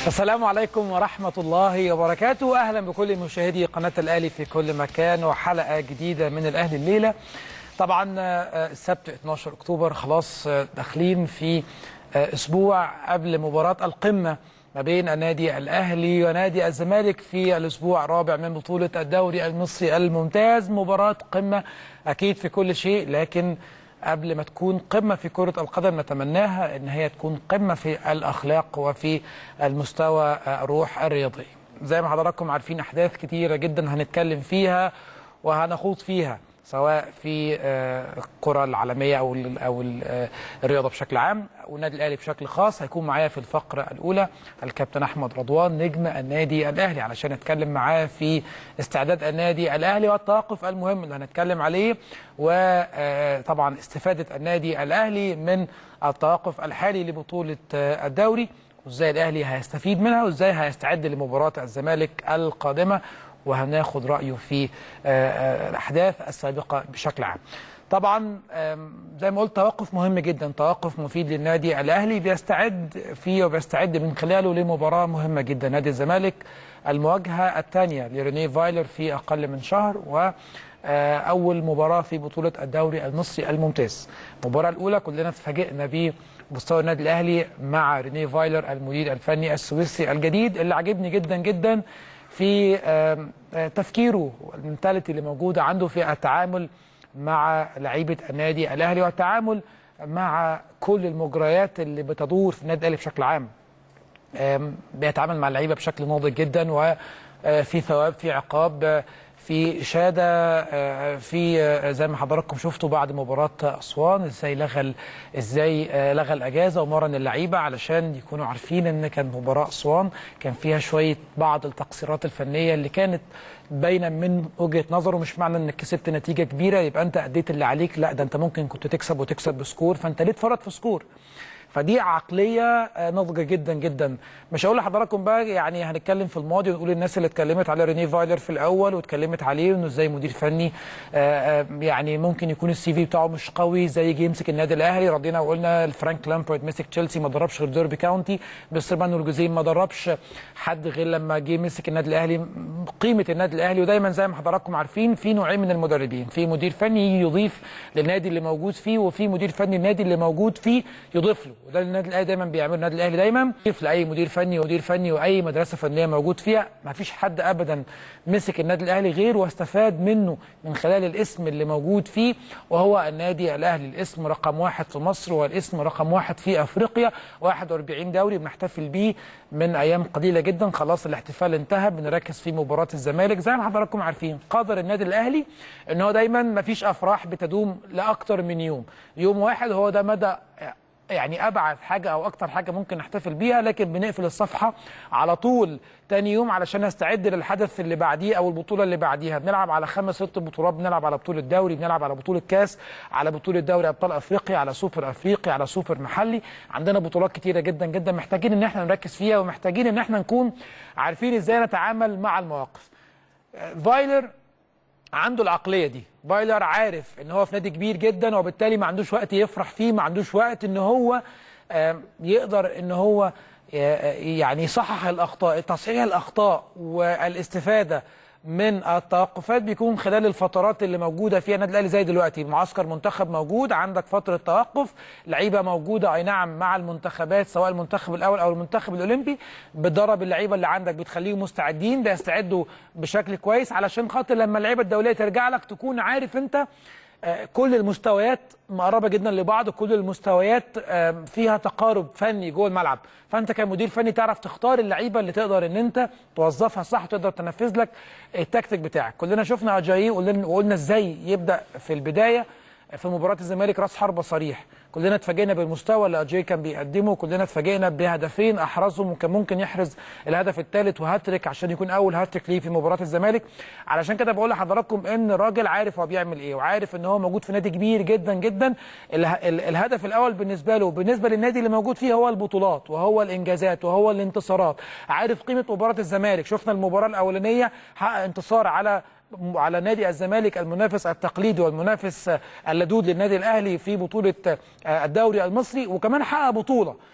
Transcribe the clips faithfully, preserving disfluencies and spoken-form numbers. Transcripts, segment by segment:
السلام عليكم ورحمة الله وبركاته. أهلا بكل مشاهدي قناة الأهلي في كل مكان وحلقة جديدة من الأهلي الليلة. طبعا السبت اثناشر أكتوبر خلاص داخلين في أسبوع قبل مباراة القمة ما بين النادي الأهلي ونادي الزمالك في الأسبوع الرابع من بطولة الدوري المصري الممتاز. مباراة قمة أكيد في كل شيء، لكن قبل ما تكون قمة في كرة القدم نتمناها ان هي تكون قمة في الأخلاق وفي المستوى الروح الرياضي. زي ما حضراتكم عارفين أحداث كتيرة جدا هنتكلم فيها وهنخوض فيها، سواء في الكرة العالمية أو أو الرياضة بشكل عام والنادي الأهلي بشكل خاص. هيكون معايا في الفقرة الأولى الكابتن أحمد رضوان نجم النادي الأهلي علشان نتكلم معاه في استعداد النادي الأهلي والتوقف المهم اللي هنتكلم عليه، وطبعا استفادة النادي الأهلي من التوقف الحالي لبطولة الدوري، وإزاي الأهلي هيستفيد منها وإزاي هيستعد لمباراة الزمالك القادمة، وهناخد رأيه في الأحداث السابقة بشكل عام. طبعا زي ما قلت توقف مهم جدا، توقف مفيد للنادي الأهلي بيستعد فيه وبيستعد من خلاله لمباراة مهمة جدا. نادي الزمالك المواجهة الثانية لريني فايلر في أقل من شهر، وأول مباراة في بطولة الدوري المصري الممتاز. المباراة الأولى كلنا اتفاجئنا بمستوى النادي الأهلي مع ريني فايلر المدير الفني السويسري الجديد، اللي عجبني جدا جدا في تفكيره والمنتاليتي اللي موجودة عنده في التعامل مع لعيبة النادي الأهلي والتعامل مع كل المجريات اللي بتدور في النادي الأهلي بشكل عام. بيتعامل مع اللعيبة بشكل ناضج جدا، وفي ثواب في عقاب في إشادة، في زي ما حضراتكم شفتوا بعد مباراة أسوان ازاي لغى ازاي لغى الأجازة ومرن اللعيبة علشان يكونوا عارفين ان كان مباراة أسوان كان فيها شوية بعض التقصيرات الفنية اللي كانت باينة من وجهة نظره. مش معنى انك كسبت نتيجة كبيرة يبقى انت أديت اللي عليك، لا، ده انت ممكن كنت تكسب وتكسب بسكور، فانت ليه تفرط في سكور؟ فدي عقليه ناضجه جدا جدا. مش هقول لحضراتكم بقى يعني هنتكلم في الماضي ونقول الناس اللي اتكلمت على ريني فايلر في الاول واتكلمت عليه انه ازاي مدير فني يعني ممكن يكون السي في بتاعه مش قوي، زي جه يمسك النادي الاهلي رضينا وقلنا فرانك لامبرد مسك تشيلسي ما دربش غير ديربي كاونتي، مستر مانويل جوزيه ما دربش حد غير لما جه مسك النادي الاهلي. قيمه النادي الاهلي، ودايما زي ما حضراتكم عارفين في نوعين من المدربين، في مدير فني يضيف للنادي اللي موجود فيه، وفي مدير فني النادي اللي موجود فيه يضيف له، وده النادي الاهلي دايما بيعمل. النادي الاهلي دايما يضيف لاي مدير فني ومدير فني واي مدرسه فنيه موجود فيها. ما فيش حد ابدا مسك النادي الاهلي غير واستفاد منه من خلال الاسم اللي موجود فيه، وهو النادي الاهلي. الاسم رقم واحد في مصر والاسم رقم واحد في افريقيا، واحد وأربعين دوري بنحتفل بيه من ايام قليله جدا. خلاص الاحتفال انتهى، بنركز في مباراه الزمالك. زي ما حضراتكم عارفين قدر النادي الاهلي ان هو دايما ما فيش افراح بتدوم لاكثر من يوم، يوم واحد هو ده مدى يعني ابعد حاجه او اكتر حاجه ممكن نحتفل بيها، لكن بنقفل الصفحه على طول تاني يوم علشان نستعد للحدث اللي بعديه او البطوله اللي بعديها. بنلعب على خمس ست بطولات، بنلعب على بطوله دوري، بنلعب على بطوله كاس، على بطوله دوري ابطال افريقيا، على سوبر افريقيا، على سوبر محلي. عندنا بطولات كتيره جدا جدا محتاجين ان احنا نركز فيها، ومحتاجين ان احنا نكون عارفين ازاي نتعامل مع المواقف. فايلر عنده العقليه دي، فايلر عارف ان هو في نادي كبير جدا وبالتالي ما عندوش وقت يفرح فيه، ما عندوش وقت ان هو يقدر ان هو يعني يصحح الاخطاء. تصحيح الاخطاء والاستفاده من التوقفات بيكون خلال الفترات اللي موجوده فيها النادي الاهلي، زي دلوقتي معسكر منتخب موجود، عندك فتره توقف، لعيبه موجوده اي نعم مع المنتخبات سواء المنتخب الاول او المنتخب الاولمبي، بتدرب اللعيبه اللي عندك، بتخليهم مستعدين بيستعدوا بشكل كويس علشان خاطر لما اللعيبه الدوليه ترجع لك تكون عارف انت كل المستويات مقربه جدا لبعض، كل المستويات فيها تقارب فني جوه الملعب. فانت كمدير فني تعرف تختار اللعيبه اللي تقدر ان انت توظفها صح وتقدر تنفذ لك التكتيك بتاعك. كلنا شفنا اجاييه وقلنا ازاي يبدا في البدايه في مباراه الزمالك راس حربه صريح. كلنا اتفاجئنا بالمستوى اللي اجاييه كان بيقدمه، كلنا اتفاجئنا بهدفين احرزهم، وكان ممكن يحرز الهدف الثالث وهاتريك عشان يكون اول هاتريك ليه في مباراه الزمالك. علشان كده بقول لحضراتكم ان الراجل عارف هو بيعمل ايه، وعارف ان هو موجود في نادي كبير جدا جدا. الهدف الاول بالنسبه له بالنسبه للنادي اللي موجود فيه هو البطولات وهو الانجازات وهو الانتصارات. عارف قيمه مباراه الزمالك، شفنا المباراه الاولانيه حقق انتصار على على نادي الزمالك المنافس التقليدي والمنافس اللدود للنادي الاهلي في بطوله الدوري المصري، وكمان حقق بطوله.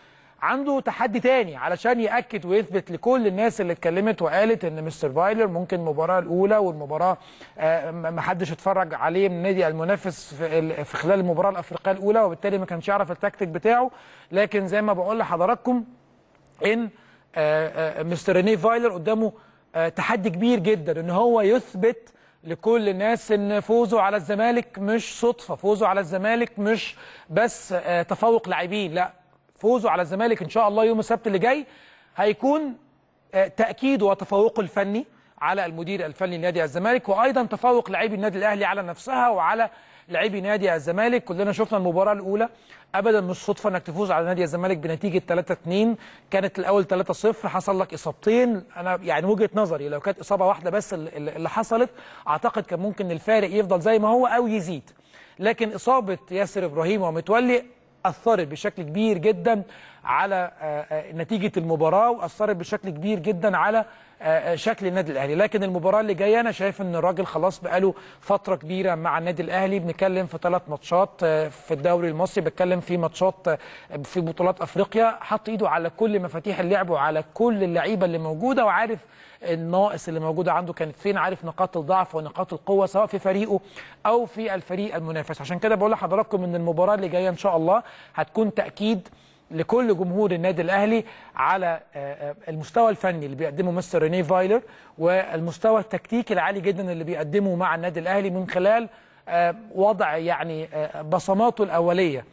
عنده تحدي تاني علشان ياكد ويثبت لكل الناس اللي اتكلمت وقالت ان مستر فايلر ممكن المباراه الاولى والمباراه ما حدش اتفرج عليه من النادي المنافس في خلال المباراه الافريقيه الاولى، وبالتالي ما كانش يعرف التكتيك بتاعه. لكن زي ما بقول لحضراتكم ان مستر رينيه فايلر قدامه تحدي كبير جدا ان هو يثبت لكل الناس ان فوزه على الزمالك مش صدفه، فوزه على الزمالك مش بس تفوق لاعبين، لا، فوزه على الزمالك ان شاء الله يوم السبت اللي جاي هيكون تاكيده وتفوقه الفني على المدير الفني لنادي الزمالك، وايضا تفوق لاعبي النادي الاهلي على نفسها وعلى لاعبي نادي الزمالك. كلنا شفنا المباراه الاولى، ابدا مش صدفه انك تفوز على نادي الزمالك بنتيجه ثلاثة اثنين، كانت الاول ثلاثة صفر، حصل لك اصابتين. انا يعني وجهه نظري لو كانت اصابه واحده بس اللي حصلت اعتقد كان ممكن الفارق يفضل زي ما هو او يزيد، لكن اصابه ياسر ابراهيم ومتولي اثرت بشكل كبير جدا على نتيجه المباراه، واثرت بشكل كبير جدا على شكل النادي الاهلي. لكن المباراه اللي جايه انا شايف ان الراجل خلاص بقاله فتره كبيره مع النادي الاهلي، بنتكلم في ثلاث ماتشات في الدوري المصري، بتكلم في ماتشات في بطولات افريقيا، حط ايده على كل مفاتيح اللعب وعلى كل اللعيبه اللي موجوده، وعارف النواقص اللي موجوده عنده كانت فين، عارف نقاط الضعف ونقاط القوه سواء في فريقه او في الفريق المنافس. عشان كده بقول لحضراتكم ان المباراه اللي جايه ان شاء الله هتكون تاكيد لكل جمهور النادي الاهلي على المستوى الفني اللي بيقدمه مستر رينيه فايلر، والمستوى التكتيكي العالي جدا اللي بيقدمه مع النادي الاهلي من خلال وضع يعني بصماته الاوليه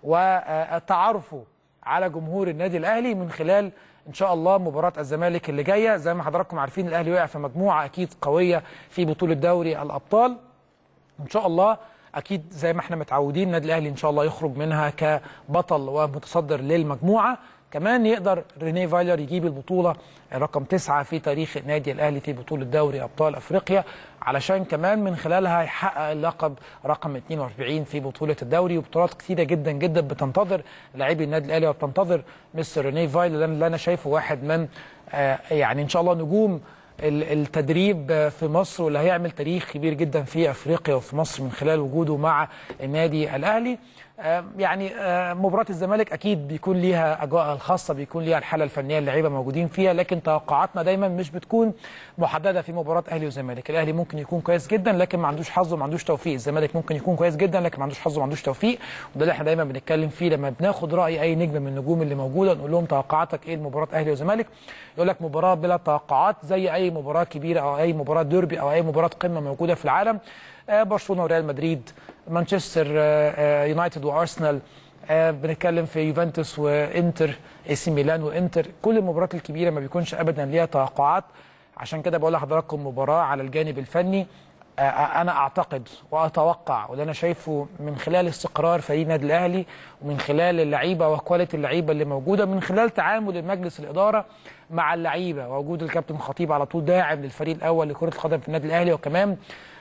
وتعرفه على جمهور النادي الاهلي من خلال ان شاء الله مباراه الزمالك اللي جايه. زي ما حضراتكم عارفين الاهلي وقع في مجموعه اكيد قويه في بطوله دوري الابطال، ان شاء الله اكيد زي ما احنا متعودين النادي الاهلي ان شاء الله يخرج منها كبطل ومتصدر للمجموعه. كمان يقدر رينيه فايلر يجيب البطوله رقم تسعة في تاريخ النادي الاهلي في بطوله دوري ابطال افريقيا، علشان كمان من خلالها يحقق اللقب رقم اثنين وأربعين في بطوله الدوري. وبطولات كثيره جدا جدا بتنتظر لاعبي النادي الاهلي وبتنتظر مستر رينيه فايلر، اللي انا شايفه واحد من آه يعني ان شاء الله نجوم التدريب في مصر، واللي هيعمل تاريخ كبير جدا في افريقيا وفي مصر من خلال وجوده مع النادي الاهلي. يعني مباراه الزمالك اكيد بيكون ليها اجواءها الخاصه، بيكون ليها الحاله الفنيه اللعيبه موجودين فيها، لكن توقعاتنا دايما مش بتكون محدده في مباراه اهلي وزمالك. الاهلي ممكن يكون كويس جدا لكن ما عندوش حظ وما عندوش توفيق، الزمالك ممكن يكون كويس جدا لكن ما عندوش حظ وما عندوش توفيق، وده اللي احنا دايما بنتكلم فيه لما بناخد راي اي نجم من النجوم اللي موجوده، نقول لهم توقعاتك ايه لمباراه اهلي وزمالك؟ يقول لك مباراه بلا توقعات زي اي مباراه كبيره او اي مباراه ديربي او اي مباراه قمه موجوده في العالم، برشلونه وريال مدريد، مانشستر يونايتد وارسنال، بنتكلم في يوفنتوس وانتر، اي سي ميلان وانتر، كل المباريات الكبيره ما بيكونش ابدا ليها توقعات. عشان كده بقول لحضراتكم مباراه على الجانب الفني انا اعتقد واتوقع، وده انا شايفه من خلال استقرار فريق النادي الاهلي ومن خلال اللعيبه وكواليتي اللعيبه اللي موجوده، من خلال تعامل المجلس الاداره مع اللعيبه ووجود الكابتن خطيب على طول داعم للفريق الاول لكره القدم في النادي الاهلي، وكمان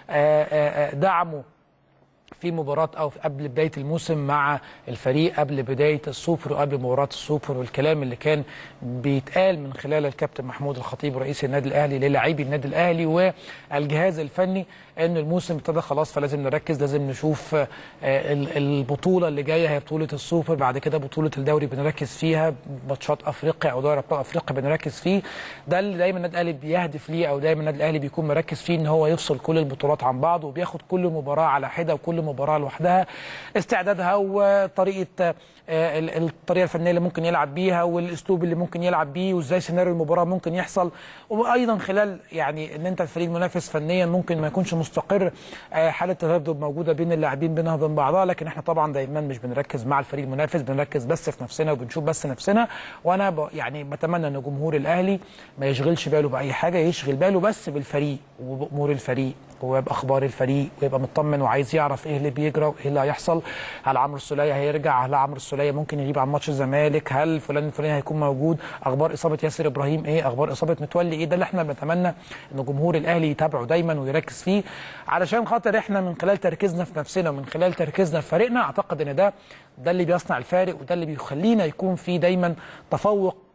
دعمه في مباراة أو قبل بداية الموسم مع الفريق قبل بداية السوبر وقبل مباراة السوبر، والكلام اللي كان بيتقال من خلال الكابتن محمود الخطيب رئيس النادي الأهلي للاعبي النادي الأهلي والجهاز الفني إن الموسم ابتدى خلاص، فلازم نركز، لازم نشوف البطولة اللي جاية هي بطولة السوبر، بعد كده بطولة الدوري بنركز فيها، ماتشات أفريقيا أو دوري أبطال أفريقيا بنركز فيه. ده اللي دايما النادي الأهلي بيهدف ليه أو دايما النادي الأهلي بيكون مركز فيه، إن هو يفصل كل البطولات عن بعض وبياخد كل مباراة على حدة وكل مباراة لوحدها استعدادها وطريقه الطريقه الفنيه اللي ممكن يلعب بيها والاسلوب اللي ممكن يلعب بيه وازاي سيناريو المباراه ممكن يحصل، وايضا خلال يعني ان انت الفريق المنافس فنيا ممكن ما يكونش مستقر، حاله تذبذب موجوده بين اللاعبين بينها وبين بعضها، لكن احنا طبعا دايما مش بنركز مع الفريق المنافس، بنركز بس في نفسنا وبنشوف بس نفسنا. وانا ب... يعني بتمنى ان جمهور الاهلي ما يشغلش باله باي حاجه، يشغل باله بس بالفريق وبامور الفريق وباخبار الفريق، ويبقى مطمن وعايز يعرف ايه اللي بيجرى وايه اللي هيحصل. هل عمرو السوليه هيرجع؟ هل عمرو السوليه ممكن يغيب عن ماتش الزمالك؟ هل فلان الفلاني هيكون موجود؟ اخبار اصابه ياسر ابراهيم ايه؟ اخبار اصابه متولي ايه؟ ده اللي احنا بنتمنى ان جمهور الاهلي يتابعه دايما ويركز فيه، علشان خاطر احنا من خلال تركيزنا في نفسنا ومن خلال تركيزنا في فريقنا اعتقد ان ده ده اللي بيصنع الفارق، وده اللي بيخلينا يكون في دايما تفوق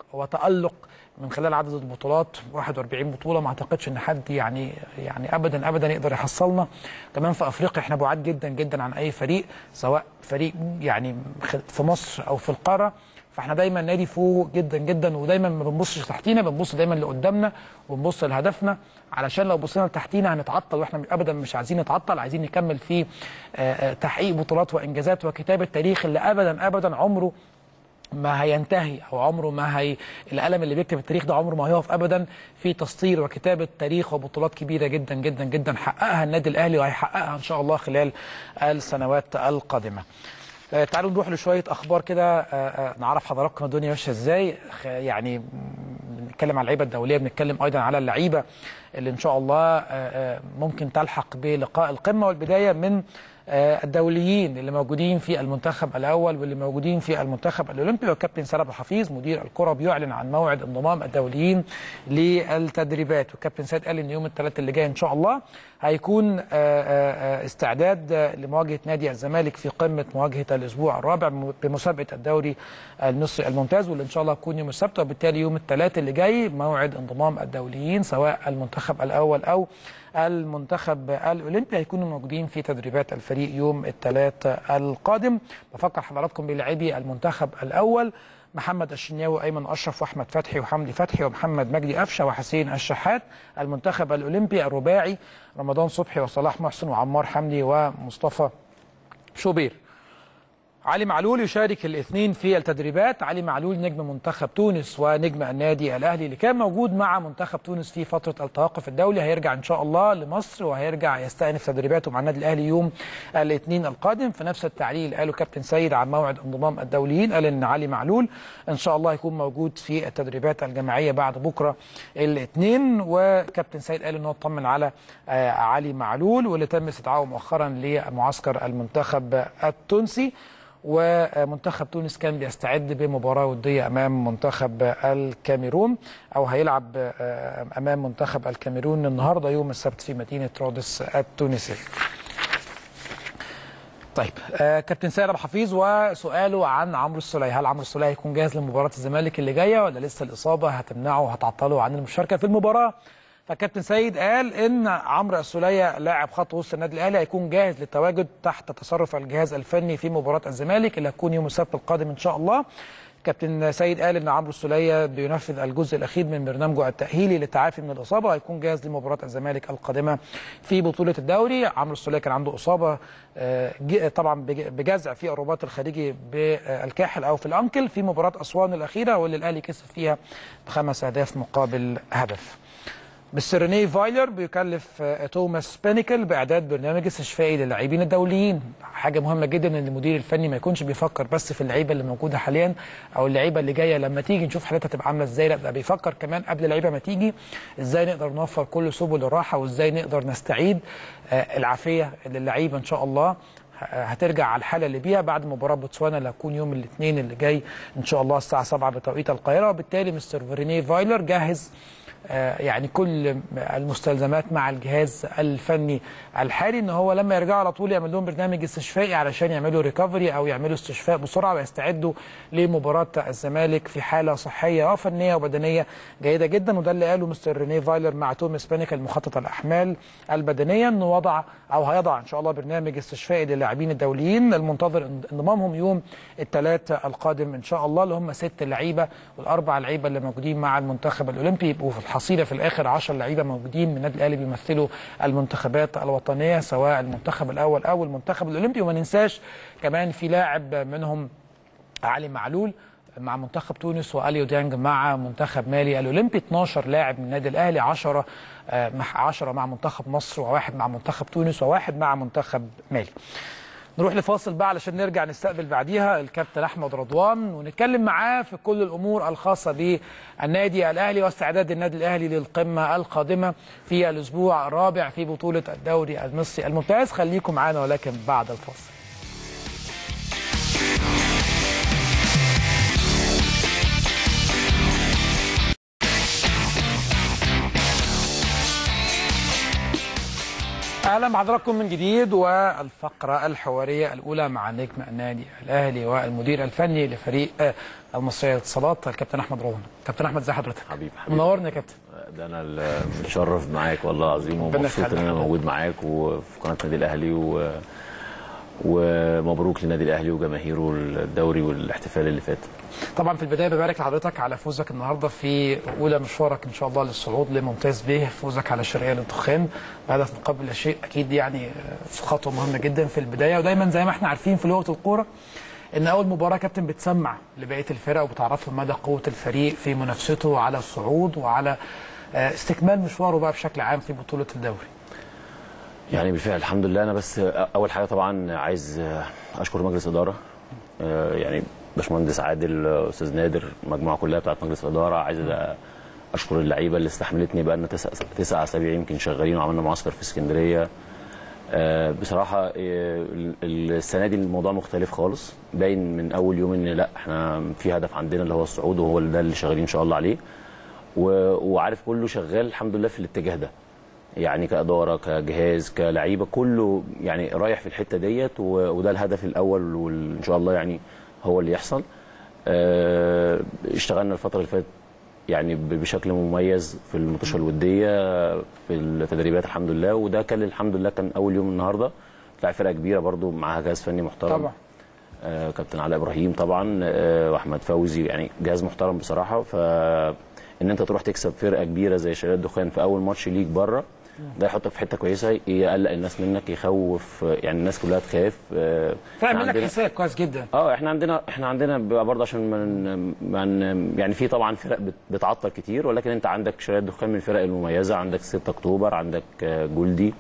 وتألق من خلال عدد البطولات واحد وأربعين بطوله، ما اعتقدش ان حد يعني يعني ابدا ابدا يقدر يحصلنا. كمان في افريقيا احنا بعاد جدا جدا عن اي فريق، سواء فريق يعني في مصر او في القاره، فاحنا دايما نادي فوق جدا جدا، ودايما ما بنبصش تحتينا، بنبص دايما لقدامنا وبنبص لهدفنا، علشان لو بصينا لتحتينا هنتعطل، واحنا ابدا مش عايزين نتعطل، عايزين نكمل في تحقيق بطولات وانجازات وكتابه تاريخ اللي ابدا ابدا عمره ما هينتهي، او عمره ما هي القلم اللي بيكتب التاريخ ده عمره ما هيقف ابدا في تسطير وكتابه تاريخ وبطولات كبيره جدا جدا جدا حققها النادي الاهلي وهيحققها ان شاء الله خلال السنوات القادمه. تعالوا نروح لشويه اخبار كده نعرف حضراتكم الدنيا ماشيه ازاي. يعني بنتكلم على اللعيبه الدوليه، بنتكلم ايضا على اللعيبه اللي ان شاء الله ممكن تلحق بلقاء القمه، والبدايه من الدوليين اللي موجودين في المنتخب الاول واللي موجودين في المنتخب الاولمبي. والكابتن سيد عبد الحفيظ مدير الكره بيعلن عن موعد انضمام الدوليين للتدريبات، والكابتن سيد قال ان يوم الثلاث اللي جاي ان شاء الله هيكون استعداد لمواجهه نادي الزمالك في قمه مواجهه الاسبوع الرابع بمسابقه الدوري المصري الممتاز، واللي ان شاء الله هتكون يوم السبت. وبالتالي يوم الثلاث اللي جاي موعد انضمام الدوليين سواء المنتخب الاول او المنتخب الاولمبي هيكونوا موجودين في تدريبات الفريق يوم الثلاث القادم. بفكر حضراتكم بلاعبي المنتخب الاول: محمد الشناوي، ايمن اشرف، واحمد فتحي، وحمدي فتحي، ومحمد مجدي قفشه، وحسين الشحات. المنتخب الاولمبي الرباعي: رمضان صبحي، وصلاح محسن، وعمار حمدي، ومصطفى شوبير. علي معلول يشارك الاثنين في التدريبات. علي معلول نجم منتخب تونس ونجم النادي الاهلي اللي كان موجود مع منتخب تونس في فتره التوقف الدولي، هيرجع ان شاء الله لمصر وهيرجع يستأنف تدريباته مع النادي الاهلي يوم الاثنين القادم. في نفس التعليق قاله كابتن سيد عن موعد انضمام الدوليين، قال ان علي معلول ان شاء الله هيكون موجود في التدريبات الجماعيه بعد بكره الاثنين. وكابتن سيد قال ان هو اطمن على علي معلول واللي تم استدعائه مؤخرا لمعسكر المنتخب التونسي. ومنتخب تونس كان بيستعد بمباراة ودية أمام منتخب الكاميرون، أو هيلعب أمام منتخب الكاميرون النهاردة يوم السبت في مدينة رودس التونسية. طيب آه كابتن سيد عبد الحفيظ وسؤاله عن عمرو السولية: هل عمرو السولية هيكون جاهز لمباراة الزمالك اللي جاية ولا لسه الإصابة هتمنعه وهتعطله عن المشاركة في المباراة؟ فكابتن سيد قال ان عمرو السولية لاعب خط وسط النادي الاهلي هيكون جاهز للتواجد تحت تصرف الجهاز الفني في مباراه الزمالك اللي هتكون يوم السبت القادم ان شاء الله. كابتن سيد قال ان عمرو السولية بينفذ الجزء الاخير من برنامجه التاهيلي للتعافي من الاصابه، وهيكون جاهز لمباراه الزمالك القادمه في بطوله الدوري. عمرو السولية كان عنده اصابه طبعا بجزع في الرباط الخارجي بالكاحل او في الانكل في مباراه اسوان الاخيره واللي الاهلي كسب فيها بخمس اهداف مقابل هدف. مستر رينيه فايلر بيكلف توماس بينيكل باعداد برنامج استشفائي للاعبين الدوليين. حاجه مهمه جدا ان المدير الفني ما يكونش بيفكر بس في اللعيبه اللي موجوده حاليا او اللعيبه اللي جايه لما تيجي نشوف حالتها تبقى عامله ازاي، لا ده بيفكر كمان قبل اللعيبه ما تيجي ازاي نقدر نوفر كل سبل الراحه وازاي نقدر نستعيد العافيه للعيبه ان شاء الله هترجع على الحاله اللي بيها بعد مباراه بوتسوانا اللي هتكون يوم الاثنين اللي جاي ان شاء الله الساعه سبعة بتوقيت القاهره. وبالتالي مستر رينيه فايلر جهز يعني كل المستلزمات مع الجهاز الفني الحالي ان هو لما يرجعوا على طول يعمل لهم برنامج استشفائي علشان يعملوا ريكفري او يعملوا استشفاء بسرعه ويستعدوا لمباراه الزمالك في حاله صحيه وفنيه وبدنيه جيده جدا. وده اللي قاله مستر رينيه فايلر مع توماس بينيكل مخطط الاحمال البدنيه انه وضع او هيضع ان شاء الله برنامج استشفائي للاعبين الدوليين المنتظر انضمامهم يوم الثلاث القادم ان شاء الله، اللي هم ست لعيبه والاربع لعيبه اللي موجودين مع المنتخب الاولمبي يبقوا في الحصيله في الاخر عشرة لعيبه موجودين من النادي الاهلي بيمثلوا المنتخبات الوطنيه سواء المنتخب الاول او المنتخب الاولمبي. وما ننساش كمان في لاعب منهم علي معلول مع منتخب تونس واليو ديانج مع منتخب مالي الاولمبي. اثناشر لاعب من النادي الاهلي، عشرة عشرة مع منتخب مصر وواحد مع منتخب تونس وواحد مع منتخب مالي. نروح لفاصل بقى علشان نرجع نستقبل بعديها الكابتن احمد رضوان ونتكلم معاه في كل الامور الخاصه بالنادي الاهلي واستعداد النادي الاهلي للقمه القادمه في الاسبوع الرابع في بطوله الدوري المصري الممتاز. خليكم معانا ولكن بعد الفاصل. اهلا اهلا بحضراتكم من جديد، والفقره الحواريه الاولى مع نجم النادي الاهلي والمدير الفني لفريق المصريه للاتصالات الكابتن احمد روان. كابتن احمد ازي حضرتك؟ حبيبي حبيبي منورنا يا كابتن. ده انا اللي متشرف معاك والله العظيم، ومبسوط ان انا موجود معاك وفي قناه النادي الاهلي و... ومبروك للنادي الاهلي وجماهيره الدوري والاحتفال اللي فات. طبعا في البدايه ببارك لحضرتك على فوزك النهارده في اولى مشوارك ان شاء الله للصعود لممتاز به، فوزك على الشرقيه للدخان بهدف مقابل لا شيء. اكيد يعني خطوه مهمه جدا في البدايه، ودايما زي ما احنا عارفين في لغه الكوره ان اول مباراه كابتن بتسمع لبقيه الفرق وبتعرفهم مدى قوه الفريق في منافسته على الصعود وعلى استكمال مشواره بقى بشكل عام في بطوله الدوري. يعني بالفعل الحمد لله. انا بس اول حاجه طبعا عايز اشكر مجلس اداره، يعني باشمهندس عادل، استاذ نادر، المجموعه كلها بتاعت مجلس الاداره. عايز اشكر اللعيبه اللي استحملتني بقى لنا تسع تسع اسابيع يمكن شغالين، وعملنا معسكر في اسكندريه. بصراحه السنه دي الموضوع مختلف خالص، باين من اول يوم ان لا احنا في هدف عندنا اللي هو الصعود، وهو ده اللي شغالين ان شاء الله عليه. وعارف كله شغال الحمد لله في الاتجاه ده، يعني كاداره كجهاز كلعيبه كله يعني رايح في الحته ديت، وده الهدف الاول وان شاء الله يعني هو اللي يحصل. اشتغلنا الفتره اللي فاتت يعني بشكل مميز في الماتشات الوديه في التدريبات الحمد لله، وده كان الحمد لله كان اول يوم النهارده. طلع فرقه كبيره برده معاها جهاز فني محترم طبعا، آه كابتن علاء ابراهيم طبعا، آه واحمد فوزي، يعني جهاز محترم بصراحه. فان انت تروح تكسب فرقه كبيره زي شرقيه الدخان في اول ماتش ليك بره، ده يحطك في حته كويسه، يقلق الناس منك، يخوف يعني الناس كلها تخاف. فاعمل لك حساب كويس جدا. اه احنا عندنا احنا عندنا برضه عشان من, من يعني في طبعا فرق بتعطل كتير، ولكن انت عندك شرقيه الدخان من الفرق المميزه، عندك ستة اكتوبر، عندك جولدي،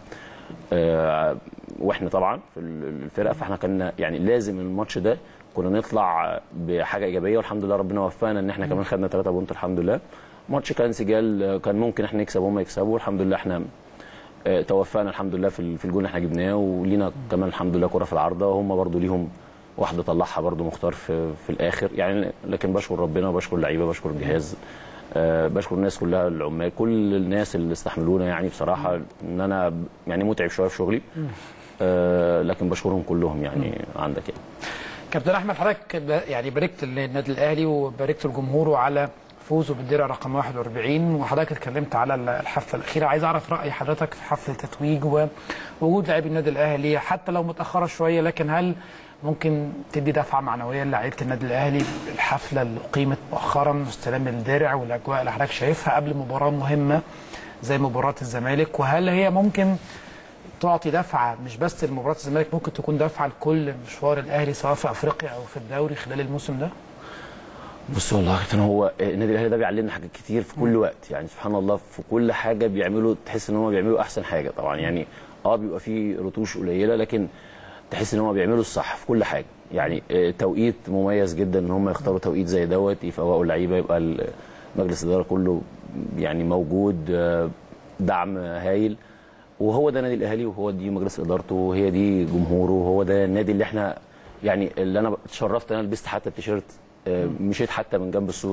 اه واحنا طبعا في الفرقه. فاحنا كنا يعني لازم الماتش ده كنا نطلع بحاجه ايجابيه، والحمد لله ربنا وفقنا ان احنا كمان خدنا ثلاثة بونت الحمد لله. ماتش كان سجال، كان ممكن احنا نكسب وهم يكسبوا، الحمد لله احنا اه توفقنا الحمد لله في في الجون اللي احنا جبناه، ولينا كمان الحمد لله كره في العارضه، وهم برضو ليهم واحده طلعها برضو مختار في في الاخر يعني. لكن بشكر ربنا وبشكر اللعيبه، بشكر الجهاز، اه بشكر الناس كلها، العمال، كل الناس اللي استحملونا يعني بصراحه، ان انا يعني متعب شويه في شغلي، اه لكن بشكرهم كلهم يعني. عندك يعني كابتن احمد، حضرتك يعني باركت للنادي الاهلي وباركت لجمهوره على فوزه بالدرع رقم واحد وأربعين، وحضرتك اتكلمت على الحفله الاخيره. عايز اعرف راي حضرتك في حفله التتويج ووجود لاعبي النادي الاهلي حتى لو متاخره شويه، لكن هل ممكن تدي دفعه معنويه للاعيبه النادي الاهلي الحفله اللي اقيمت مؤخرا، استلام الدرع والاجواء اللي حضرتك شايفها قبل مباراه مهمه زي مباراه الزمالك؟ وهل هي ممكن تعطي دفعه مش بس لمباراه الزمالك، ممكن تكون دفعه لكل مشوار الاهلي سواء في افريقيا او في الدوري خلال الموسم ده؟ بص والله كابتن، هو النادي الاهلي ده بيعلمنا حاجات كتير في كل وقت، يعني سبحان الله في كل حاجه بيعملوا تحس ان هم بيعملوا احسن حاجه. طبعا يعني اه بيبقى في رتوش قليله، لكن تحس ان هم بيعملوا الصح في كل حاجه. يعني توقيت مميز جدا ان هم يختاروا توقيت زي دوت يفوقوا اللعيبه، يبقى مجلس الاداره كله يعني موجود، دعم هايل. وهو ده النادي الاهلي، وهو دي مجلس ادارته، وهي دي جمهوره، وهو ده النادي اللي احنا يعني اللي انا اتشرفت انا لبست حتى التيشيرت، مشيت حتى من جنب السور.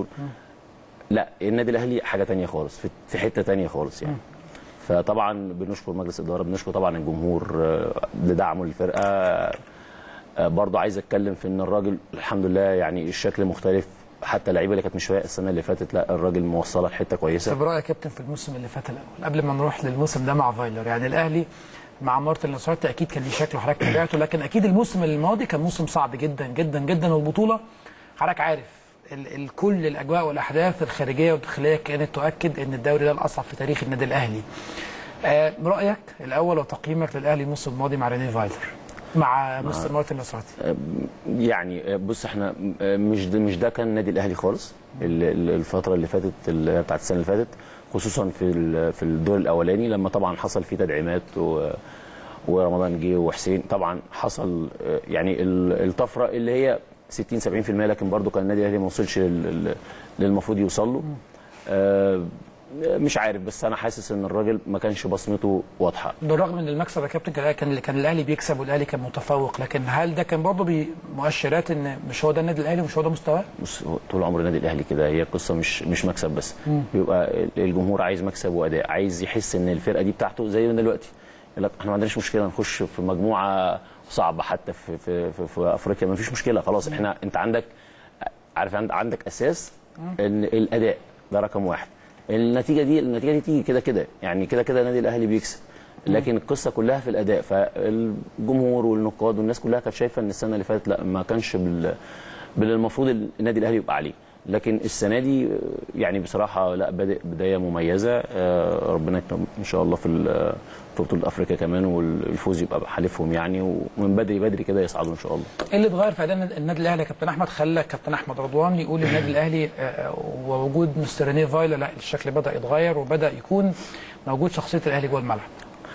لا النادي الاهلي حاجه ثانيه خالص، في حته ثانيه خالص يعني. فطبعا بنشكر مجلس الاداره، بنشكر طبعا الجمهور لدعمه للفرقه. برضه عايز اتكلم في ان الراجل الحمد لله يعني الشكل مختلف، حتى اللعيبه اللي كانت مش فايقه السنه اللي فاتت لا الراجل موصلها لحته كويسه. طب رايك يا كابتن في الموسم اللي فات الاول قبل ما نروح للموسم ده مع فايلر؟ يعني الاهلي مع مارتن لاسارتي اكيد كان ليه شكل وحضرتك تابعته، لكن اكيد الموسم الماضي كان موسم صعب جدا جدا جدا، والبطوله حضرتك عارف الكل الاجواء والاحداث الخارجيه والداخليه كانت تؤكد ان الدوري ده الاصعب في تاريخ النادي الاهلي. آه رايك الاول وتقييمك للاهلي الموسم الماضي مع ريني فايلر مع مستر مارتن لاسارتي؟ يعني بص احنا مش ده مش ده كان النادي الاهلي خالص الفتره اللي فاتت بتاعت السنه اللي فاتت، خصوصا في في الدور الاولاني لما طبعا حصل فيه تدعيمات و ورمضان جه وحسين. طبعا حصل يعني الطفره اللي هي ستين سبعين في المية، لكن برضو كان النادي الاهلي ما وصلش للمفروض يوصل له. أه مش عارف، بس انا حاسس ان الراجل ما كانش بصمته واضحه بالرغم من المكسب يا كابتن. كان كان الاهلي بيكسب والاهلي كان متفوق، لكن هل ده كان برضه بمؤشرات ان مش هو ده النادي الاهلي ومش هو ده مستواه؟ بص طول عمر النادي الاهلي كده، هي قصه مش مش مكسب بس، بيبقى الجمهور عايز مكسب واداء، عايز يحس ان الفرقه دي بتاعته زي من دلوقتي. لا احنا ما عندناش مشكله نخش في مجموعه صعبه حتى في في في, في افريقيا، ما فيش مشكله خلاص. احنا انت عندك عارف عندك اساس ان الاداء ده رقم واحد. النتيجه دي النتيجه دي تيجي كده كده يعني، كده كده النادي الاهلي بيكسب، لكن القصه كلها في الاداء. فالجمهور والنقاد والناس كلها كانت شايفه ان السنه اللي فاتت لا ما كانش بال بالمفروض النادي الاهلي يبقى عليه، لكن السنه دي يعني بصراحه لا بادئ بدايه مميزه. ربنا يكرم ان شاء الله في في بطوله افريقيا كمان، والفوز يبقى حليفهم يعني، ومن بدري بدري كده يصعدوا ان شاء الله. ايه اللي اتغير في اداء النادي الاهلي يا كابتن احمد خلى كابتن احمد رضوان يقول النادي الاهلي ووجود مستر رينيه فايلر لا الشكل بدا يتغير وبدا يكون موجود شخصيه الاهلي جوه الملعب؟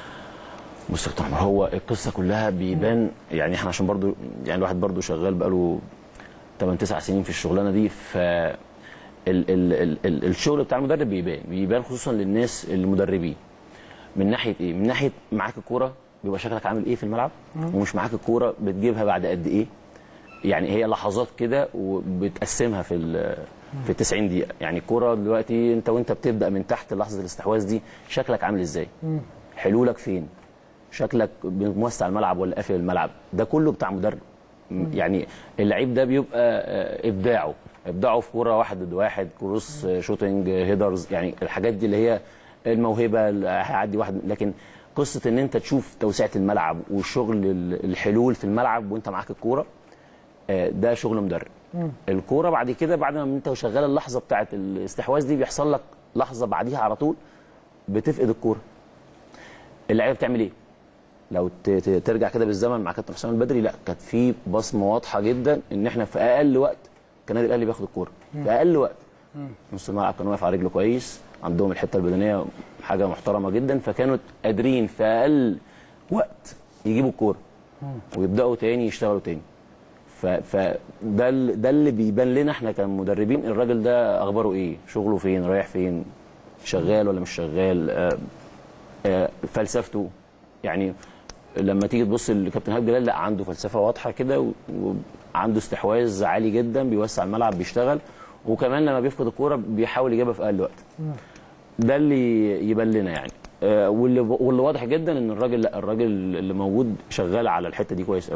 بص يا كابتن، هو القصه كلها بيبان يعني، احنا عشان برضو يعني الواحد برضو شغال بقاله ثمانية تسعة سنين في الشغلانه دي، ف ال ال ال ال الشغل بتاع المدرب بيبان بيبان خصوصا للناس المدربين. من ناحيه ايه؟ من ناحيه معاك الكوره بيبقى شكلك عامل ايه في الملعب، ومش معاك الكوره بتجيبها بعد قد ايه. يعني هي لحظات كده وبتقسمها في في تسعين دقيقه. يعني الكوره دلوقتي انت وانت بتبدا من تحت لحظه الاستحواذ دي شكلك عامل ازاي؟ حلولك فين؟ شكلك موسع الملعب ولا قافل الملعب؟ ده كله بتاع مدرب. يعني اللعيب ده بيبقى ابداعه ابداعه في كوره واحد ضد واحد، كروس، شوتنج، هيدرز، يعني الحاجات دي اللي هي الموهبه اللي هيعدي واحد. لكن قصه ان انت تشوف توسعه الملعب وشغل الحلول في الملعب وانت معاك الكوره، ده شغل مدرب. الكوره بعد كده بعد ما انت شغال اللحظه بتاعه الاستحواذ دي بيحصل لك لحظه بعديها على طول بتفقد الكوره. اللعيبه بتعمل ايه؟ لو ترجع كده بالزمن مع كابتن حسام البدري، لا كانت في بصمه واضحه جدا ان احنا في اقل وقت كان النادي الاهلي بياخد الكوره في اقل وقت. نص الملعب كان واقف على رجله كويس، عندهم الحته البدنيه حاجه محترمه جدا، فكانوا قادرين في اقل وقت يجيبوا الكوره ويبداوا تاني يشتغلوا تاني. فده ده اللي بيبان لنا احنا كمدربين، الراجل ده اخباره ايه؟ شغله فين؟ رايح فين؟ شغال ولا مش شغال؟ آآ آآ فلسفته يعني لما تيجي تبص لكابتن هاب جلال لا عنده فلسفه واضحه كده، وعنده استحواذ عالي جدا، بيوسع الملعب، بيشتغل، وكمان لما بيفقد الكوره بيحاول يجيبها في اقل وقت. ده اللي يبان لنا يعني. آه واللي واللي واضح جدا ان الراجل لا الراجل اللي موجود شغال على الحته دي كويس قوي.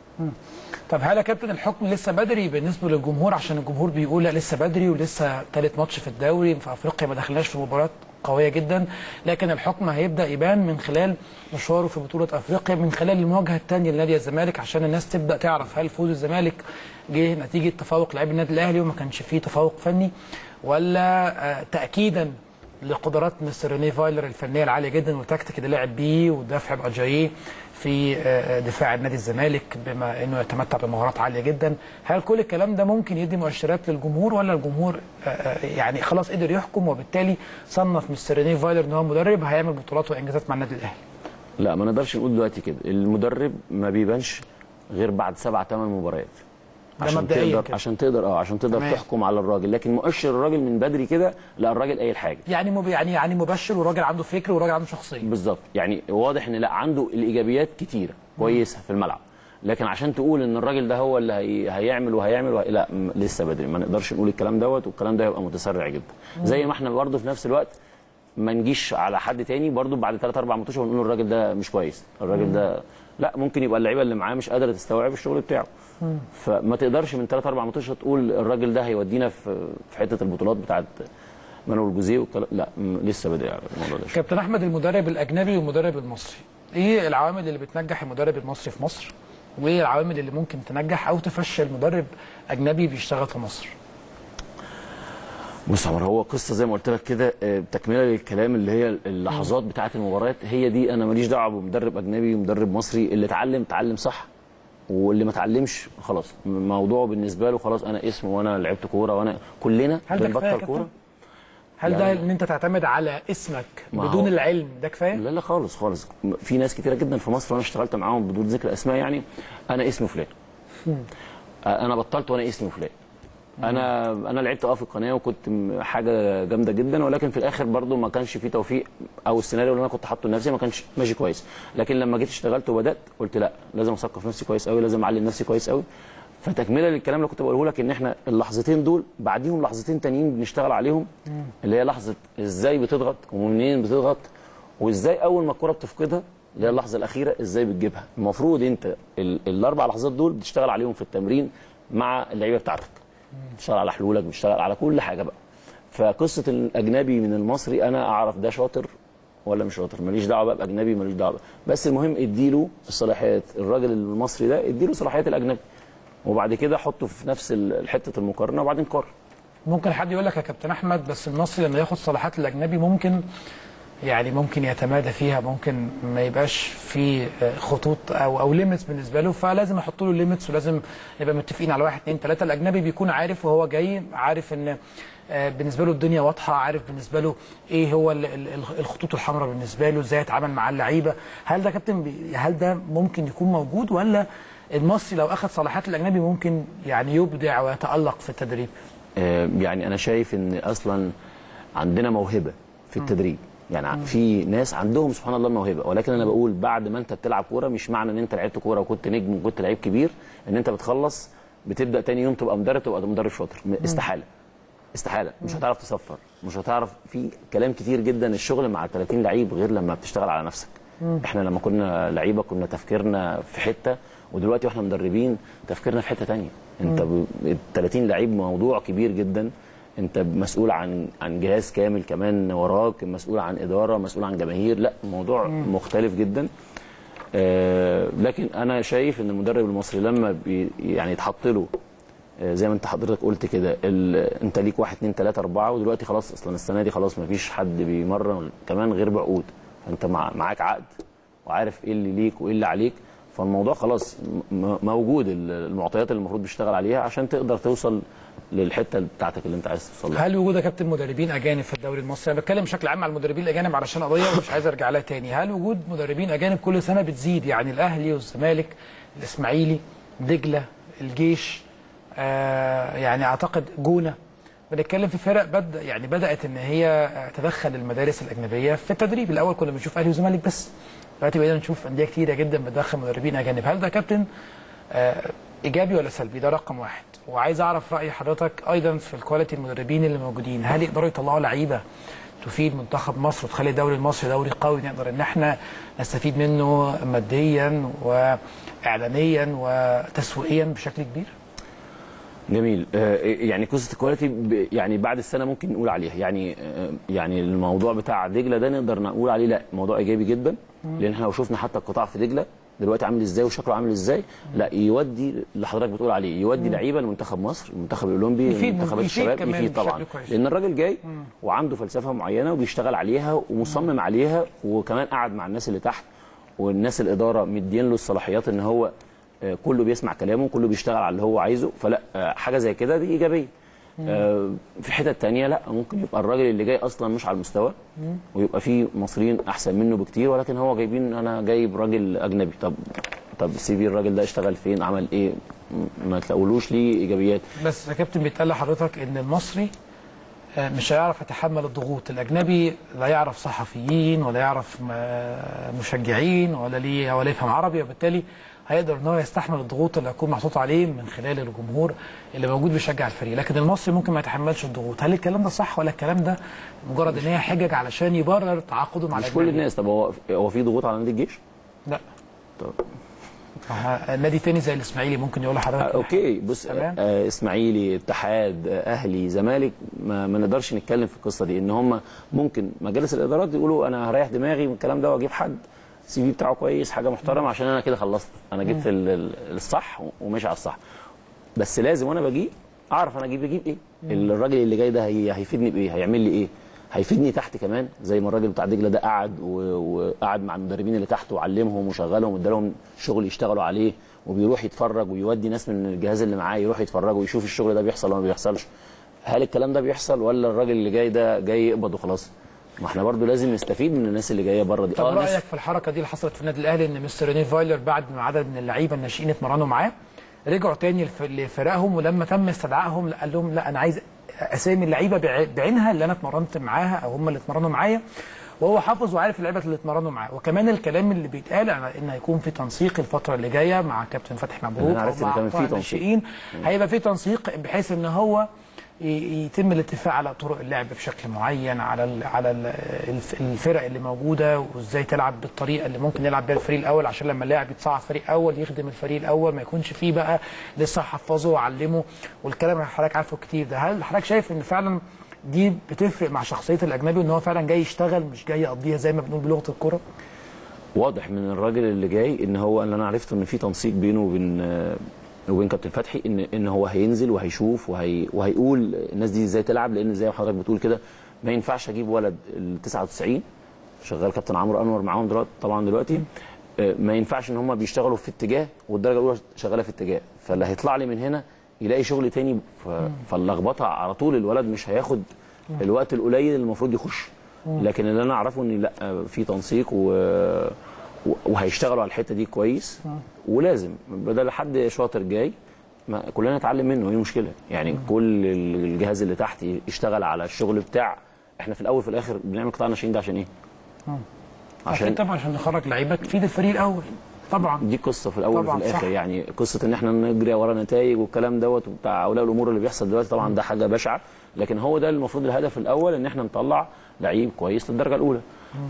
طب هل يا كابتن الحكم لسه بدري بالنسبه للجمهور؟ عشان الجمهور بيقول لا لسه بدري ولسه ثالث ماتش في الدوري في افريقيا، ما دخلناش في مباراه قويه جدا، لكن الحكم هيبدا يبان من خلال مشواره في بطوله افريقيا، من خلال المواجهه الثانيه لنادي الزمالك، عشان الناس تبدا تعرف هل فوز الزمالك جه نتيجه تفوق لاعبي النادي الاهلي وما كانش فيه تفوق فني، ولا تاكيدا لقدرات مستر رينيه فايلر الفنيه العاليه جدا والتكتيك اللي لعب بيه ودفع باجاييه في دفاع النادي الزمالك بما انه يتمتع بمهارات عاليه جدا. هل كل الكلام ده ممكن يدي مؤشرات للجمهور، ولا الجمهور يعني خلاص قدر يحكم وبالتالي صنف مستر رينيه فايلر ان هو مدرب هيعمل بطولات وانجازات مع النادي الاهلي؟ لا ما نقدرش نقول دلوقتي كده. المدرب ما بيبانش غير بعد سبع ثمان مباريات عشان تقدر كده. عشان تقدر اه عشان تقدر تمام. تحكم على الراجل، لكن مؤشر الراجل من بدري كده لا الراجل قايل حاجه يعني مب... يعني يعني مبشر، والراجل عنده فكر والراجل عنده شخصيه بالظبط. يعني واضح ان لا عنده الايجابيات كتيره كويسه في الملعب، لكن عشان تقول ان الراجل ده هو اللي هي... هيعمل وهيعمل وهي... لا م... لسه بدري، ما نقدرش نقول الكلام دوت، والكلام ده هيبقى متسرع جدا. مم. زي ما احنا برضه في نفس الوقت ما نجيش على حد تاني برضه بعد ثلاث اربع ماتشات ونقول الراجل ده مش كويس، الراجل ده لا ممكن يبقى اللعيبه اللي معاه مش قادره تستوعب الشغل بتاعه. مم. فما تقدرش من ثلاث اربع ماتشات تقول الراجل ده هيودينا في في حته البطولات بتاعت مانويل جوزيه والكلام، لا لسه بادئ على الموضوع ده. كابتن احمد، المدرب الاجنبي والمدرب المصري، ايه العوامل اللي بتنجح المدرب المصري في مصر؟ وايه العوامل اللي ممكن تنجح او تفشل مدرب اجنبي بيشتغل في مصر؟ بص عمر، هو قصه زي ما قلت لك كده تكمله للكلام اللي هي اللحظات بتاعه المباريات، هي دي انا ماليش دعوه بمدرب اجنبي ومدرب مصري. اللي اتعلم اتعلم صح، واللي ما اتعلمش خلاص موضوعه بالنسبه له خلاص انا اسم وانا لعبت كوره وانا كلنا بنبطل كوره. هل يعني ده ان انت تعتمد على اسمك بدون العلم ده كفايه؟ لا لا خالص خالص. في ناس كتيره جدا في مصر وانا اشتغلت معاهم بدون ذكر اسماء، يعني انا اسمي فلان، انا بطلت وانا اسمي فلان، انا انا لعبت اه في القناه وكنت حاجه جامده جدا، ولكن في الاخر برضو ما كانش في توفيق، او السيناريو اللي انا كنت حاطه لنفسي ما كانش ماشي كويس. لكن لما جيت اشتغلت وبدات قلت لا لازم اثقف نفسي كويس قوي، لازم اعلم نفسي كويس قوي. فتكمله للكلام اللي كنت بقوله لك ان احنا اللحظتين دول بعديهم لحظتين تانيين بنشتغل عليهم، اللي هي لحظه ازاي بتضغط ومنين بتضغط، وازاي اول ما الكره بتفقدها اللي هي اللحظه الاخيره ازاي بتجيبها. المفروض انت الاربع لحظات دول بتشتغل عليهم في التمرين مع اللعيبه بتاعتك، بتشتغل على حلولك، بتشتغل على كل حاجه بقى. فقصه الاجنبي من المصري انا اعرف ده شاطر ولا مش شاطر، ماليش دعوه بقى باجنبي، ماليش دعوه بقى. بس المهم اديله الصلاحيات، الراجل المصري ده اديله صلاحيات الاجنبي، وبعد كده حطه في نفس حته المقارنه وبعدين قارن. ممكن حد يقول لك يا كابتن احمد بس المصري لما ياخد صلاحيات الاجنبي ممكن يعني ممكن يتمادى فيها، ممكن ما يبقاش في خطوط او او ليميتس بالنسبه له، فلازم احط له ليميتس ولازم نبقى متفقين على واحد اثنين ثلاثه. الاجنبي بيكون عارف وهو جاي، عارف ان بالنسبه له الدنيا واضحه، عارف بالنسبه له ايه هو الخطوط الحمراء بالنسبه له، ازاي يتعامل مع اللعيبه. هل ده كابتن هل ده ممكن يكون موجود، ولا المصري لو اخذ صلاحيات الاجنبي ممكن يعني يبدع ويتالق في التدريب؟ يعني انا شايف ان اصلا عندنا موهبه في التدريب، يعني في ناس عندهم سبحان الله موهبه، ولكن انا بقول بعد ما انت بتلعب كوره مش معنى ان انت لعبت كوره وكنت نجم وكنت لعيب كبير ان انت بتخلص بتبدا تاني يوم تبقى مدرب تبقى مدرب شاطر. استحاله استحاله، مش هتعرف تصفر، مش هتعرف. في كلام كتير جدا الشغل مع ثلاثين لعيب غير لما بتشتغل على نفسك. احنا لما كنا لعيبه كنا تفكيرنا في حته، ودلوقتي واحنا مدربين تفكيرنا في حته ثانيه. انت ثلاثين لعيب موضوع كبير جدا، انت مسؤول عن عن جهاز كامل كمان وراك، مسؤول عن اداره، مسؤول عن جماهير، لا الموضوع مم. مختلف جدا. آه لكن انا شايف ان المدرب المصري لما بي يعني يتحط له آه زي ما انت حضرتك قلت كده، انت ليك واحد اثنين ثلاثه اربعه، ودلوقتي خلاص اصلا السنه دي خلاص ما فيش حد بيمرن كمان غير بعقود، فانت مع معاك عقد وعارف ايه اللي ليك وايه اللي عليك، فالموضوع خلاص موجود المعطيات اللي المفروض بيشتغل عليها عشان تقدر توصل للحته بتاعتك اللي انت عايز توصل لها. هل وجود يا كابتن مدربين اجانب في الدوري المصري، انا بتكلم بشكل عام على المدربين الاجانب علشان قضيه ومش عايز ارجع لها تاني، هل وجود مدربين اجانب كل سنه بتزيد؟ يعني الاهلي والزمالك، الاسماعيلي، دجله، الجيش، آه يعني اعتقد جونه، بنتكلم في فرق بد يعني بدات ان هي تدخل المدارس الاجنبيه في التدريب. الاول كنا بنشوف اهلي وزمالك بس، دلوقتي بقينا نشوف انديه كتيره جدا بتدخل مدربين اجانب. هل ده كابتن آه ايجابي ولا سلبي؟ ده رقم واحد. وعايز اعرف راي حضرتك ايضا في الكواليتي المدربين اللي موجودين، هل يقدروا يطلعوا لعيبه تفيد منتخب مصر وتخلي الدوري المصري دوري قوي نقدر ان احنا نستفيد منه ماديا واعلاميا وتسويقيا بشكل كبير؟ جميل. يعني قصه الكواليتي يعني بعد السنه ممكن نقول عليها، يعني يعني الموضوع بتاع دجله ده نقدر نقول عليه لا موضوع ايجابي جدا، لان احنا لو شفنا حتى القطاع في دجله دلوقتي عامل ازاي وشكله عامل ازاي، لا يودي اللي حضرتك بتقول عليه، يودي لعيبه لمنتخب مصر، المنتخب الاولمبي، منتخبات الشباب، يفيد طبعا، لان الراجل جاي مم. وعنده فلسفه معينه وبيشتغل عليها ومصمم مم. عليها، وكمان قعد مع الناس اللي تحت والناس الاداره مدين له الصلاحيات ان هو كله بيسمع كلامه، كله بيشتغل على اللي هو عايزه، فلا حاجه زي كده دي ايجابيه. آه في حته ثانيه لا ممكن يبقى الراجل اللي جاي اصلا مش على المستوى ويبقى في مصريين احسن منه بكتير، ولكن هو جايبين انا جايب راجل اجنبي، طب طب السي في الراجل ده اشتغل فين، عمل ايه، ما تلاقولوش ليه ايجابيات. بس يا كابتن بيتقال لحضرتك ان المصري مش هيعرف يتحمل الضغوط، الاجنبي لا يعرف صحفيين ولا يعرف مشجعين ولا ليه ولا يفهم عربي، وبالتالي هيقدر ان هو يستحمل الضغوط اللي هتكون محطوطه عليه من خلال الجمهور اللي موجود بيشجع الفريق، لكن المصري ممكن ما يتحملش الضغوط. هل الكلام ده صح ولا الكلام ده مجرد ان هي حجج علشان يبرر تعاقده مع مش كل الناس؟ طب هو هو في ضغوط على نادي الجيش؟ لا. طب نادي تاني زي الاسماعيلي ممكن يقول لحضرتك آه اوكي بص آه اسماعيلي، اتحاد، آه اهلي، زمالك، ما, ما نقدرش نتكلم في القصه دي، ان هم ممكن مجالس الادارات يقولوا انا هريح دماغي من الكلام ده واجيب حد السي في بتاعه كويس، حاجه محترمه، عشان انا كده خلصت، انا جبت الصح وماشي على الصح. بس لازم وانا باجي اعرف انا اجيب اجيب ايه، الراجل اللي جاي ده هي هيفيدني بايه، هيعمل لي ايه، هيفيدني تحت كمان، زي ما الراجل بتاع دجله ده قعد وقعد مع المدربين اللي تحت وعلمهم وشغلهم وادالهم شغل يشتغلوا عليه، وبيروح يتفرج ويودي ناس من الجهاز اللي معاه يروح يتفرجوا ويشوف الشغل ده بيحصل ولا ما بيحصلش. هل الكلام ده بيحصل ولا الراجل اللي جاي ده جاي يقبض وخلاص؟ ما احنا برضو لازم نستفيد من الناس اللي جايه بره دي. طب رايك في الحركه دي اللي حصلت في النادي الاهلي، ان مستر ريني فايلر بعد ما عدد من اللعيبه الناشئين اتمرنوا معاه رجعوا تاني لفرقهم، ولما تم استدعائهم قال لهم لا انا عايز اسامي اللعيبه بعينها اللي انا اتمرنت معاها او هم اللي اتمرنوا معايا، وهو حافظ وعارف اللعيبه اللي اتمرنوا معاه. وكمان الكلام اللي بيتقال على ان هيكون في تنسيق الفتره اللي جايه مع كابتن فتحي مبروك او مع الناشئين، هيبقى في تنسيق بحيث ان هو يتم الاتفاق على طرق اللعب بشكل معين، على ال على ال الفرق اللي موجوده، وازاي تلعب بالطريقه اللي ممكن يلعب بيها الفريق الاول، عشان لما اللاعب يتصعد فريق اول يخدم الفريق الاول، ما يكونش فيه بقى لسه حفظه وعلمه والكلام اللي حضرتك عارفه كتير ده. هل حضرتك شايف ان فعلا دي بتفرق مع شخصيه الاجنبي، ان هو فعلا جاي يشتغل مش جاي يقضيها زي ما بنقول بلغه الكوره؟ واضح من الراجل اللي جاي ان هو، اللي انا عرفته ان في تنسيق بينه وبين وبين كابتن فتحي، ان ان هو هينزل وهيشوف وهي وهيقول الناس دي ازاي تلعب، لان زي ما حضرتك بتقول كده ما ينفعش اجيب ولد ال تسعة وتسعين شغال كابتن عمرو انور معاهم دلوقتي طبعا دلوقتي، ما ينفعش ان هم بيشتغلوا في اتجاه والدرجه الاولى شغاله في اتجاه، فاللي هيطلع لي من هنا يلاقي شغل تاني، فاللخبطه على طول الولد مش هياخد الوقت القليل اللي المفروض يخش. لكن اللي انا اعرفه ان لا، في تنسيق و وهيشتغلوا على الحته دي كويس، ولازم بدل حد شاطر جاي ما كلنا نتعلم منه. ايه المشكله يعني؟ م. كل الجهاز اللي تحت يشتغل على الشغل بتاع، احنا في الاول في الاخر بنعمل قطاع ناشئين ده عشان ايه؟ م. عشان طبعا عشان نخرج لعيبه تفيد الفريق الاول طبعا. دي قصه في الاول وفي الاخر صح. يعني قصه ان احنا نجري ورا نتائج والكلام دوت وبتاع اولياء الامور اللي بيحصل دلوقتي طبعا م. ده حاجه بشعه، لكن هو ده المفروض الهدف الاول، ان احنا نطلع لعيب كويس للدرجه الاولى.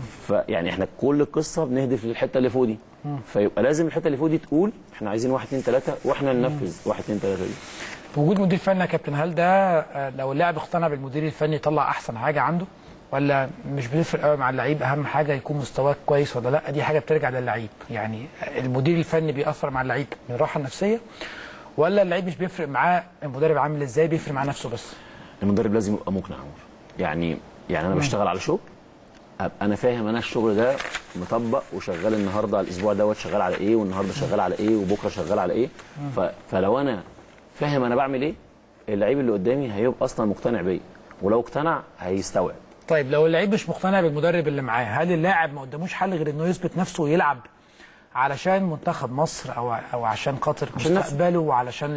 فيعني احنا كل القصه بنهدف للحته اللي فوق دي، فيبقى لازم الحته اللي فوق دي تقول احنا عايزين واحد اتنين تلاته واحنا ننفذ واحد اتنين تلاته دي. وجود مدير فني يا كابتن، هل ده لو اللاعب اقتنع بالمدير الفني يطلع احسن حاجه عنده، ولا مش بتفرق قوي مع اللعيب؟ اهم حاجه يكون مستواه كويس ولا لا، دي حاجه بترجع للعيب. يعني المدير الفني بيأثر مع اللعيب من الراحه النفسيه، ولا اللعيب مش بيفرق معاه المدرب عامل ازاي، بيفرق مع نفسه بس؟ المدرب لازم يبقى مقنع. يعني يعني انا بشتغل على شغل، ابقى انا فاهم انا الشغل ده مطبق وشغال النهارده على الاسبوع دوت شغال على ايه، والنهارده شغال على ايه، وبكره شغال على ايه. فلو انا فاهم انا بعمل ايه، اللعيب اللي قدامي هيبقى اصلا مقتنع بيا، ولو اقتنع هيستوعب. طيب لو اللعيب مش مقتنع بالمدرب اللي معاه، هل اللاعب ما قداموش حل غير انه يثبت نفسه ويلعب علشان منتخب مصر، او او عشان خاطر مستقبله، وعلشان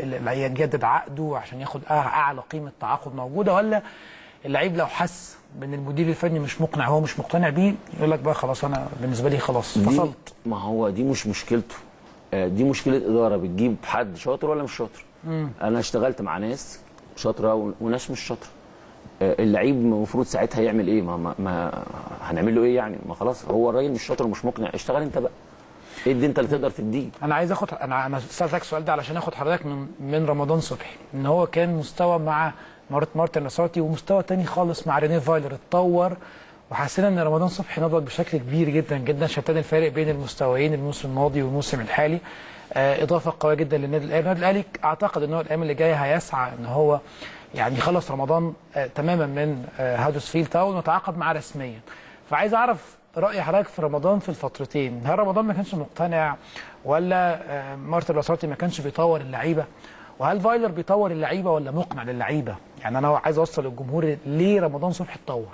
يجدد عقده، وعشان ياخد اعلى قيمه تعاقد موجوده، ولا اللعيب لو حس بان المدير الفني مش مقنع، هو مش مقتنع بيه، يقول لك بقى خلاص انا بالنسبه لي خلاص فصلت؟ ما هو دي مش مشكلته، دي مشكله اداره بتجيب حد شاطر ولا مش شاطر. مم. انا اشتغلت مع ناس شاطره وناس مش شاطره، اللعيب المفروض ساعتها يعمل ايه؟ ما, ما, ما هنعمل له ايه يعني؟ ما خلاص هو الراجل مش شاطر ومش مقنع، اشتغل انت بقى، ادي انت اللي تقدر تديه. انا عايز اخد انا انا سالتك السؤال ده علشان اخد حضرتك من من رمضان صبحي، ان هو كان مستوى مع مارتن لاسارتي ومستوى تاني خالص مع رينيه فايلر، اتطور، وحسينا ان رمضان صبحي نضج بشكل كبير جدا جدا، شتان الفارق بين المستويين الموسم الماضي والموسم الحالي. آه اضافه قويه جدا للنادي الاهلي. النادي الاهلي اعتقد ان هو الايام اللي جايه هيسعى ان هو يعني يخلص رمضان آه تماما من آه هادرسفيلد تاون وتعاقد معاه رسميا. فعايز اعرف راي حضرتك في رمضان في الفترتين، هل رمضان ما كانش مقتنع، ولا آه مارتن لاسارتي ما كانش بيطور اللعيبه، وهل فايلر بيطور اللعيبه ولا مقنع للعيبه؟ يعني انا عايز اوصل للجمهور ليه رمضان صبحي اتطور.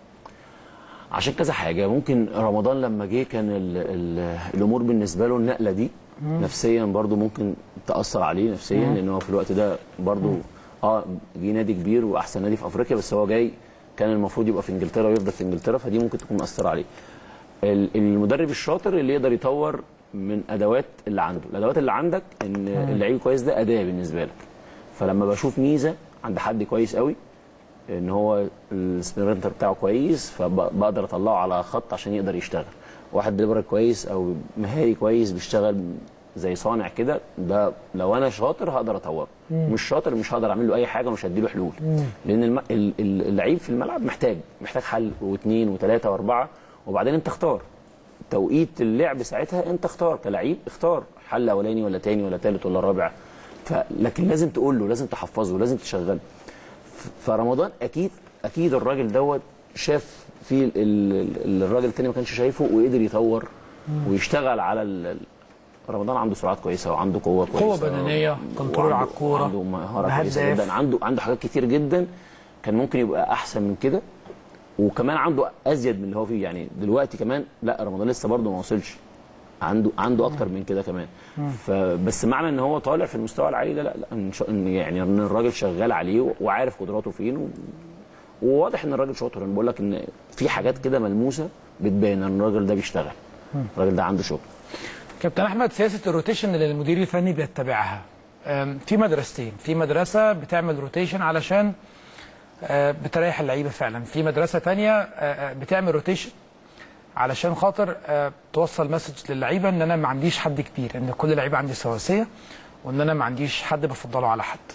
عشان كذا حاجه. ممكن رمضان لما جه كان ال ال الامور بالنسبه له النقله دي مم. نفسيا برضو ممكن تاثر عليه نفسيا، لان هو في الوقت ده برضو مم. اه جه نادي كبير واحسن نادي في افريقيا، بس هو جاي كان المفروض يبقى في انجلترا ويفضل في انجلترا، فدي ممكن تكون مأثره عليه. المدرب الشاطر اللي يقدر يطور من ادوات اللي عنده، الادوات اللي عندك ان اللعيب كويس ده اداه بالنسبه لك. فلما بشوف ميزه عند حد كويس قوي ان هو السبرنتر بتاعه كويس، فبقدر اطلعه على خط عشان يقدر يشتغل. واحد دليفري كويس او مهاري كويس بيشتغل زي صانع كده، ده لو انا شاطر هقدر اطوره، مش شاطر مش هقدر اعمل له اي حاجه ومش هدي له حلول. مم. لان الم... اللعيب في الملعب محتاج محتاج حل واثنين وثلاثه واربعه، وبعدين انت اختار توقيت اللعب ساعتها، انت اختار كلاعب، اختار حل اولاني ولا ثاني ولا ثالث ولا رابع. لكن لازم تقول له، لازم تحفظه، لازم تشغله. فرمضان اكيد اكيد الراجل دوت شاف في الراجل الثاني ما كانش شايفه، وقدر يطور ويشتغل على رمضان. عنده سرعات كويسه وعنده قوه كويسه، قوه بدنيه، كنترول على الكوره، عنده مهاره كويسه جدا، عنده عنده حاجات كتير جدا كان ممكن يبقى احسن من كده، وكمان عنده ازيد من اللي هو فيه. يعني دلوقتي كمان لا، رمضان لسه برضه ما وصلش، عنده عنده اكتر من كده كمان. فبس معنى ان هو طالع في المستوى العالي ده لا لا، يعني ان الراجل شغال عليه وعارف قدراته فين، وواضح ان الراجل شاطر. انا بقول لك ان في حاجات كده ملموسه بتبين ان الراجل ده بيشتغل، الراجل ده عنده شغل. كابتن احمد، سياسه الروتيشن اللي المدير الفني بيتبعها في مدرستين، في مدرسه بتعمل روتيشن علشان بتريح اللعيبه فعلا، في مدرسه ثانيه بتعمل روتيشن علشان خاطر توصل مسج للعيبه ان انا ما عنديش حد كبير، ان كل اللعيبه عندي سواسيه، وان انا ما عنديش حد بفضله على حد.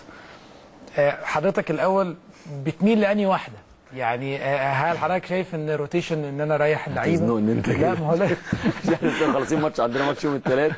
حضرتك الاول بتميل لاني واحده؟ يعني هل حضرتك شايف ان روتيشن ان انا اريح اللعيبه؟ ان انت لا ما هو لا احنا لسه خالصين ماتش، عندنا ماتش يوم الثلاث.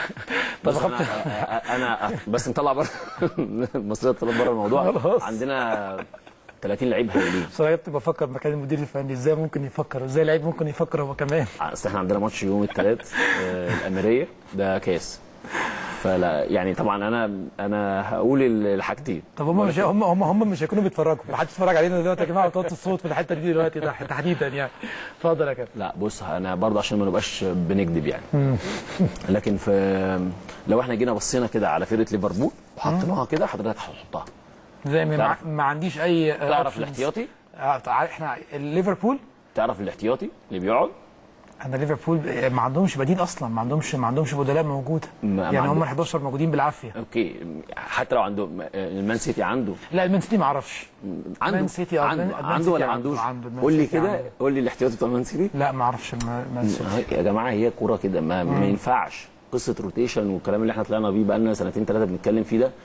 طب انا, أنا بس نطلع بره المصريات، طلع بره الموضوع. عندنا ثلاثين لعيب هايلين. بصراحه كنت بفكر مكان المدير الفني ازاي ممكن يفكر، ازاي لعيب ممكن يفكر هو كمان. اصل احنا عندنا ماتش يوم الثلاث الاميريه، ده كاس، فلا يعني طبعا انا انا هقول الحاجتين. طب هم مش هم هم هم مش هيكونوا بيتفرجوا، ما حدش يتفرج علينا دلوقتي يا جماعه وتوطي الصوت في الحته دي دلوقتي ده تحديدا يعني. اتفضل يا كابتن. لا بص، انا برضه عشان ما نبقاش بنكذب يعني، لكن في لو احنا جينا بصينا كده على فرقه ليفربول وحطيناها كده، حضرتك هتحطها زي ما مع... ما عنديش اي تعرف الاحتياطي. احنا ليفربول تعرف الاحتياطي اللي بيقعد. انا ليفربول ما عندهمش بديل اصلا، ما عندهمش ما عندهمش بدلاء موجوده يعني، هم الحداشر موجودين بالعافيه. اوكي، حتى لو عنده المان سيتي عنده. لا المان سيتي ما اعرفش. عنده المان سيتي عنده, عنده ولا ما عندوش؟ قول لي كده، قول لي الاحتياطي بتاع المان سيتي. لا ما اعرفش المان سيتي يا جماعه، هي كوره كده، ما, ما ينفعش قصه روتيشن والكلام اللي احنا طلعنا بيه بقى لنا سنتين ثلاثه بنتكلم فيه ده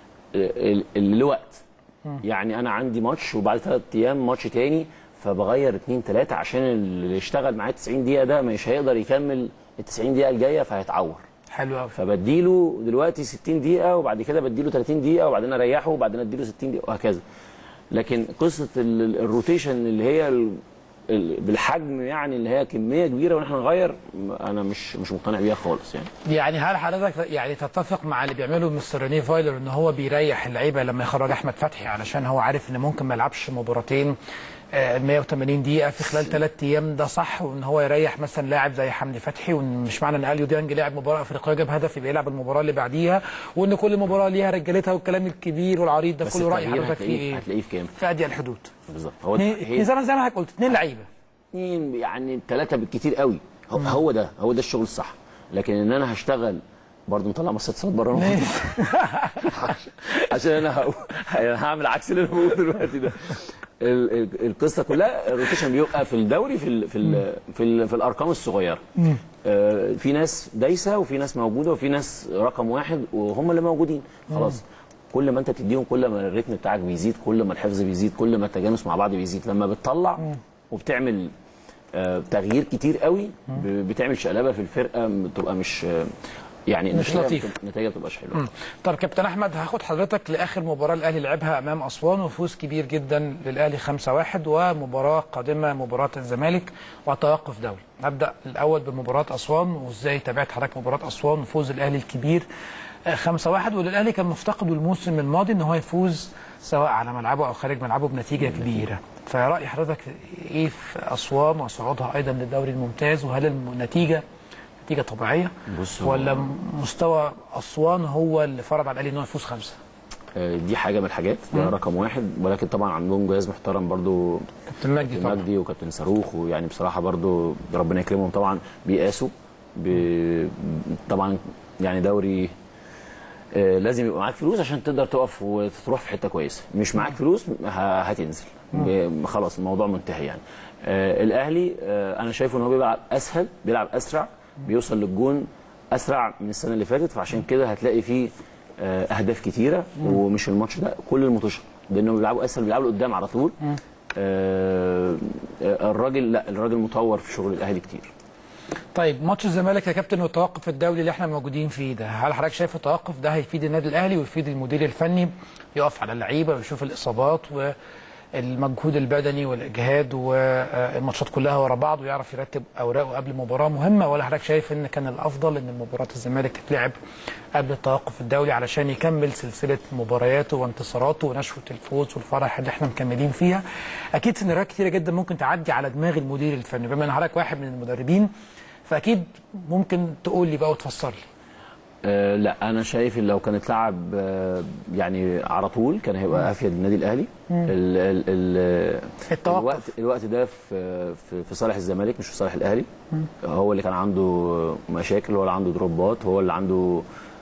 اللي له وقت. يعني انا عندي ماتش وبعد ثلاث ايام ماتش تاني، فبغير اثنين ثلاثه عشان اللي اشتغل معاه تسعين دقيقه ده مش هيقدر يكمل ال تسعين دقيقه الجايه فهيتعور. حلو قوي. فبديله دلوقتي ستين دقيقه، وبعد كده بديله ثلاثين دقيقه، وبعدين اريحه، وبعدين اديله ستين دقيقه، وهكذا. لكن قصه الروتيشن اللي هي بالحجم يعني اللي هي كميه كبيره ونحن نغير، انا مش مش مقتنع بيها خالص يعني. يعني هل حضرتك يعني تتفق مع اللي بيعمله مستر رينيه فايلر ان هو بيريح اللعيبه لما يخرج احمد فتحي علشان هو عارف ان ممكن ما يلعبش مباراتين مية وثمانين دقيقه في خلال ثلاث ايام، ده صح؟ وان هو يريح مثلا لاعب زي حمدي فتحي، ومش معنى ان اليو ديانج لعب مباراه افريقيه جاب هدف يبقى يلعب المباراه اللي بعديها، وان كل مباراه ليها رجالتها والكلام الكبير والعريض ده كله. راي حضرتك فيه ايه؟ هتلاقيه في كام؟ في اضيق الحدود بالظبط. هو زي ما زي ما قلت اثنين لعيبه، اثنين يعني ثلاثه بالكثير قوي. هو, هو ده هو ده الشغل الصح. لكن ان انا هشتغل برضه مطلع مصيدة صوت بره عشان انا هعمل عكس اللي انا بقوله دلوقتي ده. القصه كلها الروتيشن بيبقى في الدوري في ال في ال في, ال في الارقام الصغيره. آه في ناس دايسه وفي ناس موجوده وفي ناس رقم واحد وهم اللي موجودين خلاص. كل ما انت بتديهم كل ما الريتم بتاعك بيزيد، كل ما الحفظ بيزيد، كل ما التجانس مع بعض بيزيد. لما بتطلع وبتعمل آه تغيير كتير قوي بتعمل شقلبه في الفرقه، بتبقى مش آه يعني مش لطيف، النتيجه ما بتبقاش حلوه. طب كابتن احمد، هاخد حضرتك لاخر مباراه الاهلي لعبها امام اسوان وفوز كبير جدا للاهلي خمسة واحد، ومباراه قادمه مباراه الزمالك وتوقف دولي. نبدا الاول بمباراه اسوان، وازاي تابعت حضرتك مباراه اسوان وفوز الاهلي الكبير خمسة واحد، والاهلي كان مفتقد الموسم الماضي ان هو يفوز سواء على ملعبه او خارج ملعبه بنتيجه كبيره. فراي حضرتك ايه في اسوان وصعودها ايضا للدوري الممتاز؟ وهل النتيجه نتيجه طبيعيه ولا مستوى اسوان هو اللي فرض على الاهلي ان هو يفوز خمسه؟ دي حاجه من الحاجات، ده رقم واحد. ولكن طبعا عندهم جهاز محترم برضو، كابتن مجدي طبعا مجدي وكابتن صاروخ، ويعني بصراحه برضو ربنا يكرمهم طبعا بيقاسوا بي طبعا يعني دوري آه لازم يبقى معاك فلوس عشان تقدر تقف وتروح في حته كويسه. مش معاك فلوس هتنزل خلاص، الموضوع منتهي يعني. آه الاهلي آه انا شايفه ان هو بيلعب اسهل، بيلعب اسرع، بيوصل للجون اسرع من السنه اللي فاتت، فعشان كده هتلاقي فيه آه اهداف كتيره. ومش الماتش ده، كل الماتشات لانهم بيلعبوا اسهل، بيلعبوا لقدام على طول. آه الراجل لا الراجل مطور في شغل الاهلي كتير. طيب ماتش الزمالك يا كابتن والتوقف الدولي اللي احنا موجودين فيه ده، هل حضرتك شايف التوقف ده هيفيد النادي الاهلي ويفيد المدير الفني يقف على اللعيبه ويشوف الاصابات والمجهود البدني والاجهاد والماتشات كلها ورا بعض ويعرف يرتب اوراقه قبل مباراه مهمه؟ ولا حضرتك شايف ان كان الافضل ان مباراه الزمالك تتلعب قبل التوقف الدولي علشان يكمل سلسله مبارياته وانتصاراته ونشوه الفوز والفرح اللي احنا مكملين فيها؟ اكيد سيناريوهات كتيره جدا ممكن تعدي على دماغ المدير الفني، بما ان حضرتك واحد من المدربين فاكيد ممكن تقول لي بقى وتفسر لي. أه لا انا شايف لو كانت لعب أه يعني على طول كان هيبقى افيد للنادي الاهلي. ال ال ال الوقت الوقت ده في في صالح الزمالك مش في صالح الاهلي. مم. هو اللي كان عنده مشاكل، هو اللي عنده دروبات، هو اللي عنده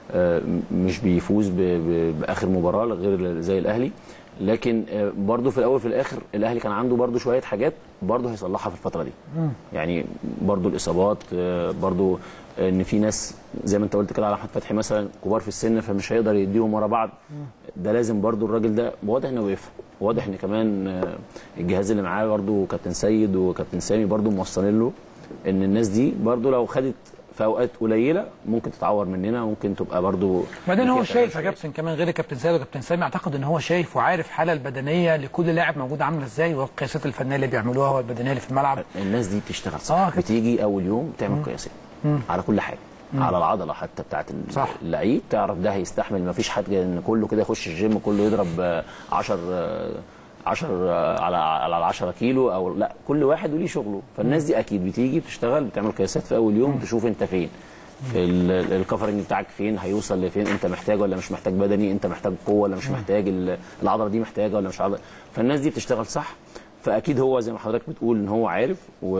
مش بيفوز باخر مباراه غير زي الاهلي. لكن برضه في الاول في الاخر الاهلي كان عنده برضه شويه حاجات برضه هيصلحها في الفتره دي. يعني برضه الاصابات، برضه ان في ناس زي ما انت قلت كده على احمد فتحي مثلا كبار في السن فمش هيقدر يديهم ورا بعض. ده لازم برضه الراجل ده واضح انه بيفهم، واضح ان كمان الجهاز اللي معاه برضه كابتن سيد وكابتن سامي برضه موصلين له ان الناس دي برضه لو خدت في اوقات قليله ممكن تتعور مننا، ممكن تبقى برضو. بعدين هو شايف يا كابتن كمان غير الكابتن سيد وكابتن سامي، اعتقد ان هو شايف وعارف الحاله البدنيه لكل لاعب موجود عامله ازاي والقياسات الفنيه اللي بيعملوها والبدنيه اللي في الملعب. الناس دي بتشتغل صح. آه بتيجي اول يوم تعمل قياسات على كل حاجه، مم. على العضله حتى بتاعت اللعيب، تعرف ده هيستحمل. ما فيش حد ان كله كده يخش الجيم كله يضرب عشرة عشرة على على عشرة كيلو او لا، كل واحد وليه شغله. فالناس دي اكيد بتيجي بتشتغل بتعمل قياسات في اول يوم، تشوف انت فين الكفرنج بتاعك، فين هيوصل لفين، انت محتاج ولا مش محتاج بدني، انت محتاج قوه ولا مش محتاج، العضله دي محتاجه ولا مش عضله. فالناس دي بتشتغل صح. فاكيد هو زي ما حضرتك بتقول ان هو عارف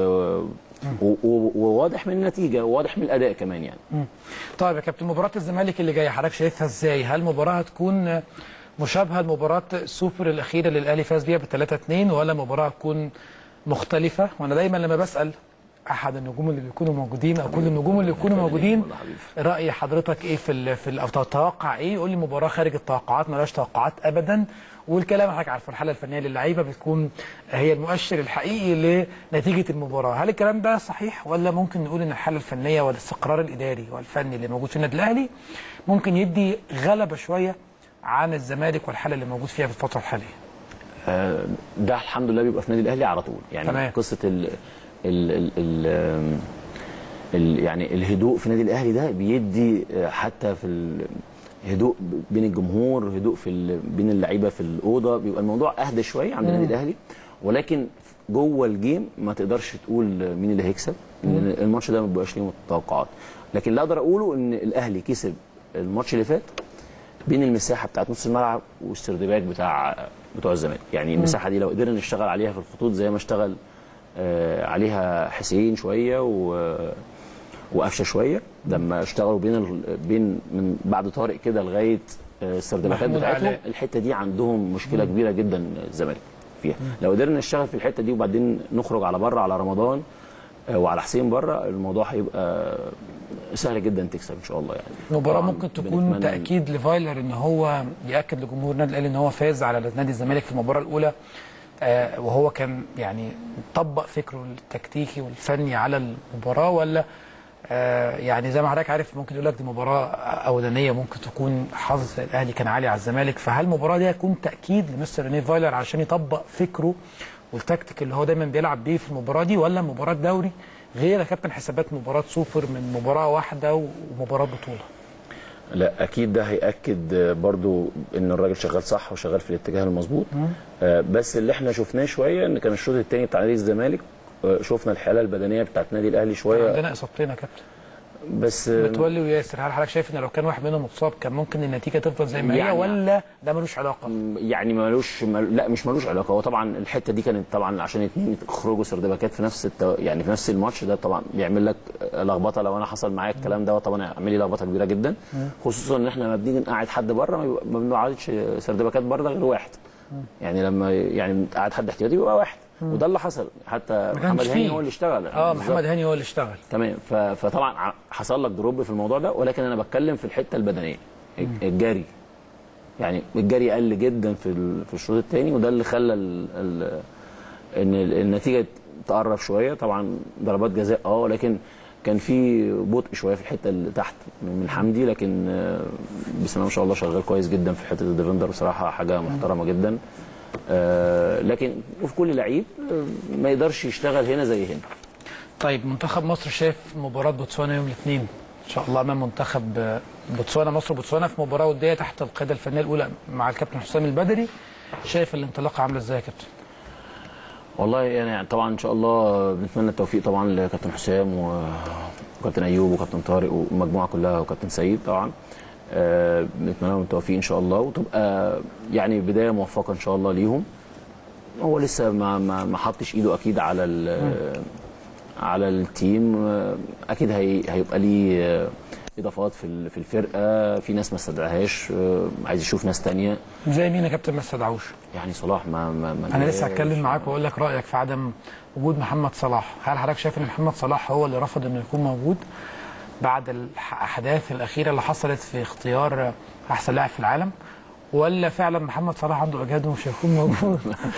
وواضح من النتيجه وواضح من الاداء كمان يعني. طيب يا كابتن، مباراه الزمالك اللي جايه حضرتك شايفها ازاي؟ هل مباراه هتكون مشابهه لمباراه السوبر الاخيره اللي الاهلي فاز بيها ب ثلاثة اثنين ولا مباراه هتكون مختلفه؟ وانا دايما لما بسال احد النجوم اللي بيكونوا موجودين او كل النجوم اللي بيكونوا موجودين راي حضرتك ايه في ال في ال او تتوقع ايه؟ يقول لي مباراه خارج التوقعات، مالهاش توقعات ابدا، والكلام حضرتك عارف الحاله الفنيه للعيبه بتكون هي المؤشر الحقيقي لنتيجه المباراه. هل الكلام ده صحيح ولا ممكن نقول ان الحاله الفنيه والاستقرار الاداري والفني اللي موجود في النادي الاهلي ممكن يدي غلبه شويه عن الزمالك والحاله اللي موجود فيها في الفتره الحاليه؟ آه ده الحمد لله بيبقى في النادي الاهلي على طول يعني. تمام. قصه ال ال ال ال ال يعني الهدوء في النادي الاهلي ده بيدي حتى في الهدوء بين الجمهور، هدوء في بين اللعيبه في الاوضه، بيبقى الموضوع اهدى شويه عند النادي الاهلي. ولكن جوه الجيم ما تقدرش تقول مين اللي هيكسب، لان الماتش ده ما بيبقاش ليه توقعات. لكن اللي اقدر اقوله ان الاهلي كسب الماتش اللي فات بين المساحه بتاعت نص الملعب والسردباك بتاع بتوع الزمالك. يعني المساحه دي لو قدرنا نشتغل عليها في الخطوط زي ما اشتغل آه عليها حسين شويه و وقفشه شويه، لما اشتغلوا بين ال... بين من بعد طارق كده لغايه السردباكات بتاعتهم، الحته دي عندهم مشكله مم. كبيره جدا الزمالك فيها. مم. لو قدرنا نشتغل في الحته دي وبعدين نخرج على بره على رمضان وعلى حسين بره، الموضوع هيبقى سهل جدا تكسب ان شاء الله يعني. مباراه ممكن تكون تاكيد لفايلر ان هو ياكد لجمهور النادي الاهلي ان هو فاز على نادي الزمالك في المباراه الاولى، آه وهو كان يعني طبق فكره التكتيكي والفني على المباراه، ولا آه يعني زي ما حضرتك عارف ممكن يقول لك دي مباراه اولانيه ممكن تكون حظ الاهلي كان عالي على الزمالك. فهل المباراه دي هتكون تاكيد لمستر رينيه فايلر عشان يطبق فكره والتكتيك اللي هو دايما بيلعب بيه في المباراه دي، ولا مباراه دوري غير يا كابتن حسابات مباراه سوبر من مباراه واحده ومباراه بطوله؟ لا اكيد ده هياكد برضو ان الراجل شغال صح وشغال في الاتجاه المظبوط. آه بس اللي احنا شفناه شويه ان كان الشوط الثاني بتاع نادي الزمالك آه شفنا الحاله البدنيه بتاعت نادي الاهلي شويه. عندنا اصابتين يا كابتن بس متولي وياسر. هل حضرتك شايف ان لو كان واحد منهم متصاب كان ممكن النتيجه تفضل زي ما هي يعني ولا ده ملوش علاقه؟ يعني ملوش مل... لا مش ملوش علاقه. هو طبعا الحته دي كانت طبعا عشان اثنين يخرجوا سردباكات في نفس التو... يعني في نفس الماتش ده طبعا بيعمل لك لخبطه. لو انا حصل معايا الكلام ده طبعا هيعمل لي لخبطه كبيره جدا، خصوصا ان احنا لما بنيجي نقعد حد بره ما بنقعدش سردباكات بره غير واحد. يعني لما يعني قعد حد احتياطي بيبقى واحد، وده اللي حصل. حتى محمد هاني هو اللي اشتغل. اه محمد هاني هو اللي اشتغل تمام. فطبعا حصل لك دروب في الموضوع ده، ولكن انا بتكلم في الحته البدنيه. الجري يعني الجري قل جدا في في الشوط الثاني، وده اللي خلى ال ال ان النتيجه تقرب شويه. طبعا ضربات جزاء اه ولكن كان في بطء شويه في الحته اللي تحت من حمدي، لكن بسم الله ما شاء الله شغال كويس جدا في حته الديفندر، بصراحه حاجه محترمه جدا. آه لكن وفي كل لعيب ما يقدرش يشتغل هنا زي هنا. طيب منتخب مصر شايف مباراه بوتسوانا يوم الاثنين ان شاء الله امام منتخب بوتسوانا. مصر بوتسوانا في مباراه وديه تحت القياده الفنيه الاولى مع الكابتن حسام البدري، شايف الانطلاقه عامله ازاي يا كابتن؟ والله يعني طبعا ان شاء الله بنتمنى التوفيق طبعا لكابتن حسام وكابتن ايوب وكابتن طارق والمجموعه كلها وكابتن سيد طبعا. آه بنتمنى لهم التوفيق ان شاء الله، وتبقى يعني بدايه موفقه ان شاء الله ليهم. هو لسه ما ما ما حطش ايده اكيد على على التيم، اكيد هي هيبقى ليه اضافات في في الفرقه، في ناس ما استدعاهاش، عايز يشوف ناس ثانيه. زي مين يا كابتن ما استدعوش؟ يعني صلاح ما, ما, ما انا لسه هتكلم معاك واقول لك رايك في عدم وجود محمد صلاح. هل حضرتك شايف ان محمد صلاح هو اللي رفض انه يكون موجود بعد الاحداث الاخيره اللي حصلت في اختيار احسن لاعب في العالم، ولا فعلا محمد صلاح عنده اجهاد ومش هيكون موجود؟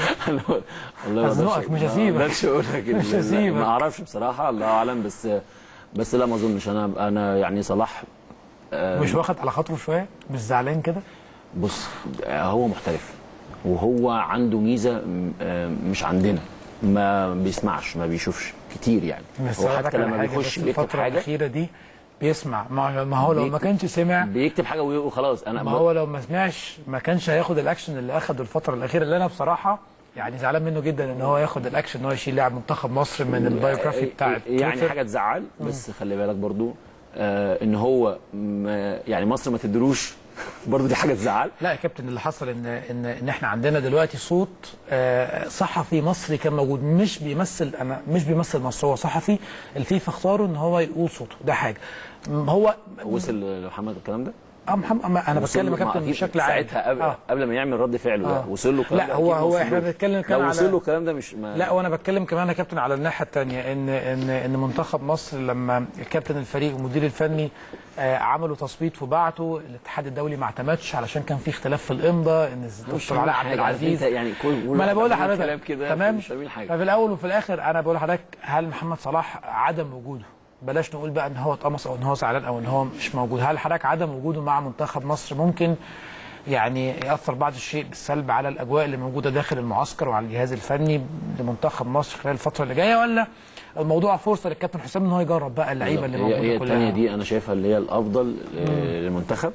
والله هزنقك مش هسيبك، ما اقدرش اقول لك، مش هسيبك، ما اعرفش بصراحه، الله اعلم. بس بس لا ما اظنش. انا انا يعني صلاح مش واخد على خاطره شويه، مش زعلان كده؟ بص هو محترف وهو عنده ميزه مش عندنا، ما بيسمعش ما بيشوفش كتير يعني. هو حتى لما بيخش بيكتب حاجه الأخيرة دي بيسمع، ما هو لو ما كانش سمع بيكتب حاجه وخلاص. انا ما هو لو ما سمعش ما كانش هياخد الاكشن اللي اخده الفتره الاخيره، اللي انا بصراحه يعني زعلان منه جدا ان هو ياخد الاكشن ان هو يشيل لاعب منتخب مصر من البايوجرافي بتاع يعني حاجه تزعل. بس خلي بالك برضو آه ان هو يعني مصر ما تدروش برضه، دي حاجه تزعل. لا يا كابتن، اللي حصل ان ان ان احنا عندنا دلوقتي صوت آه صحفي مصري كان موجود، مش بيمثل انا مش بيمثل مصر، هو صحفي الفيفا اختاروا ان هو يقول صوته، ده حاجه. هو وصل لمحمد الكلام ده؟ اه محمد، انا بتكلم يا كابتن بشكل عام ساعتها قبل, آه. قبل ما يعمل رد فعله ده. آه. وصل له الكلام ده؟ لا هو هو احنا بنتكلم كمان على وصل له الكلام ده مش ما... لا، وانا بتكلم كمان يا كابتن على الناحيه الثانيه، ان ان ان منتخب مصر لما الكابتن الفريق والمدير الفني آه عملوا تصويت وبعتوا الاتحاد الدولي ما اعتمدش علشان كان في اختلاف في الامضاء، ان الدكتور علاء عبد العزيز يعني كل ما انا بقول لحضرتك تمام. ففي الاول وفي الاخر انا بقول لحضرتك، هل محمد صلاح عدم وجوده، بلاش نقول بقى ان هو اتقمص او ان هو زعلان او ان هو مش موجود، هل حضرتك عدم وجوده مع منتخب مصر ممكن يعني ياثر بعض الشيء بالسلب على الاجواء اللي موجوده داخل المعسكر وعلى الجهاز الفني لمنتخب مصر خلال الفتره اللي جايه، ولا الموضوع فرصه للكابتن حسام ان هو يجرب بقى اللعيبه اللي موجوده كلها؟ هي الثانيه دي انا شايفها اللي هي الافضل للمنتخب.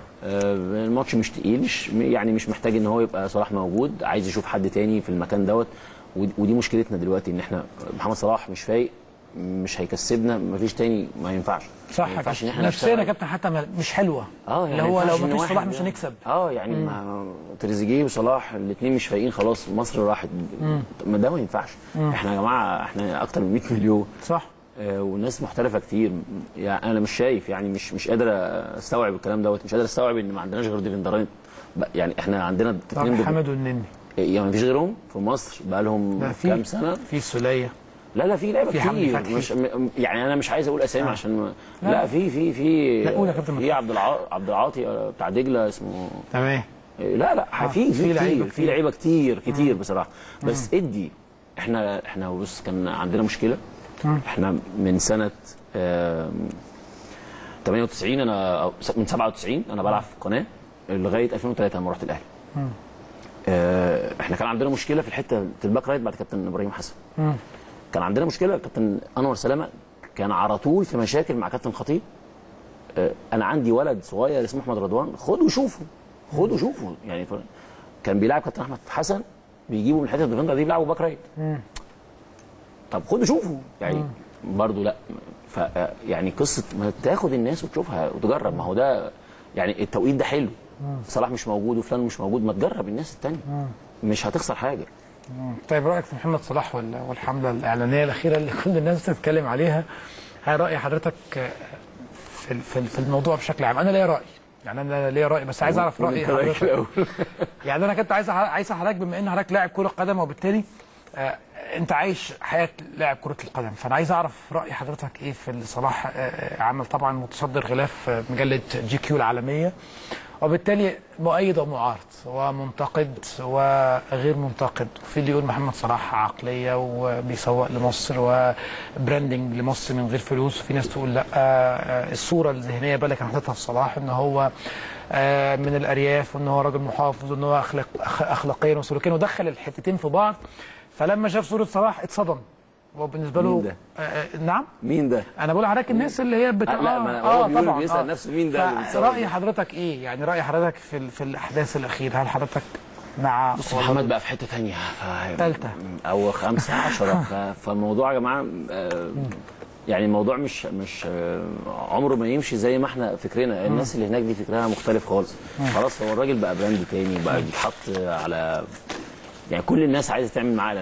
الماتش مش تقيل، مش يعني مش محتاج ان هو يبقى صلاح موجود، عايز يشوف حد تاني في المكان دوت. ودي مشكلتنا دلوقتي، ان احنا محمد صلاح مش فايق، مش هيكسبنا، مفيش تاني، ما ينفعش. صح، ما ينفعش ان احنا نفسيا يا كابتن حتى مش حلوه. اه يعني اللي هو لو مفيش صلاح مش هنكسب. اه يعني ما تريزيجيه وصلاح الاثنين مش فايقين، خلاص مصر راحت. ما ده ما ينفعش. مم. احنا يا جماعه احنا اكتر من مئة مليون. صح. آه والناس محترفه كتير. يعني انا مش شايف، يعني مش مش قادر استوعب الكلام دوت، مش قادر استوعب ان ما عندناش غير ديفندرين. يعني احنا عندنا اثنين، حمد والنني، يعني مفيش غيرهم في مصر بقى لهم كام سنه. في سوليه، لا لا في لعيبه كتير، مش يعني انا مش عايز اقول اسامي آه. عشان لا, لا في في في في عبد الع... عبد العاطي بتاع دجله اسمه تمام. لا لا آه. في في كتير في لعيبه كتير كتير بصراحه. بس مم. ادي احنا احنا بص كان عندنا مشكله. مم. احنا من سنه ثمانية وتسعين، انا من سبعة وتسعين انا بلعب في القناه لغايه ألفين وثلاثة لما رحت الاهلي. اه احنا كان عندنا مشكله في الحته الباك رايت بعد كابتن ابراهيم حسن. مم. كان عندنا مشكله، كابتن انور سلامه كان على طول في مشاكل مع كابتن خطيب. اه انا عندي ولد صغير اسمه احمد رضوان، خده شوفه خده شوفه يعني كان بيلعب كابتن احمد حسن، بيجيبه من حته الديفندر دي بيلعبه باك رايت. طب خده شوفه يعني برضه لا. ف يعني قصه ما تاخد الناس وتشوفها وتجرب، ما هو ده يعني التوقيت ده حلو. صلاح مش موجود وفلان مش موجود، ما تجرب الناس الثانيه، مش هتخسر حاجه. طيب رايك في محمد صلاح والحمله الاعلانيه الاخيره اللي كل الناس بتتكلم عليها، هل راي حضرتك في في الموضوع بشكل عام؟ انا ليا راي، يعني انا ليا راي، بس عايز اعرف راي حضرتك. يعني انا كنت عايز عايز حضرتك، بما ان حضرتك لاعب كره قدم وبالتالي آه انت عايش حياه لاعب كره القدم، فانا عايز اعرف راي حضرتك ايه في صلاح. آه عمل طبعا متصدر غلاف مجله جي كيو العالميه، وبالتالي مؤيد ومعارض ومنتقد وغير منتقد. في اللي يقول محمد صلاح عقليه وبيسوق لمصر وبراندنج لمصر من غير فلوس، وفي ناس تقول لا، الصوره الذهنيه بقى اللي كان حاططها في صلاح ان هو من الارياف وان هو راجل محافظ وان هو اخلاق اخلاقيا وسلوكيا، ودخل الحتتين في بعض. فلما شاف صوره صلاح اتصدم، وبالنسبه له مين ده؟ آه نعم مين ده؟ انا بقول لحضرتك الناس اللي هي بت... لا ما هو آه طبعا بيسال آه. نفسه مين ده؟ راي حضرتك ايه؟ يعني راي حضرتك في في الاحداث الاخيره، هل حضرتك مع بص محمد بقى في حته ثانيه ثالثه او خمسه عشرة فالموضوع يا جماعه آه يعني الموضوع مش مش آه عمره ما يمشي زي ما احنا فكرنا. الناس اللي هناك دي فكرها مختلف خالص. خلاص هو الراجل بقى براند تاني، بقى بيتحط على يعني كل الناس عايزه تعمل معاه اعلانات.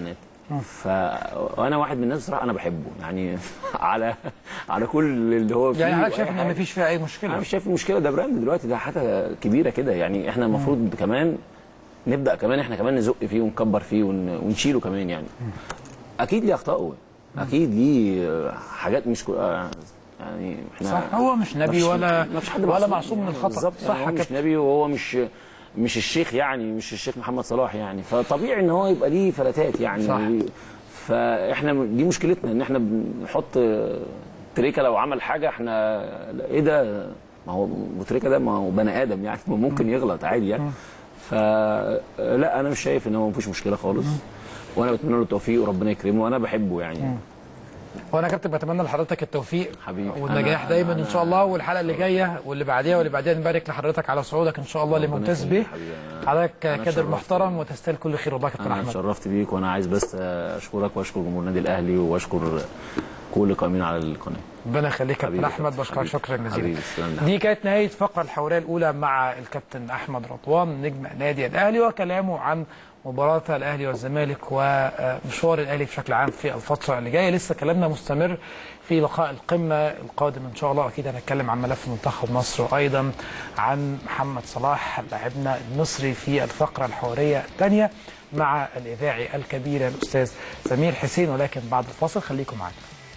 فانا واحد من الناس بصراحه انا بحبه يعني على على كل اللي هو فيه. يعني حضرتك شايف ان مفيش فيها اي مشكله؟ انا مش شايف المشكله، ده براند دلوقتي، ده حاجه كبيره كده يعني. احنا المفروض كمان نبدا كمان احنا كمان نزق فيه ونكبر فيه ونشيله كمان يعني. اكيد ليه اخطائه، اكيد ليه حاجات مش يعني احنا صح. هو مش نبي ولا ولا معصوم من الخطا. بالظبط، صح. يعني هو مش نبي وهو مش مش الشيخ يعني، مش الشيخ محمد صلاح يعني، فطبيعي ان هو يبقى ليه فلتات يعني. صح. فاحنا دي مشكلتنا ان احنا بنحط تريكا لو عمل حاجه احنا ايه ده، ما هو تريكا ده ما هو بني ادم يعني ممكن يغلط عادي يعني. فلا انا مش شايف ان هو مفيش مشكله خالص، وانا بتمنى له التوفيق وربنا يكرمه، وانا بحبه يعني. وانا كابتن بتمنى لحضرتك التوفيق حبيبي والنجاح دايما ان شاء الله. والحلقه اللي جايه واللي بعديها واللي بعديها نبارك لحضرتك على صعودك ان شاء الله لممتاز به. حضرتك كادر محترم وتستاهل كل خير والله يا كابتن احمد. انا اتشرفت بيك، وانا عايز بس اشكرك واشكر جمهور النادي الاهلي واشكر كل القائمين على القناه. ربنا يخليك يا كابتن احمد، بشكرك شكرا جزيلا. دي كانت نهايه الفقره الحواريه الاولى مع الكابتن احمد رضوان نجم النادي الاهلي وكلامه عن مباراة الأهلي والزمالك ومشوار الأهلي بشكل عام في الفترة اللي جاية. لسه كلامنا مستمر في لقاء القمة القادم إن شاء الله. أكيد هنتكلم عن ملف منتخب مصر وأيضا عن محمد صلاح لاعبنا المصري في الفقرة الحوارية الثانية مع الإذاعي الكبير الأستاذ سمير حسين، ولكن بعد الفاصل خليكم معنا.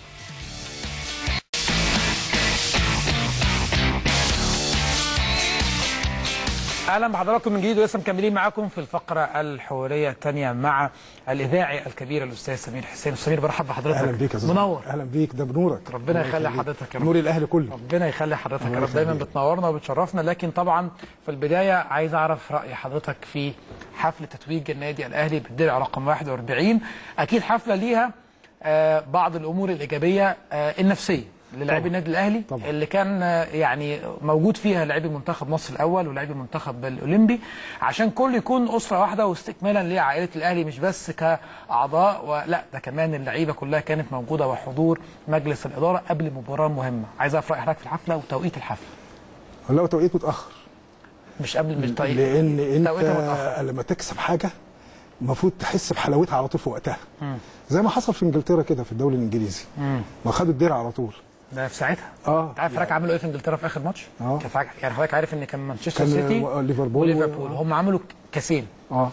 اهلا بحضراتكم من جديد، ولسه مكملين معاكم في الفقره الحواريه الثانيه مع الاذاعي الكبير الاستاذ سمير حسين. سمير برحب بحضرتك. اهلا بيك يا استاذ منور. اهلا بيك، ده بنورك. ربنا يخلي حضرتك يا رب. نور الاهلي كله. ربنا يخلي حضرتك يا رب، دايما بتنورنا وبتشرفنا. لكن طبعا في البدايه عايز اعرف راي حضرتك في حفل تتويج النادي الاهلي بالدرع رقم واحد وأربعين. اكيد حفله ليها آه بعض الامور الايجابيه آه النفسيه للاعبي النادي الاهلي طبعا. اللي كان يعني موجود فيها لاعبي منتخب مصر الاول ولاعبي المنتخب الاولمبي، عشان كل يكون اسره واحده واستكمالا لعائله الاهلي، مش بس كاعضاء ولا ده كمان اللعيبه كلها كانت موجوده وحضور مجلس الاداره قبل مباراه مهمه. عايز اعرف راي حضرتك في الحفله وتوقيت الحفله. لا توقيت متاخر، مش قبل مش توقيت، لان انت لما تكسب حاجه المفروض تحس بحلاوتها على طول في وقتها. مم. زي ما حصل في انجلترا كده في الدوري الانجليزي، ما خدوا الدرع على طول ده في ساعتها. اه انت عارف حضرتك عملوا ايه في انجلترا في اخر ماتش؟ اه يعني حضرتك عارف ان كان مانشستر سيتي وليفربول وليفربول هم عملوا كاسين اه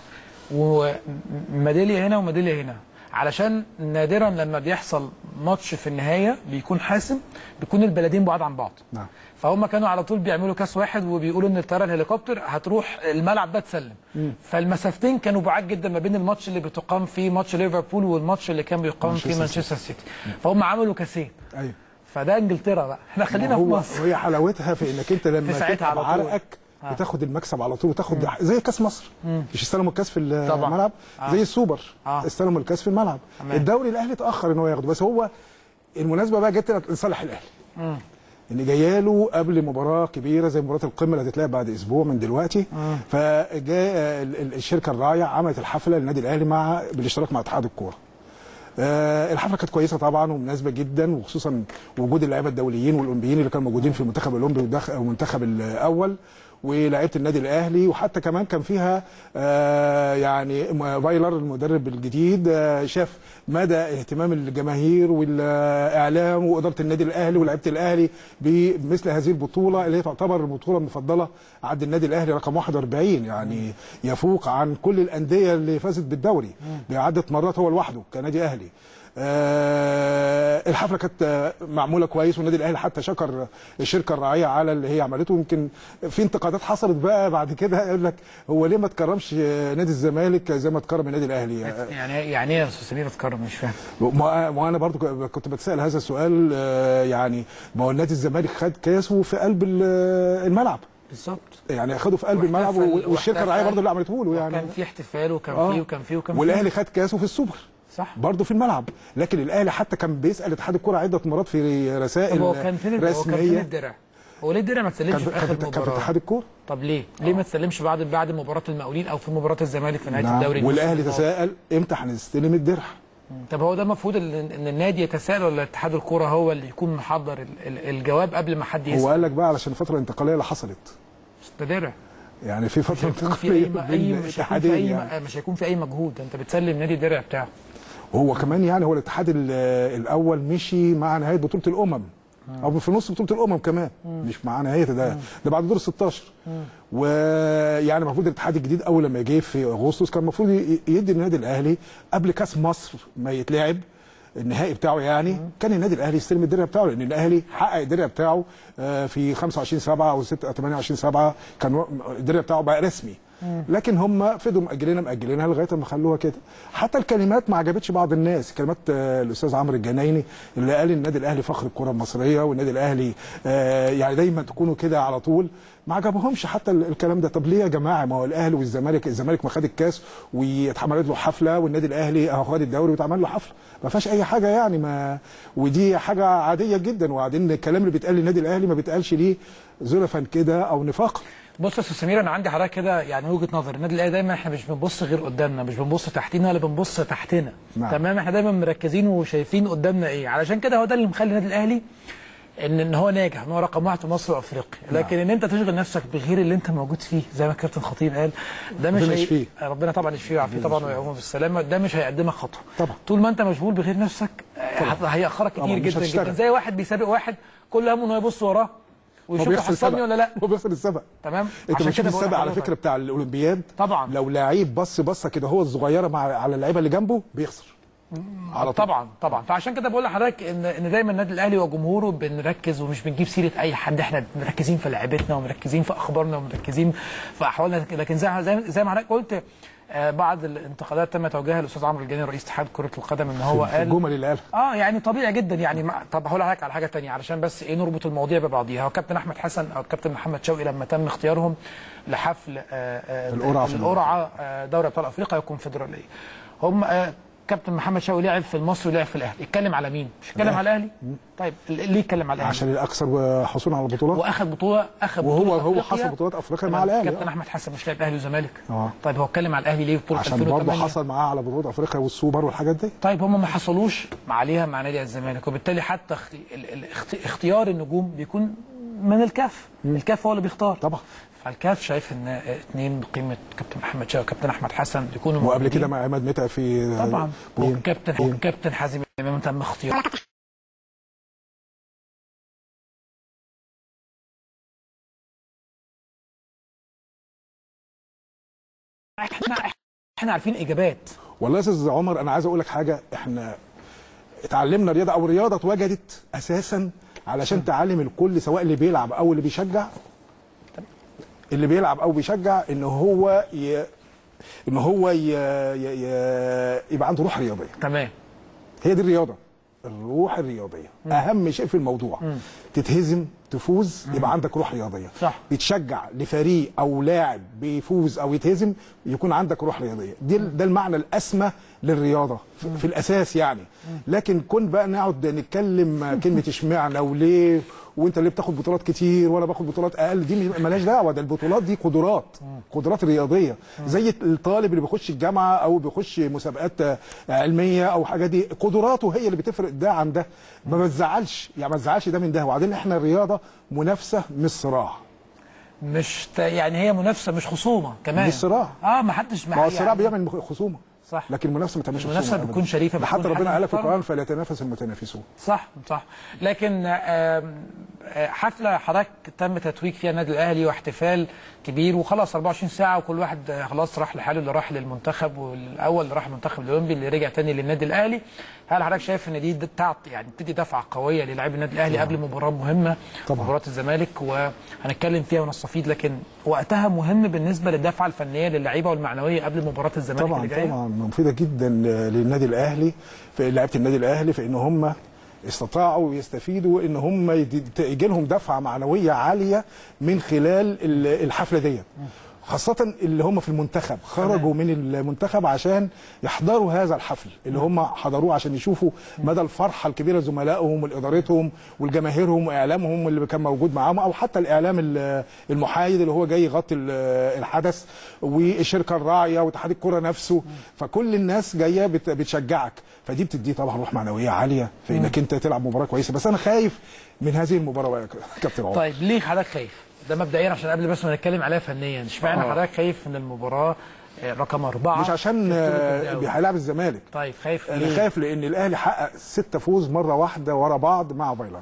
وميداليه هنا وميداليه هنا، علشان نادرا لما بيحصل ماتش في النهايه بيكون حاسم بيكون البلدين بعاد عن بعض. نعم. فهم كانوا على طول بيعملوا كاس واحد وبيقولوا ان الطياره الهليكوبتر هتروح الملعب ده تسلم. مم. فالمسافتين كانوا بعاد جدا ما بين الماتش اللي بتقام فيه ماتش ليفربول والماتش اللي كان بيقام فيه مانشستر سيتي. فهم عملوا كاسين. ايوه. فده انجلترا بقى، احنا خلينا في مصر. وهي حلوتها في انك انت لما تتعب عرقك آه. بتاخد المكسب على طول وتاخد مم. زي كاس مصر. مم. مش استلموا الكاس في الملعب آه. زي السوبر آه. استلموا الكاس في الملعب. أمان. الدوري الاهلي اتاخر ان هو ياخده، بس هو المناسبه بقى جت لصالح الاهلي. مم. ان جايه له قبل مباراه كبيره زي مباراه القمه اللي هتتلعب بعد اسبوع من دلوقتي. فجاء الشركه الراعيه عملت الحفله للنادي الاهلي مع بالاشتراك مع اتحاد الكوره. آه الحفله كانت كويسه طبعا ومناسبه جدا، وخصوصا وجود اللعيبه الدوليين والاولمبيين اللي كانوا موجودين في المنتخب الاولمبي والمنتخب الاول ولاعيبه النادي الاهلي، وحتى كمان كان فيها آه يعني فايلر المدرب الجديد آه شاف مدى اهتمام الجماهير والاعلام واداره النادي الاهلي ولاعيبه الاهلي بمثل هذه البطوله اللي هي تعتبر البطوله المفضله عند النادي الاهلي رقم واحد وأربعين، يعني يفوق عن كل الانديه اللي فازت بالدوري بعده مرات هو لوحده كنادي اهلي. آه الحفله كانت معموله كويس، والنادي الاهلي حتى شكر الشركه الراعيه على اللي هي عملته. يمكن في انتقادات حصلت بقى بعد كده يقول لك هو ليه ما تكرمش نادي الزمالك زي ما تكرم النادي الاهلي؟ يعني يعني ايه يا استاذ سمير اتكرم؟ مش فاهم. ما انا برضو كنت بتسال هذا السؤال. آه يعني ما هو نادي الزمالك خد كاسه في قلب الملعب بالظبط، يعني اخده في قلب الملعب، والشركه الراعيه برضو اللي عملته له يعني كان في احتفال وكان آه. فيه وكان فيه وكان فيه والاهلي خد كاسه في السوبر صح برضه في الملعب. لكن الاهلي حتى كان بيسال اتحاد الكره عده مرات في رسائل هو كان فين رسميه. هو كان فين الدرع؟ هو ليه الدرع ما تسلمش في اخر المباراه؟ كان في اتحاد الكوره. طب ليه؟ ليه ما تسلمش بعد بعد مباراه المقاولين او في مباراه الزمالك في نهايه نعم. الدوري؟ والاهلي تساءل امتى هنستلم الدرع؟ طب هو ده المفروض ان النادي يتساءل ولا اتحاد الكوره هو اللي يكون محضر الجواب قبل ما حد يسال؟ هو قال لك بقى علشان الفتره الانتقاليه اللي حصلت. ده درع. يعني في فتره انتقاليه مش هيكون في اي مش هيكون في اي مش هيكون في اي مجهود، انت بتسلم نادي الدرع بتاعه. وهو كمان يعني هو الاتحاد الاول مشي مع نهايه بطوله الامم او في نص بطوله الامم كمان، مش مع نهايتها، ده ده بعد دور ستاشر. ويعني المفروض الاتحاد الجديد اول لما جه في اغسطس كان المفروض يدي النادي الاهلي قبل كاس مصر ما يتلعب النهائي بتاعه، يعني كان النادي الاهلي يستلم الدرع بتاعه، لان الاهلي حقق الدرع بتاعه في خمسة وعشرين سبعة او ثمانية وعشرين سبعة، كان الدرع بتاعه بقى رسمي. لكن هم فضلوا مأجلينها مأجلينها لغايه ما خلوها كده. حتى الكلمات ما عجبتش بعض الناس، كلمات الاستاذ عمرو الجنايني اللي قال النادي الاهلي فخر الكره المصريه، والنادي الاهلي يعني دايما تكونوا كده على طول، ما عجبهمش حتى الكلام ده. طب ليه يا جماعه؟ ما هو الاهلي والزمالك، الزمالك ما خد الكاس واتعملت له حفله، والنادي الاهلي اهو خد الدوري واتعمل له حفله، ما فيهاش اي حاجه يعني، ما ودي حاجه عاديه جدا. وبعدين الكلام اللي بيتقال للنادي الاهلي ما بيتقالش ليه زلفا كده او نفاقا. بص يا استاذ سمير، انا عندي حضرتك كده يعني وجهه نظر. النادي الاهلي دايما احنا مش بنبص غير قدامنا، مش بنبص تحتينا ولا بنبص تحتنا. نعم. تمام، احنا دايما مركزين وشايفين قدامنا ايه. علشان كده هو ده اللي مخلي النادي الاهلي ان ان هو ناجح، ان هو رقم واحد في مصر وافريقيا. لكن نعم. ان انت تشغل نفسك بغير اللي انت موجود فيه زي ما الكابتن خطيب قال، ده مش هي... ربنا طبعا يشفيه ويعافيه طبعا ويقومه بالسلامه، ده مش هيقدمك خطوه. طبعا طول ما انت مشغول بغير نفسك هيأخرك كتير جدا جدا. زي واحد بيسابق واحد كل همه انه يبص وراه ويشوف حصلني ولا لا، هو بيحصل السبق. تمام، انت بتشوف السبق على فكره بتاع الاولمبياد طبعا، لو لعيب بص بصه كده هو الصغيره مع على اللعيبه اللي جنبه بيخسر على طول. طبعا طبعا. فعشان كده بقول لحضرتك ان ان دايما النادي الاهلي وجمهوره بنركز ومش بنجيب سيره اي حد، احنا مركزين في لعيبتنا ومركزين في اخبارنا ومركزين في احوالنا. لكن زي زي, زي ما حضرتك قلت آه بعض الانتقادات تم توجيهها للاستاذ عمرو الجنايني رئيس اتحاد كره القدم ان هو قال الجمل اللي قالها اه يعني طبيعي جدا يعني. طب هقول لحضرتك على حاجه ثانيه علشان بس ايه نربط المواضيع ببعضيها. هو كابتن احمد حسن او الكابتن محمد شوقي لما تم اختيارهم لحفل آه آه القرعه القرعه آه دوري ابطال افريقيا والكونفدراليه، هم آه كابتن محمد شوقي لعب في المصري ولعب في الاهلي، اتكلم على مين؟ مش اتكلم على الاهلي؟ طيب ليه اتكلم على الاهلي؟ عشان الاكثر حصولا على البطولات، واخد بطوله اخد بطوله وهو هو حصل بطولات افريقيا مع الاهلي. كابتن احمد حسن مش لاعب اهلي وزمالك. اه طيب هو اتكلم على الاهلي ليه في بطوله ألفين وثمانية؟ عشان برضه حصل معاه على بطوله افريقيا والسوبر والحاجات دي. طيب هم ما حصلوش عليها مع نادي الزمالك، وبالتالي حتى اختيار النجوم بيكون من الكاف، الكاف هو اللي بيختار طبعا. فالكاف شايف ان اثنين بقيمه كابتن محمد شوقي وكابتن احمد حسن يكونوا وقبل كده مع عماد متعب في طبعا، وكابتن وكابتن حازم امام تم اختياره. احنا احنا عارفين اجابات. والله يا استاذ عمر انا عايز اقول لك حاجه، احنا اتعلمنا رياضه او الرياضه اتوجدت اساسا علشان تعلم الكل سواء اللي بيلعب او اللي بيشجع، اللي بيلعب او بيشجع ان هو ي... ان هو ي... ي... ي... يبقى عنده روح رياضيه. تمام، هي دي الرياضه، الروح الرياضيه م. اهم شيء في الموضوع. م. تتهزم تفوز م. يبقى عندك روح رياضيه. صح. بتشجع لفريق او لاعب بيفوز او يتهزم يكون عندك روح رياضيه. دي م. ده المعنى الاسمى للرياضه في, في الاساس يعني. م. لكن كن بقى نقعد نتكلم كلمه اشمعنى وليه وانت اللي بتاخد بطولات كتير وانا باخد بطولات اقل، دي مالهاش دعوه. ده البطولات دي قدرات قدرات رياضيه زي الطالب اللي بيخش الجامعه او بيخش مسابقات علميه او حاجه، دي قدراته هي اللي بتفرق ده عن ده. ما بتزعلش يعني، ما تزعلش ده من ده. وبعدين احنا الرياضه منافسه مش صراع، مش يعني هي منافسه مش خصومه كمان، مش صراع. اه ما حدش ما هو الصراع بيعمل خصومه صح، لكن المنافسه ما تعملش المنافسه بتكون شريفه. حتى ربنا قال في القران فليتنافس المتنافسون. صح صح. لكن حفله حضرتك تم تتويج فيها النادي الاهلي واحتفال كبير وخلاص أربعة وعشرين ساعه وكل واحد خلاص راح لحاله، اللي راح للمنتخب والاول اللي راح المنتخب الاولمبي اللي رجع تاني للنادي الاهلي. هل حضرتك شايف ان دي تعطي يعني تدي دفعه قويه للاعبي النادي الاهلي قبل مباراه مهمه طبعا. مباراه الزمالك وهنتكلم فيها ونستفيد، لكن وقتها مهم بالنسبه للدفعه الفنيه للعيبه والمعنويه قبل مباراه الزمالك طبعا اللي جايه. طبعا مفيده جدا للنادي الاهلي، في لعيبه النادي الاهلي في ان هم استطاعوا يستفيدوا ان هم يجي لهم دفعه معنويه عاليه من خلال الحفله ديت، خاصة اللي هم في المنتخب خرجوا من المنتخب عشان يحضروا هذا الحفل اللي هم حضروه عشان يشوفوا مدى الفرحة الكبيرة لزملائهم وإدارتهم والجماهيرهم وإعلامهم اللي كان موجود معاهم أو حتى الإعلام المحايد اللي هو جاي يغطي الحدث والشركة الراعية واتحاد الكرة نفسه. فكل الناس جاية بتشجعك، فدي بتدي طبعا روح معنوية عالية في إنك أنت تلعب مباراة كويسة. بس أنا خايف من هذه المباراة يا كابتن عمر. طيب ليه حضرتك خايف؟ ده مبدئيا عشان قبل بس ما نتكلم عليها فنيا، اشمعنى حضرتك خايف ان المباراه رقم أربعة مش عشان هيلاعب الزمالك. طيب خايف ليه؟ انا خايف لان الاهلي حقق ستة فوز مره واحده ورا بعض مع فايلر،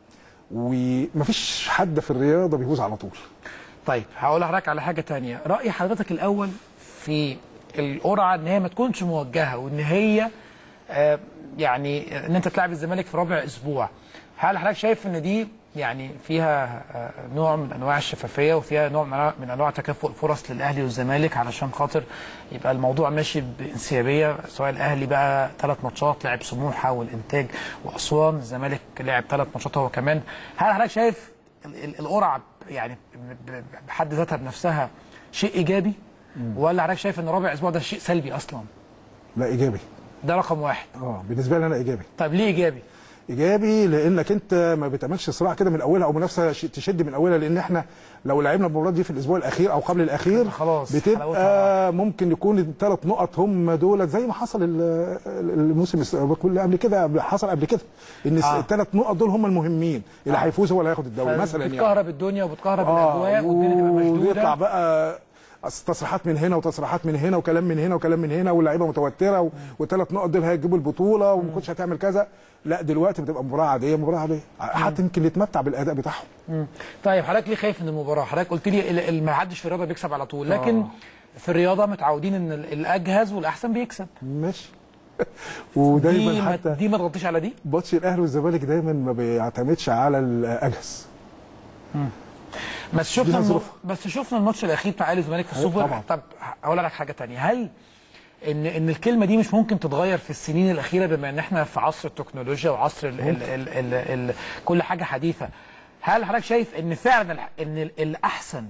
ومفيش حد في الرياضه بيفوز على طول. طيب هقول لحضرتك على حاجه ثانيه، راي حضرتك الاول في القرعه ان هي ما تكونش موجهه، وان هي آه يعني ان انت تلعب الزمالك في رابع اسبوع، هل حضرتك شايف ان دي يعني فيها آه نوع من انواع الشفافيه وفيها نوع من انواع تكافؤ الفرص للاهلي والزمالك علشان خاطر يبقى الموضوع ماشي بانسيابيه، سواء الاهلي بقى ثلاث ماتشات لعب سموحه والانتاج واسوان، الزمالك لعب ثلاث ماتشات هو كمان، هل حضرتك شايف القرعه يعني بحد ذاتها بنفسها شيء ايجابي مم. ولا حضرتك شايف ان رابع اسبوع ده شيء سلبي اصلا؟ لا ايجابي. ده رقم واحد. اه بالنسبه لي انا ايجابي. طيب ليه ايجابي؟ ايجابي لانك انت ما بتعملش صراع كده من اولها او منافسه تشد من اولها، لان احنا لو لعبنا المباراه دي في الاسبوع الاخير او قبل الاخير خلاص بتبقى ممكن يكون الثلاث نقط هم دول زي ما حصل الموسم اللي قبل كده، حصل قبل كده ان آه. الثلاث نقط دول هم المهمين، اللي هيفوز هو اللي هياخد الدوري مثلا، يعني بتكهرب الدنيا وبتكهرب آه الاجواء والدنيا تبقى مشدوده، ويطلع بقى تصريحات من هنا وتصريحات من هنا وكلام من هنا وكلام من هنا واللعيبه متوتره والثلاث نقط دول هيجيبوا البطوله وما كنتش هتعمل كذا. لا دلوقتي بتبقى مباراه عاديه، مباراه عاديه حتى يمكن يتمتع بالاداء بتاعهم. مم. طيب حضرتك ليه خايف من المباراه؟ حضرتك قلت لي ما حدش في الرياضه بيكسب على طول، لكن آه. في الرياضه متعودين ان الاجهز والاحسن بيكسب. ماشي. ودايما دي حتى دي ما تغطيش على دي؟ ماتش الاهلي والزمالك دايما ما بيعتمدش على الاجهز. مم. بس شفنا الم... بس شفنا الماتش الاخير بتاع الاهلي والزمالك في السوبر. طب اقول لك حاجه ثانيه، هل ان ان الكلمه دي مش ممكن تتغير في السنين الاخيره بما ان احنا في عصر التكنولوجيا وعصر ال ال ال ال ال كل حاجه حديثه؟ هل حضرتك شايف ان فعلا ان الاحسن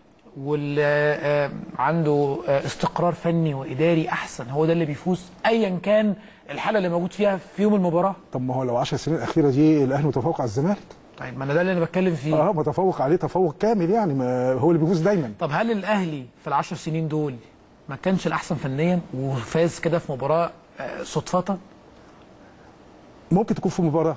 واللي عنده استقرار فني واداري احسن هو ده اللي بيفوز ايا كان الحاله اللي موجود فيها في يوم المباراه؟ طب ما هو لو عشر سنين الاخيره دي الاهلي متفوق على الزمالك. طيب ما انا ده اللي انا بتكلم فيه. اه متفوق عليه تفوق كامل، يعني ما هو اللي بيفوز دايما. طب هل الاهلي في العشر سنين دول ما كانش الاحسن فنيا وفاز كده في مباراه صدفه؟ ممكن تكون في مباراه،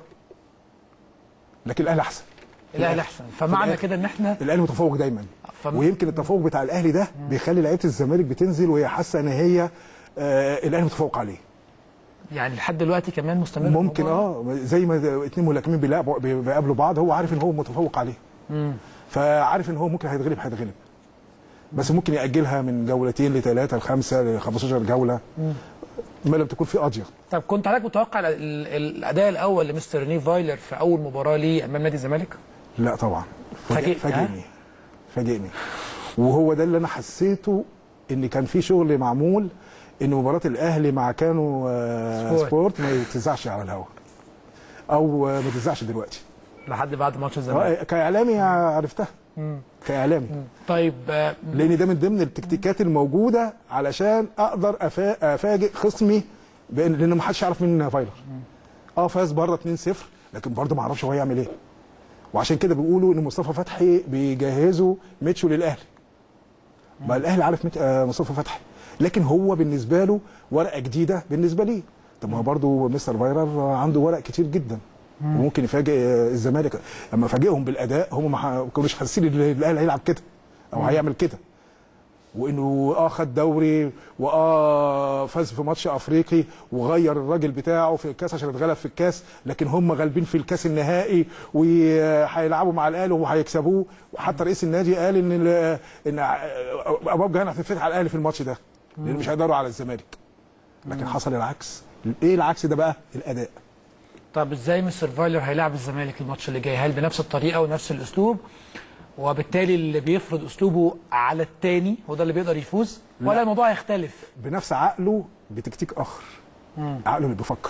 لكن الاهلي احسن. الاهلي احسن، فمعنى كده ان احنا الاهلي متفوق دايما. فم... ويمكن التفوق بتاع الاهلي ده مم. بيخلي لعيبه الزمالك بتنزل وهي حاسه ان هي آه الاهلي متفوق عليه. يعني لحد دلوقتي كمان مستمر ممكن اه زي ما اثنين ملاكمين بيقابلوا بعض، هو عارف ان هو متفوق عليه. امم فعارف ان هو ممكن هيتغلب هيتغلب بس ممكن ياجلها من جولتين لثلاثه لخمسه ل خمستاشر جوله مم. ما لم تكون في قاضيه. طب كنت حضرتك متوقع الاداء الاول لمستر ريني فايلر في اول مباراه ليه امام نادي الزمالك؟ لا طبعا فاجئني فاجئني وهو ده اللي انا حسيته، ان كان في شغل معمول ان مباراه الاهلي مع كانو سبورت, سبورت ما يتذاعش على الهواء او ما تتذاعش دلوقتي لحد بعد ماتش الزمالك. كاعلامي عرفتها مم. كاعلامي. مم. طيب لان ده من ضمن التكتيكات الموجوده علشان اقدر افاجئ خصمي، لان ما حدش يعرف مين فايلر. اه فاز بره اتنين صفر لكن برضه ما اعرفش هو هيعمل ايه، وعشان كده بيقولوا ان مصطفى فتحي بيجهزوا ميتشو للاهلي. ما الاهلي عارف مصطفى فتحي، لكن هو بالنسبه له ورقه جديده بالنسبه لي. طب ما هو برضه مستر فايلر عنده ورق كتير جدا وممكن يفاجئ الزمالك. لما فاجئهم بالاداء هم ما كانوش حاسين ان الاهلي هيلعب كده او هيعمل كده، وانه اه خد دوري واه فاز في ماتش افريقي وغير الراجل بتاعه في الكاس عشان اتغلب في الكاس، لكن هم غالبين في الكاس النهائي وهيلعبوا مع الاهلي وهيكسبوه. وحتى رئيس النادي قال ان ان ابواب جهنم هتتفتح على الاهلي في الماتش ده لان مش هيقدروا على الزمالك. لكن حصل العكس. ايه العكس ده بقى؟ الاداء. طب ازاي مستر فايلر هيلاعب الزمالك الماتش اللي جاي؟ هل بنفس الطريقه ونفس الاسلوب وبالتالي اللي بيفرض اسلوبه على الثاني هو ده اللي بيقدر يفوز، ولا الموضوع هيختلف؟ بنفس عقله بتكتيك اخر. مم. عقله اللي بيفكر.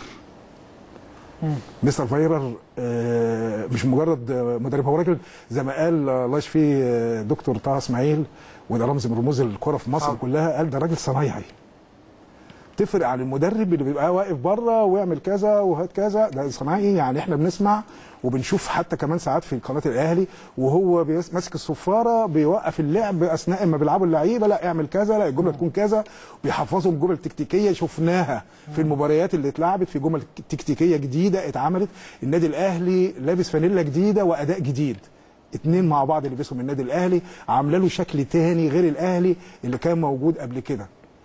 مستر فايلر آه مش مجرد مدرب، هو راجل زي ما قال الله يشفيه دكتور طه اسماعيل وده رمز من رموز الكره في مصر. آه. كلها قال ده راجل صنايعي. تفرق عن المدرب اللي بيبقى واقف بره ويعمل كذا وهات كذا، ده صناعي. يعني احنا بنسمع وبنشوف حتى كمان ساعات في قناه الاهلي وهو ماسك الصفاره بيوقف اللعب اثناء ما بيلعبوا اللعيبه، لا اعمل كذا، لا الجمله تكون كذا، بيحفظهم جمل تكتيكيه شفناها في المباريات اللي اتلعبت، في جمل تكتيكيه جديده اتعملت. النادي الاهلي لابس فانيلا جديده واداء جديد، اتنين مع بعض لبسهم النادي الاهلي عامله له شكل تاني غير الاهلي اللي كان موجود قبل كده.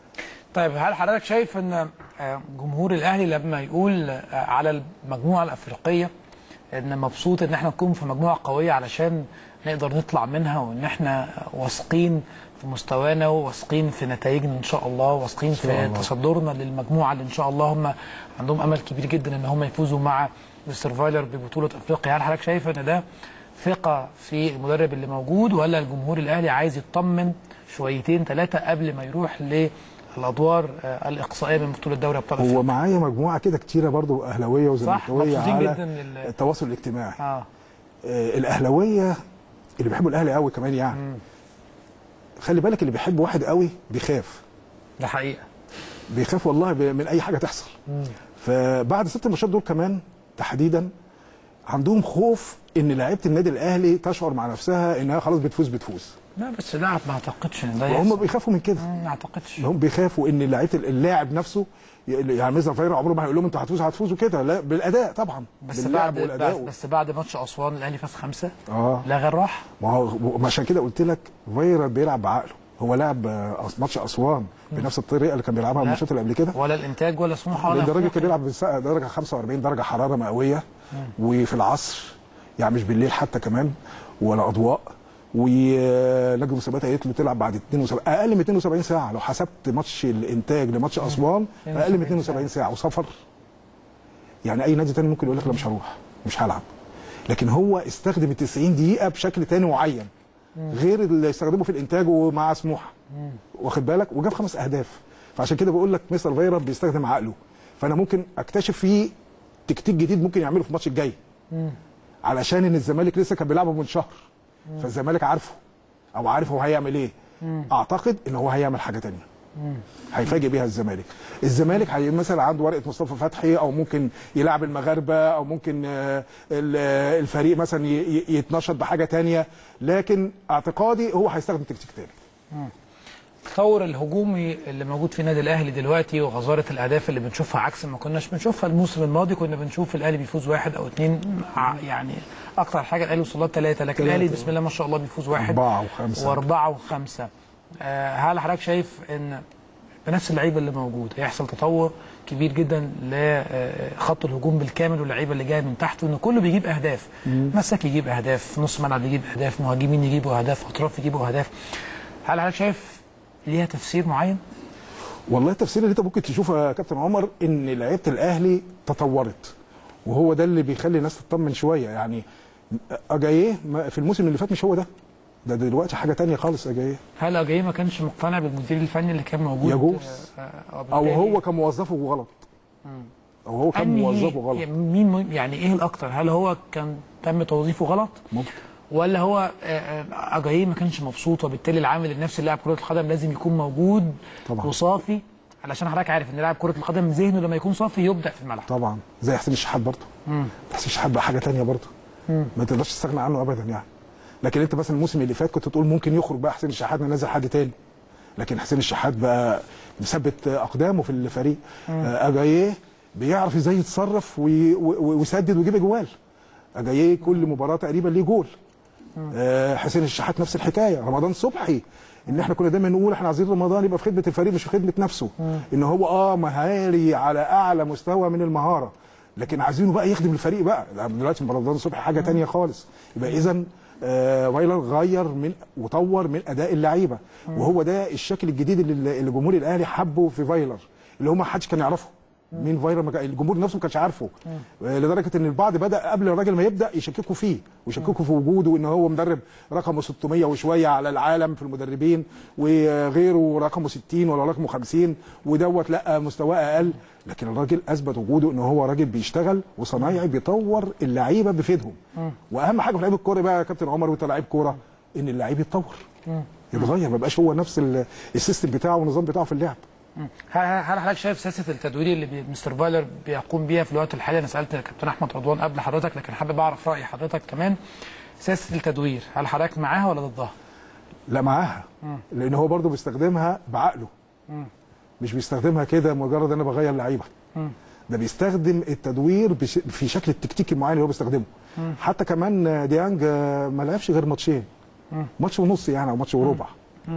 طيب هل حضرتك شايف ان جمهور الاهلي لما يقول على المجموعه الافريقيه ان مبسوط ان احنا نكون في مجموعه قويه علشان نقدر نطلع منها، وان احنا واثقين في مستوانا وواثقين في نتائجنا ان شاء الله، واثقين في تصدرنا للمجموعه اللي ان شاء الله هم عندهم امل كبير جدا ان هم يفوزوا مع السرفايلر ببطوله افريقيا؟ هل حضرتك شايف ان ده ثقه في المدرب اللي موجود، ولا الجمهور الاهلي عايز يطمن شويتين ثلاثه قبل ما يروح للادوار الاقصائيه من بطوله دوري ابطال افريقيا؟ هو معايا مجموعه كده كتيره برضو اهلاويه وزملكاويه على جدا التواصل الاجتماعي. اه, آه الاهلاويه اللي بيحبوا الاهلي قوي كمان يعني. مم. خلي بالك اللي بيحب واحد قوي بيخاف. ده حقيقه. بيخاف والله من اي حاجه تحصل. مم. فبعد ست ماتشات دول كمان تحديدا عندهم خوف ان لعيبه النادي الاهلي تشعر مع نفسها انها خلاص بتفوز بتفوز. لا بس لا، ما اعتقدش ان ده هم بيخافوا من كده. ما اعتقدش. هم بيخافوا ان لعيبه اللاعب نفسه يعني مثلا فاير عمره ما هيقول لهم انتوا هتفوزوا هتفوزوا كده، لا بالاداء طبعا. بس بعد بس بعد ماتش اسوان الاهلي فاز خمسه اه لا غير راح. ما هو عشان كده قلت لك فاير بيلعب بعقله. هو لعب ماتش اسوان بنفس الطريقه اللي كان بيلعبها الماتشات اللي قبل كده، ولا الانتاج ولا سموحه ولا الراجل كان بيلعب درجه خمسة وأربعين درجه حراره مئويه، وفي العصر يعني مش بالليل حتى كمان ولا اضواء، ولجنه المسابقات قالت له تلعب بعد اتنين وسبعين اقل من اتنين وسبعين ساعه. لو حسبت ماتش الانتاج لماتش اسوان اقل من اتنين وسبعين ساعه وسفر. يعني اي نادي تاني ممكن يقول لك لا مش هروح مش هلعب، لكن هو استخدم ال تسعين دقيقه بشكل تاني معين غير اللي استخدمه في الانتاج ومع سموحه، واخد بالك، وجاب خمس اهداف. فعشان كده بقول لك مستر فايرا بيستخدم عقله. فانا ممكن اكتشف فيه تكتيك جديد ممكن يعمله في الماتش الجاي، علشان ان الزمالك لسه كان بيلعبه من شهر، فالزمالك عارفه او عارف هو هيعمل ايه. اعتقد ان هو هيعمل حاجه ثانيه هيفاجئ بيها الزمالك. الزمالك هي مثلا عنده ورقه مصطفى فتحي، او ممكن يلعب المغاربه، او ممكن الفريق مثلا يتنشط بحاجه ثانيه، لكن اعتقادي هو هيستخدم تكتيك ثاني. التطور الهجومي اللي موجود في النادي الاهلي دلوقتي وغزاره الاهداف اللي بنشوفها عكس ما كناش بنشوفها الموسم الماضي. كنا بنشوف الاهلي بيفوز واحد او اثنين، يعني اكتر حاجه الاهلي وصل لها ثلاثه، لكن الاهلي بسم الله ما شاء الله بيفوز واحد اربعه وخمسه واربعه وخمسه. آه هل حضرتك شايف ان بنفس اللعيبه اللي موجود هيحصل تطور كبير جدا لخط الهجوم بالكامل واللعيبه اللي جايه من تحت، وان كله بيجيب اهداف؟ مساك يجيب اهداف، نص ملعب يجيب اهداف، مهاجمين يجيبوا اهداف، اطراف يجيبوا اهداف. هل حضرتك شايف ليها تفسير معين؟ والله التفسير اللي انت ممكن تشوفه يا كابتن عمر ان لعيبه الاهلي تطورت، وهو ده اللي بيخلي الناس تطمن شويه. يعني اجاييه في الموسم اللي فات مش هو ده، ده دلوقتي حاجه ثانيه خالص. اجاييه هل اجاييه ما كانش مقتنع بالمدير الفني اللي كان موجود؟ يجوز او هو كان موظفه غلط، او هو كان موظفه غلط. مين يعني ايه الاكتر؟ هل هو كان تم توظيفه غلط؟ ممكن. ولا هو اجاييه ما كانش مبسوط، وبالتالي العامل النفسي لاعب كره القدم لازم يكون موجود طبعا وصافي، علشان حضرتك عارف ان لاعب كره القدم ذهنه لما يكون صافي يبدع في الملعب. طبعا زي حسين الشحات برضه. حسين الشحات بقى حاجه ثانيه برضه، ما تقدرش تستغنى عنه ابدا يعني. لكن انت مثلا الموسم اللي فات كنت تقول ممكن يخرج بقى حسين الشحات ننزل حد تاني، لكن حسين الشحات بقى مثبت اقدامه في الفريق. اجاييه بيعرف ازاي يتصرف ويسدد ويجيب اجوال. اجاييه كل مباراه تقريبا ليه جول. آه حسين الشحات نفس الحكايه. رمضان صبحي ان احنا كنا دايما نقول احنا عايزين رمضان يبقى في خدمه الفريق مش في خدمه نفسه. مم. ان هو اه مهاري على اعلى مستوى من المهاره، لكن عايزينه بقى يخدم الفريق بقى. دلوقتي رمضان صبحي حاجه ثانيه خالص. يبقى اذا آه فايلر غير من وطور من اداء اللعيبه، وهو ده الشكل الجديد اللي الجمهور الاهلي حبه في فايلر، اللي هم ما حدش كان يعرفه. مين فايلر؟ الجمهور نفسه ما كانش عارفه، لدرجه ان البعض بدا قبل الراجل ما يبدا يشككوا فيه ويشككوا في وجوده، ان هو مدرب رقمه ستمية وشويه على العالم في المدربين، وغيره رقمه ستين ولا رقمه خمسين، ودوت لا مستواه اقل. لكن الراجل اثبت وجوده ان هو راجل بيشتغل وصنايعي بيطور اللعيبه بيفيدهم. واهم حاجه في لعيب الكوره بقى يا كابتن عمر وانت لعيب كوره، ان اللعيب يتطور يتغير، ما يبقاش هو نفس السيستم بتاعه والنظام بتاعه في اللعب. هل حضرتك شايف سياسه التدوير اللي مستر فايلر بيقوم بيها في الوقت الحالي؟ انا سالت كابتن احمد رضوان قبل حضرتك، لكن حابب اعرف راي حضرتك كمان. سياسه التدوير هل حضرتك معاها ولا ضدها؟ لا معاها، لان هو برضه بيستخدمها بعقله، مم. مش بيستخدمها كده مجرد انا بغير لعيبه، ده بيستخدم التدوير في شكل التكتيك المعين اللي هو بيستخدمه. مم. حتى كمان ديانج ما لعبش غير ماتشين، ماتش ونص يعني او ماتش وربع.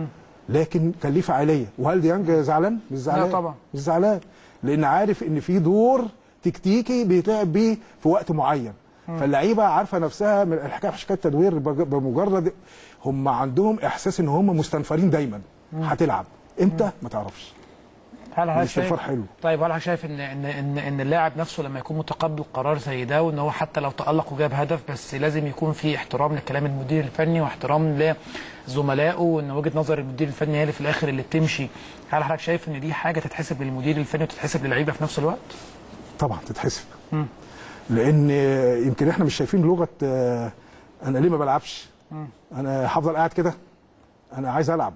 لكن كان ليه فعاليه. وهل ديانج زعلان؟ مش زعلان. لا طبعا مش زعلان، لان عارف ان في دور تكتيكي بيتلعب بيه في وقت معين. فاللعيبه عارفه نفسها من الحكايه في حكايه التدوير، بمجرد هم عندهم احساس ان هم مستنفرين دايما. هتلعب امتى ما تعرفش. هل حضرتك شايف حلو. طيب هل حضرتك شايف ان ان ان ان اللاعب نفسه لما يكون متقبل قرار زي ده، وان هو حتى لو تالق وجاب هدف بس لازم يكون في احترام لكلام المدير الفني واحترام لزملائه، وان وجهه نظر المدير الفني هي اللي في الاخر اللي بتمشي، هل حضرتك شايف ان دي حاجه تتحسب للمدير الفني وتتحسب للعيبه في نفس الوقت؟ طبعا تتحسب. م. لان يمكن احنا مش شايفين لغه انا ليه ما بلعبش؟ م. انا هفضل قاعد كده؟ انا عايز العب.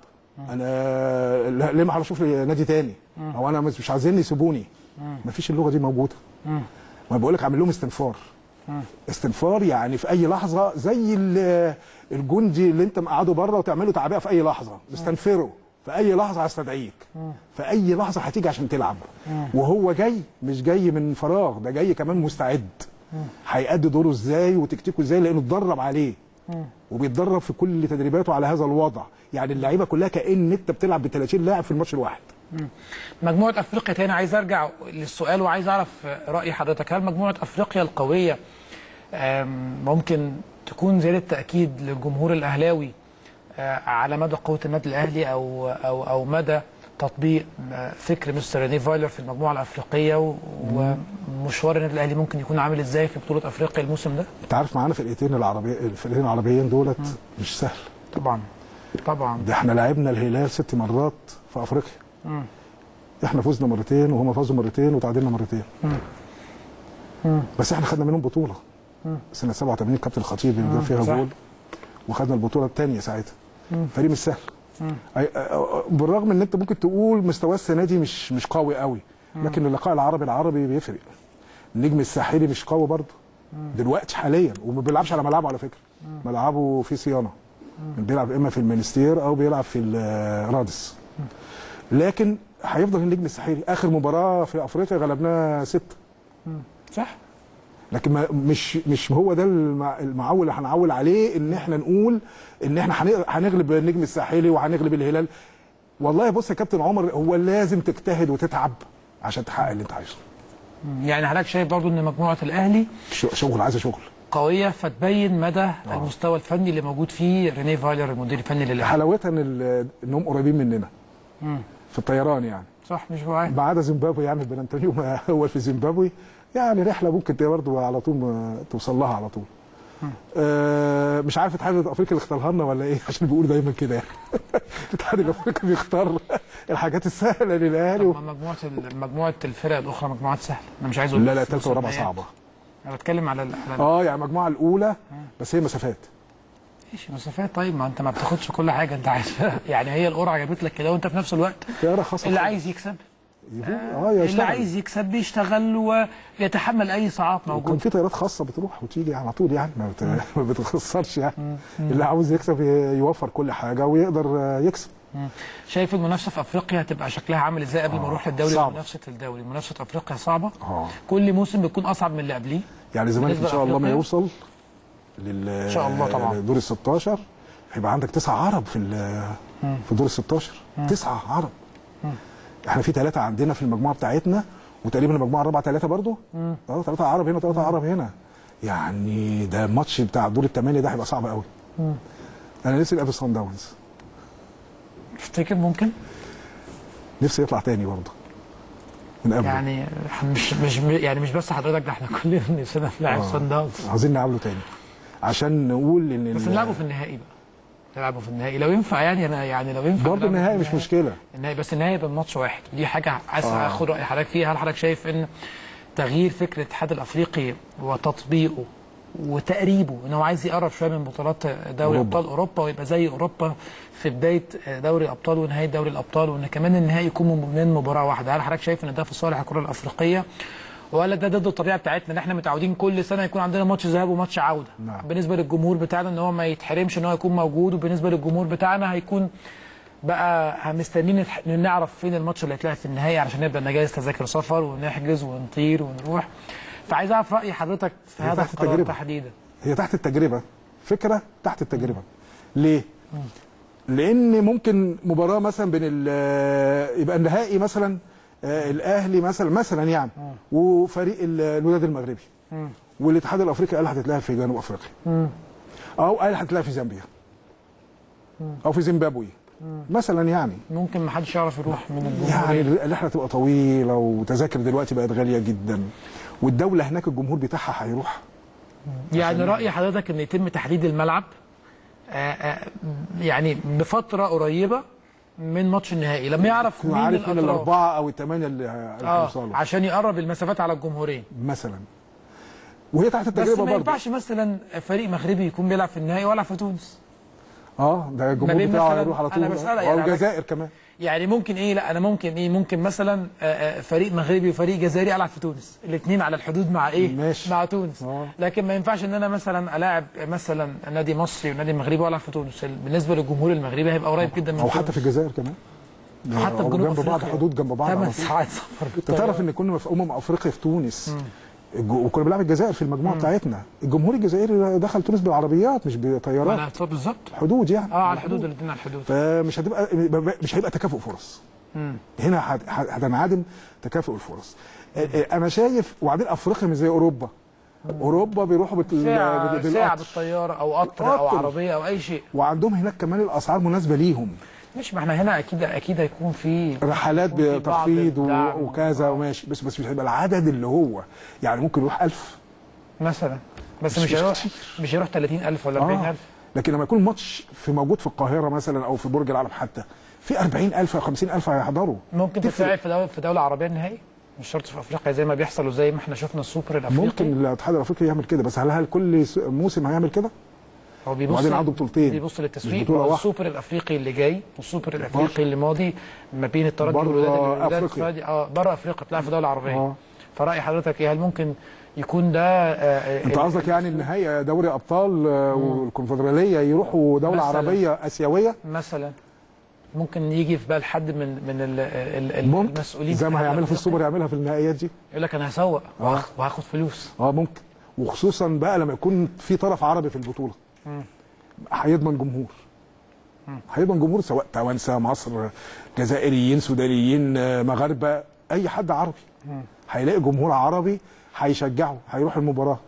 انا ليه ما هشوف لي نادي تاني؟ او انا مش عايزين يسيبوني. ما فيش اللغه دي موجوده. ما بقول لك عامل لهم استنفار. استنفار يعني في اي لحظه زي الجندي اللي انت مقعده بره وتعمله تعبئه في اي لحظه، مستنفره في اي لحظه هستدعيك. في اي لحظه هتيجي عشان تلعب. وهو جاي مش جاي من فراغ، ده جاي كمان مستعد. هيأدي دوره ازاي وتكتيكه ازاي، لانه اتدرب عليه. وبيتدرب في كل تدريباته على هذا الوضع. يعني اللعيبه كلها كأن انت بتلعب ب ثلاثين لاعب في الماتش الواحد. مجموعه افريقيا تاني، عايز ارجع للسؤال وعايز اعرف راي حضرتك. هل مجموعه افريقيا القويه ممكن تكون زياده تاكيد للجمهور الاهلاوي على مدى قوه النادي الاهلي، او او او مدى تطبيق فكر مستر رينيه فايلر في المجموعه الافريقيه، ومشوار النادي الاهلي ممكن يكون عامل ازاي في بطوله افريقيا الموسم ده؟ انت عارف معانا فرقتين العربيه، الفرقتين العربيين دولت مش سهل. طبعا طبعا. ده احنا لعبنا الهلال ست مرات في افريقيا. مم. احنا فزنا مرتين وهم فازوا مرتين وتعادلنا مرتين. مم. مم. بس احنا خدنا منهم بطوله. مم. سنه سبعة وثمانين كابتن الخطيب اللي جاب فيها جول، وخدنا البطوله الثانيه ساعتها. فريق مش سهل. بالرغم ان انت ممكن تقول مستواه السنه دي مش مش قوي قوي، لكن اللقاء العربي العربي بيفرق. النجم الساحلي مش قوي برضه دلوقتي حاليا، وما بيلعبش على ملعبه على فكره. ملعبه فيه صيانه. بيلعب اما في المنستير او بيلعب في الرادس. لكن هيفضل النجم الساحلي. اخر مباراه في افريقيا غلبناه ستة. صح. لكن ما مش مش هو ده المعول اللي هنعول عليه ان احنا نقول ان احنا هنغلب النجم الساحلي وهنغلب الهلال. والله بص يا كابتن عمر، هو لازم تجتهد وتتعب عشان تحقق اللي انت عايزه. يعني حضرتك شايف برضو ان مجموعه الاهلي شغل، عايزه شغل قويه، فتبين مدى آه. المستوى الفني اللي موجود فيه رينيه فايلر المدير الفني للاهلي. حلاوتها ان انهم قريبين مننا. مم. في الطيران يعني. صح، مش بعيد. ما عدا زيمبابوي، يعني بنانتونيو هو في زيمبابوي، يعني رحله ممكن برضه على طول توصل لها على طول. آه مش عارف الاتحاد الافريقي اللي اختارها لنا ولا ايه، عشان بيقولوا دايما كده يعني. الاتحاد الافريقي بيختار الحاجات السهله للاهلي. و... مجموعه مجموعه الفرق الاخرى مجموعات سهله، انا مش عايز اقول لا لا الثالثه والرابعه صعبه. انا بتكلم على, على اه يعني المجموعه الاولى بس هي مسافات. ايش مسافات؟ طيب ما انت ما بتاخدش كل حاجه انت عايزها. يعني هي القرعه جابت لك كده، وانت في نفس الوقت اللي عايز يكسب آه اللي عايز يكسب بيشتغل ويتحمل اي صعاب موجود. كان في طيارات خاصه بتروح وتيجي على طول، يعني ما بتخسرش يعني. اللي عاوز يكسب يوفر كل حاجه ويقدر يكسب. شايف المنافسه في افريقيا هتبقى شكلها عامل ازاي قبل ما نروح للدوري؟ منافسه الدوري، منافسه افريقيا صعبه. أوه. كل موسم بيكون اصعب من اللي قبليه. يعني زمان ان شاء الله ما يوصل لل ان شاء الله طبعا دور ال ستاشر هيبقى عندك تسعة عرب في في دور ال ستاشر. تسعة عرب. مم. احنا في ثلاثه عندنا في المجموعه بتاعتنا، وتقريبا المجموعه الرابعه ثلاثه برضه. اه ثلاثه عرب هنا وثلاثه عرب هنا. يعني ده الماتش بتاع دور الثمانيه ده هيبقى صعب قوي. مم. انا نفسي نقابل صن داونز. تفتكر ممكن؟ نفسي يطلع تاني برضه. نقابله. يعني مش مش يعني مش بس حضرتك، ده احنا كلنا نفسنا نلعب صن داونز. عايزين نقابله تاني عشان نقول ان بس نلعبه في النهائي بقى. نلعبوا في النهائي لو ينفع، يعني انا يعني لو ينفع برضه النهائي مش مشكله. النهائي بس النهائي يبقى ماتش واحد، دي حاجه عايز اخد راي حضرتك فيها. هل حضرتك شايف ان تغيير فكره الاتحاد الافريقي وتطبيقه وتقريبه ان هو عايز يقرب شويه من بطولات دوري ابطال اوروبا ويبقى زي اوروبا في بدايه دوري الابطال ونهايه دوري الابطال، وان كمان النهائي يكون من مباراه واحده، هل حضرتك شايف ان ده في صالح الكره الافريقيه ولا ده ضد الطبيعه بتاعتنا ان احنا متعودين كل سنه يكون عندنا ماتش ذهاب وماتش عوده؟ نعم. بالنسبه للجمهور بتاعنا ان هو ما يتحرمش ان هو يكون موجود، وبالنسبه للجمهور بتاعنا هيكون بقى مستنيين نعرف فين الماتش اللي هيتلعب في النهائي علشان نبدا نجهز تذاكر سفر ونحجز ونطير ونروح. فعايز اعرف راي حضرتك في هذا القرار تحديدا. هي تحت التجربه، فكره تحت التجربه. ليه؟ مم. لان ممكن مباراه مثلا بين يبقى النهائي مثلا الاهلي مثلا مثلا يعني وفريق الوداد المغربي والاتحاد الافريقي قال هتتلعب في جنوب افريقيا او قال هتتلعب في زامبيا او في زيمبابوي مثلا يعني ممكن ما حدش يعرف يروح من الجمهور يعني الرحله تبقى طويله وتذاكر دلوقتي بقت غاليه جدا والدوله هناك الجمهور بتاعها هيروح. يعني راي حضرتك ان يتم تحديد الملعب آآ آآ يعني بفتره قريبه من ماتش النهائي لما يعرف مين عارف مين الاربعه او الثمانيه اللي هيوصلوا آه عشان يقرب المسافات على الجمهورين مثلا. وهي تحت التجربه برضه. بس ما ينفعش مثلا فريق مغربي يكون بيلعب في النهائي ولا في تونس. اه ده الجمهور بتاعه هيروح على طول. انا بسألك يعني والجزائر كمان. يعني ممكن ايه لا انا ممكن ايه ممكن مثلا فريق مغربي وفريق جزائري العب في تونس الاثنين على الحدود مع ايه ماشي. مع تونس آه. لكن ما ينفعش ان انا مثلا الاعب مثلا نادي مصري ونادي مغربي والعب في تونس. بالنسبه للجمهور المغربي هيبقى قريب جدا من او حتى في الجزائر كمان حتى في جنوب جنب بعض حدود جنب بعض ثمان ساعات سفر. انت تعرف ان كنا في امم افريقيا في تونس وكنا بنلعب الجزائر في المجموعه مم. بتاعتنا. الجمهور الجزائري دخل تونس بالعربيات مش بطيارات بالظبط حدود يعني اه على الحدود الاثنين على الحدود. فمش هتبقى مش هيبقى تكافؤ فرص. مم. هنا هتنعدم تكافؤ الفرص. مم. انا شايف وبعدين افريقيا مش زي اوروبا. مم. اوروبا بيروحوا بال ساعة, ساعة بالطياره او قطر او عربيه او اي شيء وعندهم هناك كمان الاسعار مناسبه ليهم. مش ما احنا هنا اكيد اكيد هيكون في رحلات بتخفيض وكذا وماشي بس بس مش هيبقى العدد اللي هو يعني ممكن يروح ألف مثلا بس مش, مش هيروح مش هيروح ثلاثين ألف ولا أربعين ألف. آه. لكن لما يكون ماتش في موجود في القاهره مثلا او في برج العرب حتى في أربعين ألف او خمسين ألف هيحضروا. ممكن تتلعب في دوله في دوله عربيه النهائي مش شرط في افريقيا زي ما بيحصل وزي ما احنا شفنا السوبر الافريقي. ممكن الاتحاد الافريقي يعمل كده بس هل هل كل موسم هيعمل كده؟ هو بيبص وبعدين عنده بطولتين بيبص للتسويق. السوبر الافريقي اللي جاي والسوبر الافريقي اللي ماضي ما بين الترجي والوداد افريقيا اه بره افريقيا بتلعب في دوله عربيه. آه. فراي حضرتك ايه هل ممكن يكون ده آه انت قصدك يعني النهائي دوري ابطال آه والكونفدراليه يروحوا دوله عربيه اسيويه مثلا ممكن يجي في بال حد من من ال ال المسؤولين زي ما هيعملها في السوبر يعملها في النهائيات دي يقول لك انا هسوق آه. وهاخد فلوس. اه ممكن وخصوصا بقى لما يكون في طرف عربي في البطوله هيضمن جمهور هيضمن جمهور سواء توانسه مصر جزائريين سودانيين مغاربه اي حد عربي هيلاقي جمهور عربي هيشجعه هيروح المباراه.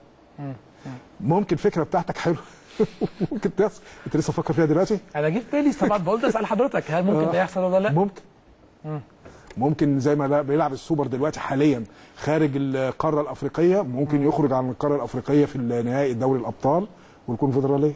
ممكن الفكره بتاعتك حلوه ممكن تحصل. انت لسه فكر فيها دلوقتي؟ انا جيت بالي طبعا بقول اسال حضرتك هل ممكن ده يحصل ولا لا؟ ممكن ممكن زي ما بيلعب السوبر دلوقتي حاليا خارج القاره الافريقيه ممكن يخرج عن القاره الافريقيه في نهائي دوري الابطال والكونفدراليه.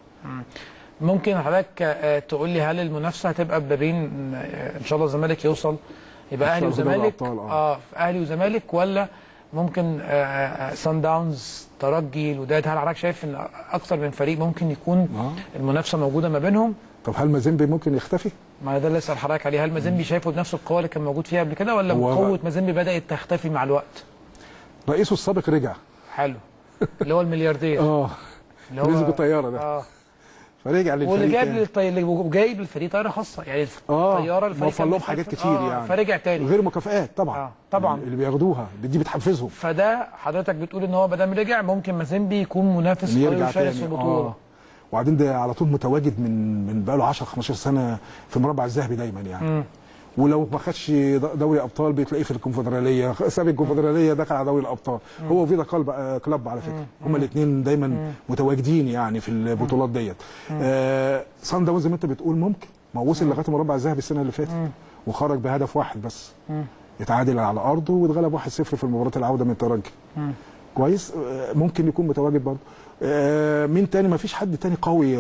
ممكن حضرتك تقول لي هل المنافسه هتبقى ما بين ان شاء الله الزمالك يوصل يبقى اهلي وزمالك اه اهلي وزمالك ولا ممكن سان داونز ترجي الوداد؟ هل حضرتك شايف ان اكثر من فريق ممكن يكون آه. المنافسه موجوده ما بينهم؟ طب هل مازيمبي ممكن يختفي؟ ما ده اللي اسال حضرتك عليه. هل مازيمبي شايفه بنفس القوه اللي كان موجود فيها قبل كده ولا قوه مازيمبي بدات تختفي مع الوقت؟ رئيسه السابق رجع حلو اللي هو الملياردير اه اللي هو رزق الطياره ده اه فرجع للفريق واللي جايب للطي... اللي جايب للفريق طياره خاصه يعني الطياره الفريق وفر لهم حاجات كتير آه يعني فرجع تاني غير مكافآت طبعا آه طبعا اللي بياخدوها دي بتحفزهم. فده حضرتك بتقول ان هو ما دام رجع ممكن مازيمبي يكون منافس قوي وشرس في البطوله. آه. وبعدين ده على طول متواجد من من بقى له عشرة خمستاشر سنه في المربع الذهبي دايما يعني. م. ولو ما خدش دوري ابطال بتلاقيه في الكونفدراليه ساب الكونفدراليه دخل على دوري الابطال. مم. هو وفيدا كلوب على فكره هما الاثنين دايما مم. متواجدين يعني في البطولات ديت. آه سان داونز زي ما انت بتقول ممكن ما وصل لغايه المربع الذهبي السنه اللي فاتت وخرج بهدف واحد بس مم. اتعادل على ارضه واتغلب واحد صفر في مباراه العوده من الترجي. كويس آه ممكن يكون متواجد برضه. آه مين تاني؟ ما فيش حد تاني قوي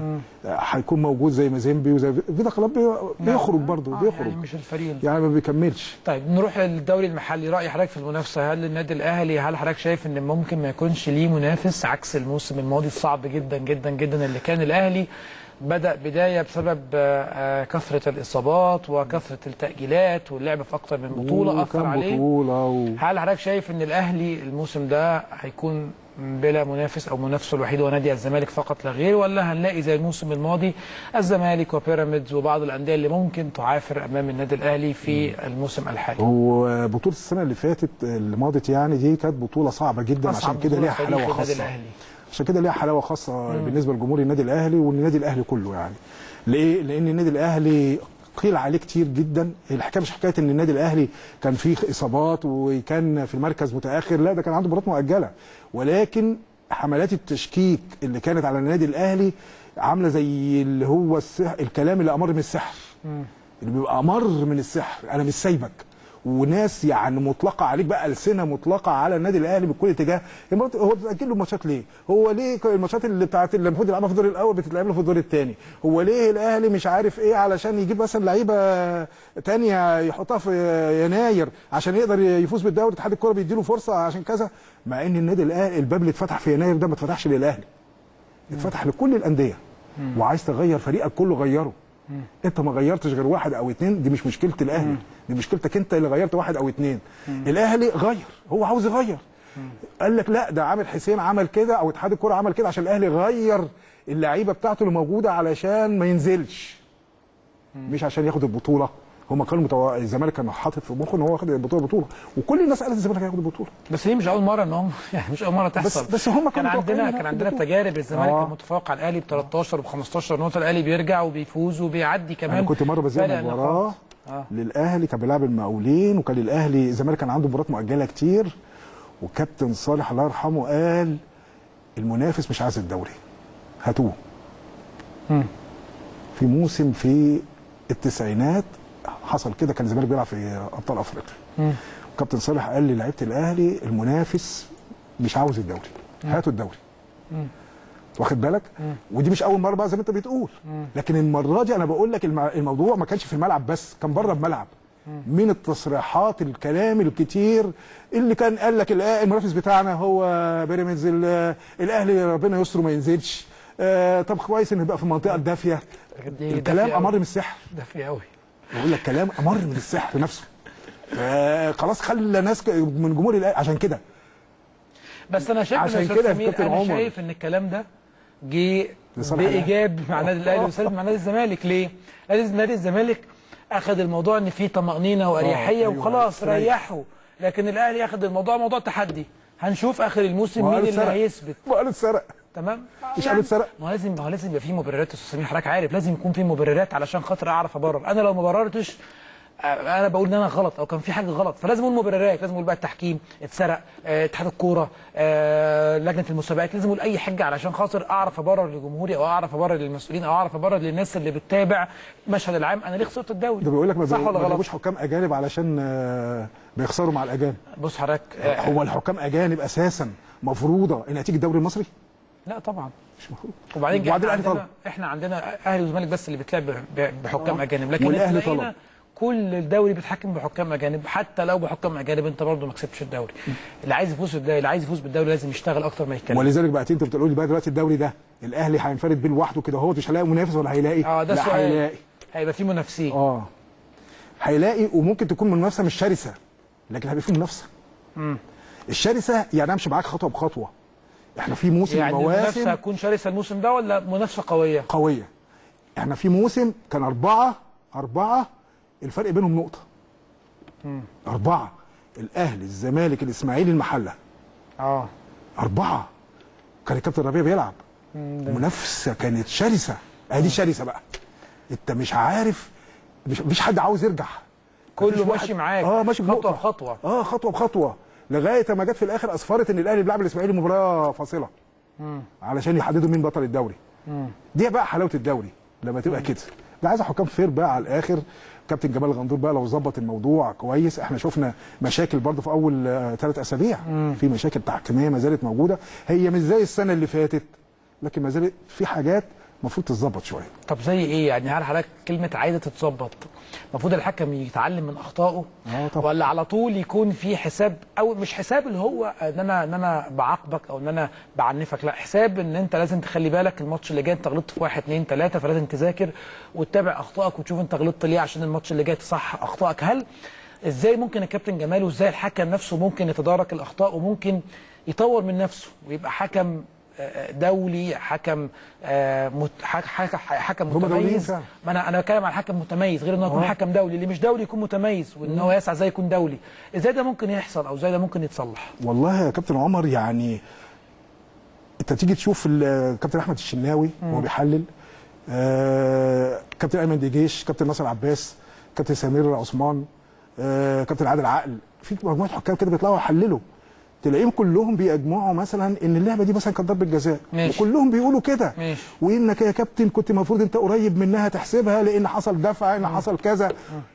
هيكون آه موجود زي مازيمبي وزي فيدا كلوب بيخرج برضه آه بيخرج يعني مش الفريق يعني ما بيكملش. طيب نروح للدوري المحلي. راي حضرتك في المنافسه هل النادي الاهلي هل حضرتك شايف ان ممكن ما يكونش ليه منافس عكس الموسم الماضي الصعب جدا جدا جدا اللي كان الاهلي بدأ بداية بسبب كثرة الإصابات وكثرة التأجيلات واللعب في أكثر من بطولة أثر عليه بطولة و... هل حضرتك شايف إن الأهلي الموسم ده هيكون بلا منافس أو منافسه الوحيد هو نادي الزمالك فقط لا غير ولا هنلاقي زي الموسم الماضي الزمالك وبيراميدز وبعض الأندية اللي ممكن تعافر أمام النادي الأهلي في الموسم الحالي؟ هو بطولة السنة اللي فاتت اللي ماضت يعني دي كانت بطولة صعبة جدا عشان كده ليها حلاوة خاصة عشان كده ليها حلاوه خاصه مم. بالنسبه لجمهور النادي الاهلي والنادي الاهلي كله يعني. ليه؟ لان النادي الاهلي قيل عليه كتير جدا. الحكايه مش حكايه ان النادي الاهلي كان فيه اصابات وكان في المركز متاخر، لا ده كان عنده مباريات مؤجله، ولكن حملات التشكيك اللي كانت على النادي الاهلي عامله زي اللي هو السحر، الكلام اللي امر من السحر، اللي بيبقى امر من السحر، انا مش سايبك، وناس يعني مطلقه عليك بقى، السنه مطلقه على النادي الاهلي من كل اتجاه. هو بتاجل له الماتشات ليه؟ هو ليه الماتشات اللي بتاعت اللي المفروض يلعبها في الدور الاول بتتلعب له في الدور الثاني؟ هو ليه الاهلي مش عارف ايه علشان يجيب مثلا لعيبه ثانيه يحطها في يناير عشان يقدر يفوز بالدوري؟ اتحاد الكوره بيديله فرصه عشان كذا، مع ان النادي الاهلي الباب اللي اتفتح في يناير ده ما اتفتحش للاهلي، اتفتح لكل الانديه. وعايز تغير فريقك كله غيره. مم. انت ما غيرتش غير واحد او اتنين، دي مش مشكله الاهلي، مم. دي مشكلتك انت اللي غيرت واحد او اتنين. مم. الاهلي غير، هو عاوز يغير. مم. قال لك لا ده عامل حسين عمل كده او اتحاد الكوره عمل كده عشان الاهلي غير اللعيبه بتاعته اللي موجوده علشان ما ينزلش، مم. مش عشان ياخد البطوله. هم كانوا متو... الزمالك كان حاطط في مخه ان هو واخد البطوله بطوله، وكل الناس قالت الزمالك هياخد البطوله. بس هي مش اول مره ان هم يعني مش اول مره تحصل. بس بس هم كان عندنا كان عندنا تجارب، الزمالك كان متفوق على الاهلي ب تلتاشر ب خمستاشر نقطه، الاهلي بيرجع وبيفوز وبيعدي كمان. انا كنت مره بزيق مباراه آه. للاهلي، كان بيلعب المقاولين، وكان الاهلي الزمالك كان عنده مباريات مؤجله كتير، وكابتن صالح الله يرحمه قال المنافس مش عايز الدوري، هاتوه. امم في موسم في التسعينات حصل كده، كان الزمالك بيلعب في ابطال افريقيا. كابتن صالح قال لي لعيبه الاهلي المنافس مش عاوز الدوري، هاتوا الدوري. مم. واخد بالك؟ مم. ودي مش اول مره بقى زي ما انت بتقول، مم. لكن المره دي انا بقول لك الموضوع ما كانش في الملعب بس، كان بره الملعب. من التصريحات الكلام الكتير اللي كان قال لك المنافس بتاعنا هو بيراميدز، الاهلي ربنا يستر ما ينزلش، آه طب كويس ان يبقى في المنطقه الدافيه. الكلام امر من السحر، دافي قوي. بقول لك كلام امر من السحر نفسه. آه خلاص خلى ناس من جمهور الاهلي عشان كده. بس انا شايف عشان كده انا شايف ان الكلام ده جه بايجاب مع النادي الاهلي وسلب مع نادي الزمالك. ليه؟ نادي الزمالك اخذ الموضوع ان فيه طمانينه واريحيه وخلاص ريحوا، لكن الاهلي اخذ الموضوع موضوع تحدي، هنشوف اخر الموسم مين اللي هيثبت. وقالوا اتسرق. تمام؟ مش قالوا اتسرق. ما لازم ما لازم يبقى فيه مبررات يا استاذ سمير، حضرتك عارف لازم يكون فيه مبررات علشان خاطر اعرف ابرر. انا لو ما بررتش انا بقول ان انا غلط او كان في حاجه غلط، فلازم اقول مبررات، لازم اقول بقى التحكيم اتسرق، اتحاد الكوره، اه لجنه المسابقات، لازم اقول اي حاجه علشان خاطر اعرف ابرر لجمهوري او اعرف ابرر للمسؤولين او اعرف ابرر للناس اللي بتتابع المشهد العام انا ليه خسرت الدوري. ده بيقول لك ما بيجيبوش حكام اجانب علشان بيخسروا مع الاجانب. بص حضرتك هو الحكام اجانب اساسا مفروضه ان هتيجي الدوري المصري؟ لا طبعا مش مفروض. وبعدين احنا عندنا, احنا عندنا اهلي والزمالك بس اللي بتلعب بحكام اجانب، لكن والاهلي طلب كل الدوري بيتحكم بحكام اجانب. حتى لو بحكام اجانب انت برضه ما كسبتش الدوري. اللي عايز يفوز بالدوري اللي عايز يفوز بالدوري لازم يشتغل اكتر ما يتكلم. ولذلك بقى انت بتقول لي بقى دلوقتي الدوري ده الاهلي هينفرد بيه لوحده كده، هو مش هيلاقي منافس ولا هيلاقي؟ اه ده السؤال. هيلاقي، هيبقى في منافسين. اه هيلاقي، وممكن تكون منافسه مش شرسه لكن هيبقى في منافسه. امم الشرسه يعني امشي معاك خطوه بخطوه. احنا في موسم يعني مواسم المنافسه هتكون شرسه الموسم ده ولا منافسه قويه؟ قويه. احنا في موسم كان اربعه اربعه الفرق بينهم نقطه. مم. اربعه، الاهلي الزمالك الاسماعيلي المحله. اه اربعه، كان الكابتن ربيع بيلعب. منافسه كانت شرسه، ادي شرسه بقى. انت مش عارف، مش مفيش حد عاوز يرجع، كله ماشي معاك. اه ماشي خطوه بخطوه. اه خطوه بخطوه لغايه ما جت في الاخر اسفرت ان الاهلي بيلعب الاسماعيلي مباراه فاصله. مم. علشان يحددوا مين بطل الدوري. مم. دي بقى حلاوه الدوري لما تبقى كده. ده عايز حكام فير بقى على الاخر. كابتن جمال غندور بقى لو ظبط الموضوع كويس. احنا شفنا مشاكل برضه في اول ثلاث اسابيع، في مشاكل تحكيميه ما زالت موجوده، هي مش زي السنه اللي فاتت لكن ما زالت في حاجات المفروض تتظبط شويه. طب زي ايه يعني؟ هل حضرتك كلمه عايزه تتظبط المفروض الحكم يتعلم من اخطائه؟ اه طبعا. ولا على طول يكون في حساب، او مش حساب اللي هو ان انا ان انا بعاقبك او ان انا بعنفك، لا حساب ان انت لازم تخلي بالك الماتش اللي جاي انت غلطت في واحد اثنين ثلاثه، فلازم تذاكر وتتابع اخطائك وتشوف انت غلطت ليه عشان الماتش اللي جاي تصحح اخطائك. هل ازاي ممكن الكابتن جمال وازاي الحكم نفسه ممكن يتدارك الاخطاء وممكن يطور من نفسه ويبقى حكم دولي، حكم حكم متميز؟ ما انا انا بتكلم على حكم متميز غير انه يكون حكم دولي. اللي مش دولي يكون متميز وان هو يسعى ازاي يكون دولي. ازاي ده ممكن يحصل او ازاي ده ممكن يتصلح؟ والله يا كابتن عمر يعني انت تيجي تشوف الكابتن احمد الشناوي وهو بيحلل آه كابتن ايمن ديجيش، كابتن ناصر عباس، كابتن سمير عثمان، آه كابتن عادل عقل، في مجموعه حكام كده بيطلعوا يحللوا، تلاقيهم كلهم بيجمعوا مثلا ان اللعبه دي مثلا كانت ضربه جزاء، وكلهم بيقولوا كده، وانك يا كابتن كنت المفروض انت قريب منها تحسبها لان حصل دفع، ان حصل كذا.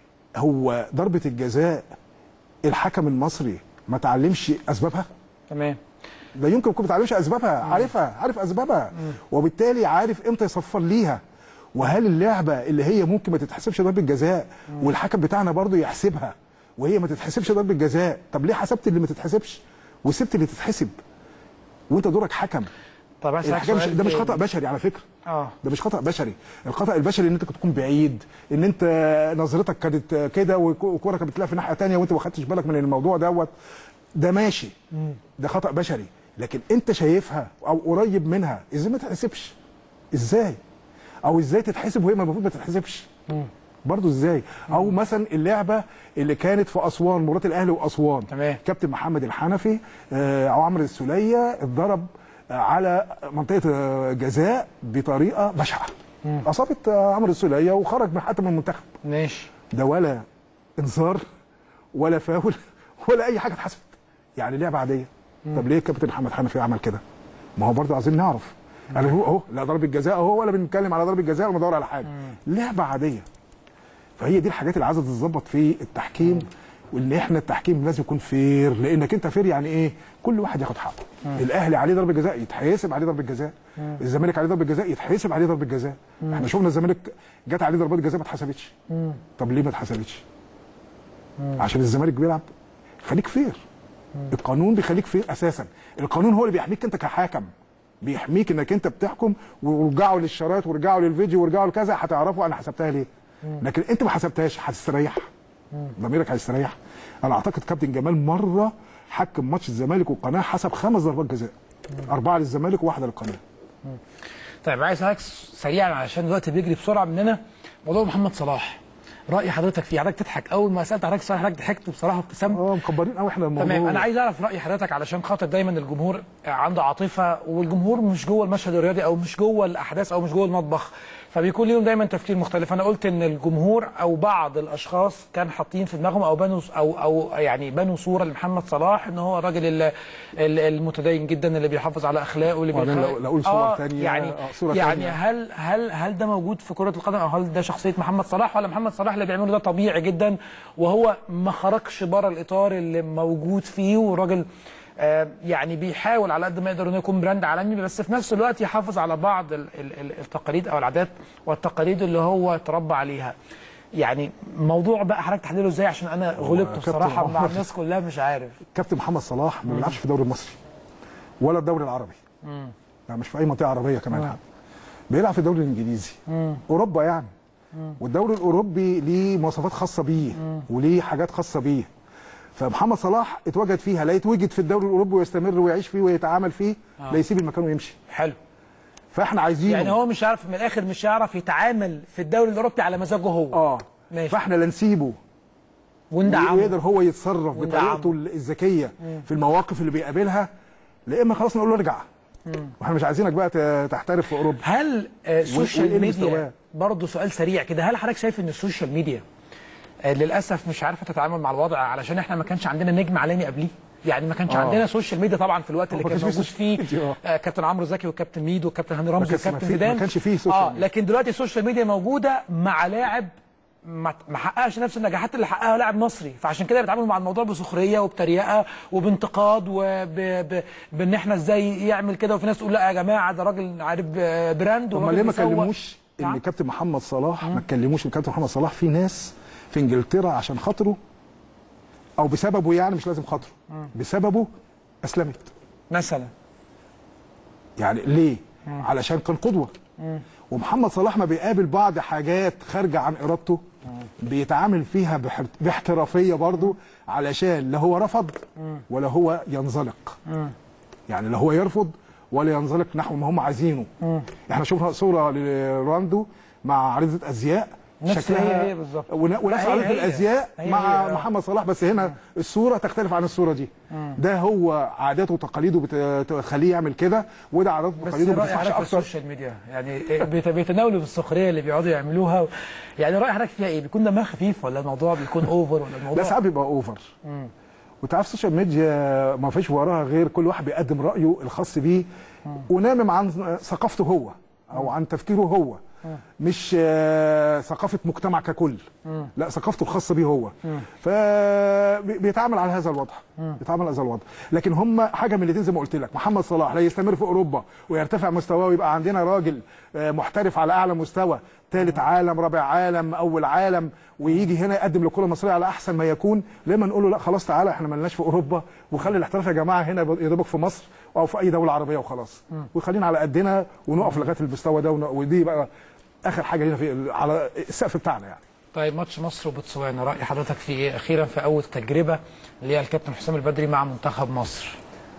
هو ضربه الجزاء الحكم المصري ما تعلمش اسبابها؟ تمام. لا يمكن يكون ما تعلمش اسبابها، عارفها، عارف اسبابها، وبالتالي عارف امتى يصفر ليها. وهل اللعبه اللي هي ممكن ما تتحسبش ضربه جزاء والحكم بتاعنا برضو يحسبها وهي ما تتحسبش ضربه جزاء، طب ليه حسبت اللي ما تتحسبش وسبت اللي تتحسب وانت دورك حكم؟ طب الحكم ده مش خطا بشري على فكره. اه ده مش خطا بشري، الخطا البشري ان انت تكون بعيد، ان انت نظرتك كانت كده والكوره كانت بتلاقي في ناحيه ثانيه وانت ما خدتش بالك من الموضوع دوت، ده ماشي، ده خطا بشري. لكن انت شايفها او قريب منها، ازاي ما تتحسبش؟ ازاي؟ او ازاي تتحسب وهي المفروض ما تتحسبش؟ برضه ازاي؟ او مثلا اللعبه اللي كانت في اسوان، مباراه الاهلي واسوان، تمام، كابتن محمد الحنفي آه او عمرو السوليه اتضرب على منطقه جزاء بطريقه بشعه، اصابت عمرو السوليه وخرج من حتى من المنتخب. ماشي. ده ولا انذار ولا فاول ولا اي حاجه اتحسبت، يعني لعبه عاديه. طب ليه كابتن محمد حنفي عمل كده؟ ما هو برضه عايزين نعرف. انا هو اهو لا ضربه جزاء اهو ولا بنتكلم على ضربه جزاء ولا بدور على حاجه، لعبه عاديه. فهي دي الحاجات اللي عايزه تتظبط في التحكيم، وان احنا التحكيم لازم يكون فير، لانك انت فير يعني ايه؟ كل واحد ياخد حقه. الاهلي عليه ضربه جزاء يتحاسب عليه ضربه جزاء، الزمالك عليه ضربه جزاء يتحاسب عليه ضربه جزاء. احنا شفنا الزمالك جت عليه ضربات جزاء ما اتحسبتش. طب ليه ما اتحسبتش؟ عشان الزمالك بيلعب. خليك فير. القانون بيخليك فير اساسا، القانون هو اللي بيحميك انت كحاكم، بيحميك انك انت بتحكم، ورجعوا للشرايط ورجعوا للفيديو ورجعوا لكذا هتعرفوا انا حسبتها ليه. لكن انت ما حسبتهاش هتستريح؟ ضميرك هيستريح؟ انا اعتقد كابتن جمال مره حكم ماتش الزمالك والقناه حسب خمس ضربات جزاء، اربعه للزمالك وواحده للقناه. طيب عايز اسالك سريعا علشان الوقت بيجري بسرعه مننا، موضوع محمد صلاح، راي حضرتك فيه؟ حضرتك تضحك اول ما سالت حضرتك سؤال، حضرتك ضحكت بصراحه وابتسمت. اه مكبرين قوي احنا الموضوع. تمام، انا عايز اعرف راي حضرتك علشان خاطر دايما الجمهور عنده عاطفه، والجمهور مش جوه المشهد الرياضي او مش جوه الاحداث او مش جوه المطبخ، فبيكون ليهم دايما تفكير مختلف. انا قلت ان الجمهور او بعض الاشخاص كان حاطين في دماغهم او بنوا او او يعني بنوا صوره لمحمد صلاح ان هو الراجل المتدين جدا اللي بيحافظ على اخلاقه، اللي بيخلق لا اقول صوره آه ثانيه يعني آه صورة يعني تانية. هل هل هل ده موجود في كره القدم، او هل ده شخصيه محمد صلاح، ولا محمد صلاح اللي بيعمله ده طبيعي جدا وهو ما خرجش بره الاطار اللي موجود فيه، والراجل آه يعني بيحاول على قد ما يقدر انه يكون براند عالمي، بس في نفس الوقت يحافظ على بعض ال ال التقاليد او العادات والتقاليد اللي هو اتربى عليها. يعني موضوع بقى حضرتك تحلله ازاي؟ عشان انا غلبت بصراحه مع الناس كلها مش عارف. كابتن محمد صلاح ما بيلعبش في الدوري المصري ولا الدوري العربي، يعني مش في اي منطقه عربيه كمان، حد بيلعب في الدوري الانجليزي، مم. اوروبا يعني، مم. والدوري الاوروبي ليه مواصفات خاصه بيه وليه حاجات خاصه بيه. فمحمد صلاح اتوجد فيها، لا يتوجد في الدوري الاوروبي ويستمر ويعيش فيه ويتعامل فيه، آه. لا يسيب المكان ويمشي. حلو. فاحنا عايزين يعني هو مش عارف من الاخر، مش هيعرف يتعامل في الدوري الاوروبي على مزاجه هو. اه ماشي. فاحنا لا نسيبه وندعمه ويقدر هو يتصرف بطريقته الذكيه في المواقف اللي بيقابلها، لا اما خلاص نقول له ارجع. واحنا مش عايزينك بقى تحترف في اوروبا. هل السوشيال ميديا برضه، سؤال سريع كده، هل حضرتك شايف ان السوشيال ميديا للاسف مش عارفه تتعامل مع الوضع علشان احنا ما كانش عندنا نجم عالمي قبليه؟ يعني ما كانش آه. عندنا سوشيال ميديا طبعا في الوقت اللي كان موجود فيه آه كابتن عمرو زكي والكابتن ميدو والكابتن هاني رمزي والكابتن زيدان، ما كانش فيه سوشيال اه لكن دلوقتي السوشيال ميديا موجوده مع لاعب ما حققش نفس النجاحات اللي حققها لاعب مصري، فعشان كده بيتعاملوا مع الموضوع بسخريه وبتريقه وبانتقاد وبان احنا ازاي يعمل كده، وفي ناس تقول لا يا جماعه ده راجل عارف براند. طب ليه ما كلموش ان كابتن محمد صلاح، ما تكلموش ان كابتن محمد صلاح في ناس في انجلترا عشان خاطره او بسببه، يعني مش لازم خاطره، بسببه اسلمت مثلا. يعني ليه؟ مم. علشان كان قدوه. مم. ومحمد صلاح ما بيقابل بعض حاجات خارجه عن ارادته، بيتعامل فيها باحترافيه برضه، علشان لا هو رفض ولا هو ينزلق. مم. يعني لا هو يرفض ولا ينزلق نحو ما هم عايزينه. مم. احنا شفنا صوره لراندو مع عريضه ازياء شكلها هي هي بالظبط، ونفس عادة الازياء مع هي محمد صلاح، بس هنا مم. الصوره تختلف عن الصوره دي. مم. ده هو عاداته وتقاليده بتخليه يعمل كده، وده عاداته وتقاليده بتخش اكتر. بس السوشيال ميديا يعني بيتناولوا بالسخريه اللي بيقعدوا يعملوها، يعني راي حضرتك فيها ايه؟ بيكون دمها خفيف ولا الموضوع بيكون اوفر ولا الموضوع؟ لا ساعات بيبقى اوفر. وانت عارف السوشيال ميديا ما فيش وراها غير كل واحد بيقدم رايه الخاص بيه ونامم عن ثقافته هو او عن تفكيره هو، مش ثقافه مجتمع ككل، لا ثقافته الخاصه بيه هو. فبيتعامل على هذا الوضع، بيتعامل على هذا الوضع. لكن هم حاجه من الاثنين زي ما قلت لك، محمد صلاح لا يستمر في اوروبا ويرتفع مستواه ويبقى عندنا راجل محترف على اعلى مستوى، ثالث عالم، رابع عالم، اول عالم، ويجي هنا يقدم للكره المصريه على احسن ما يكون. لما نقول له لا خلاص تعالى احنا مالناش في اوروبا، وخلي الاحتراف يا جماعه هنا يا دوبك في مصر او في اي دوله عربيه وخلاص، وخلينا على قدنا ونقف لغايه المستوى ده، ودي بقى اخر حاجه لينا في على السقف بتاعنا يعني. طيب ماتش مصر وبوتسوانا راي حضرتك في ايه اخيرا في اول تجربه اللي هي الكابتن حسام البدري مع منتخب مصر؟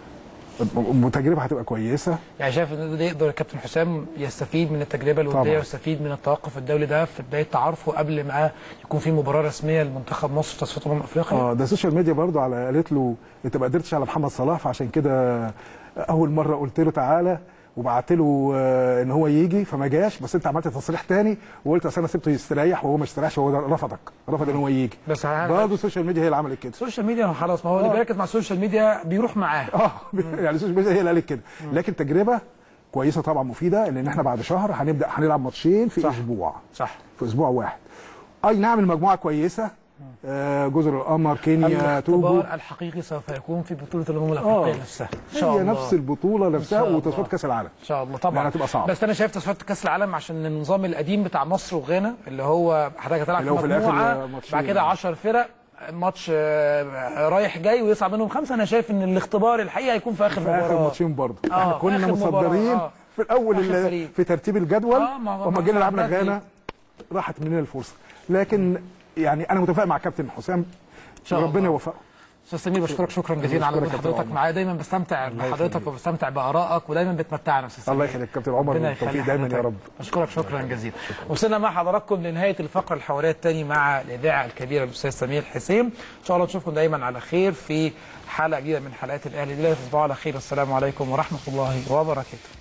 تجربه هتبقى كويسه، يعني شايف ان ده يقدر الكابتن حسام يستفيد من التجربه الوديه ويستفيد من التوقف الدولي ده في بدايه تعارفه قبل ما يكون في مباراه رسميه لمنتخب مصر في تصفيات امم افريقيا؟ اه ده السوشيال ميديا برضو على قالت له انت ما قدرتش على محمد صلاح، فعشان كده اول مره قلت له تعالى وبعت له ان هو يجي فما جاش، بس انت عملت تصريح ثاني وقلت اصل انا سبته يستريح وهو ما استريحش، وهو رفضك، رفض ان هو يجي. بس برضه السوشيال ميديا هي اللي عملت كده. السوشيال ميديا خلاص، ما هو اللي بيركز مع السوشيال ميديا بيروح معاه. اه يعني السوشيال ميديا هي اللي قالت كده، لكن تجربه كويسه طبعا مفيده، لان احنا بعد شهر هنبدا هنلعب ماتشين في صح. اسبوع صح في اسبوع واحد. اي نعم المجموعه كويسه، آه جزر القمر، كينيا، توجو. الاختبار الحقيقي سوف يكون في بطوله الامم الافريقيه آه. نفسها ان شاء الله، هي نفس البطوله نفسها وتصفيات كاس العالم ان شاء الله. طبعا هتبقى صعبه، بس انا شايف تصفيات كاس العالم عشان النظام القديم بتاع مصر وغانا اللي هو حضرتك هتلعب في مجموعه بعد كده عشر فرق، ماتش رايح جاي ويصعد منهم خمسه. انا شايف ان الاختبار الحقيقي هيكون في اخر مباراه، في اخر ماتشين برضه. آه احنا كنا مصدرين آه. في الاول في ترتيب الجدول، وما جينا لعبنا غانا راحت مننا الفرصه. لكن يعني انا متفائل مع كابتن حسام، ربنا يوفقه. استاذ سمير بشكرك شكرا جزيلا على وجود حضرتك معايا، دايما بستمتع بحضرتك وبستمتع بارائك ودايما بتمتعنا استاذ سمير. الله يخليك كابتن عمر، بالتوفيق دايما يا رب. بشكرك شكرا جزيلا. وصلنا مع حضراتكم لنهايه الفقره الحواريه الثانيه مع الاذاعه الكبيره الاستاذ سمير حسين. ان شاء الله نشوفكم دايما على خير في حلقه جديده من حلقات الاهلي. تصبحوا على خير، السلام عليكم ورحمه الله وبركاته.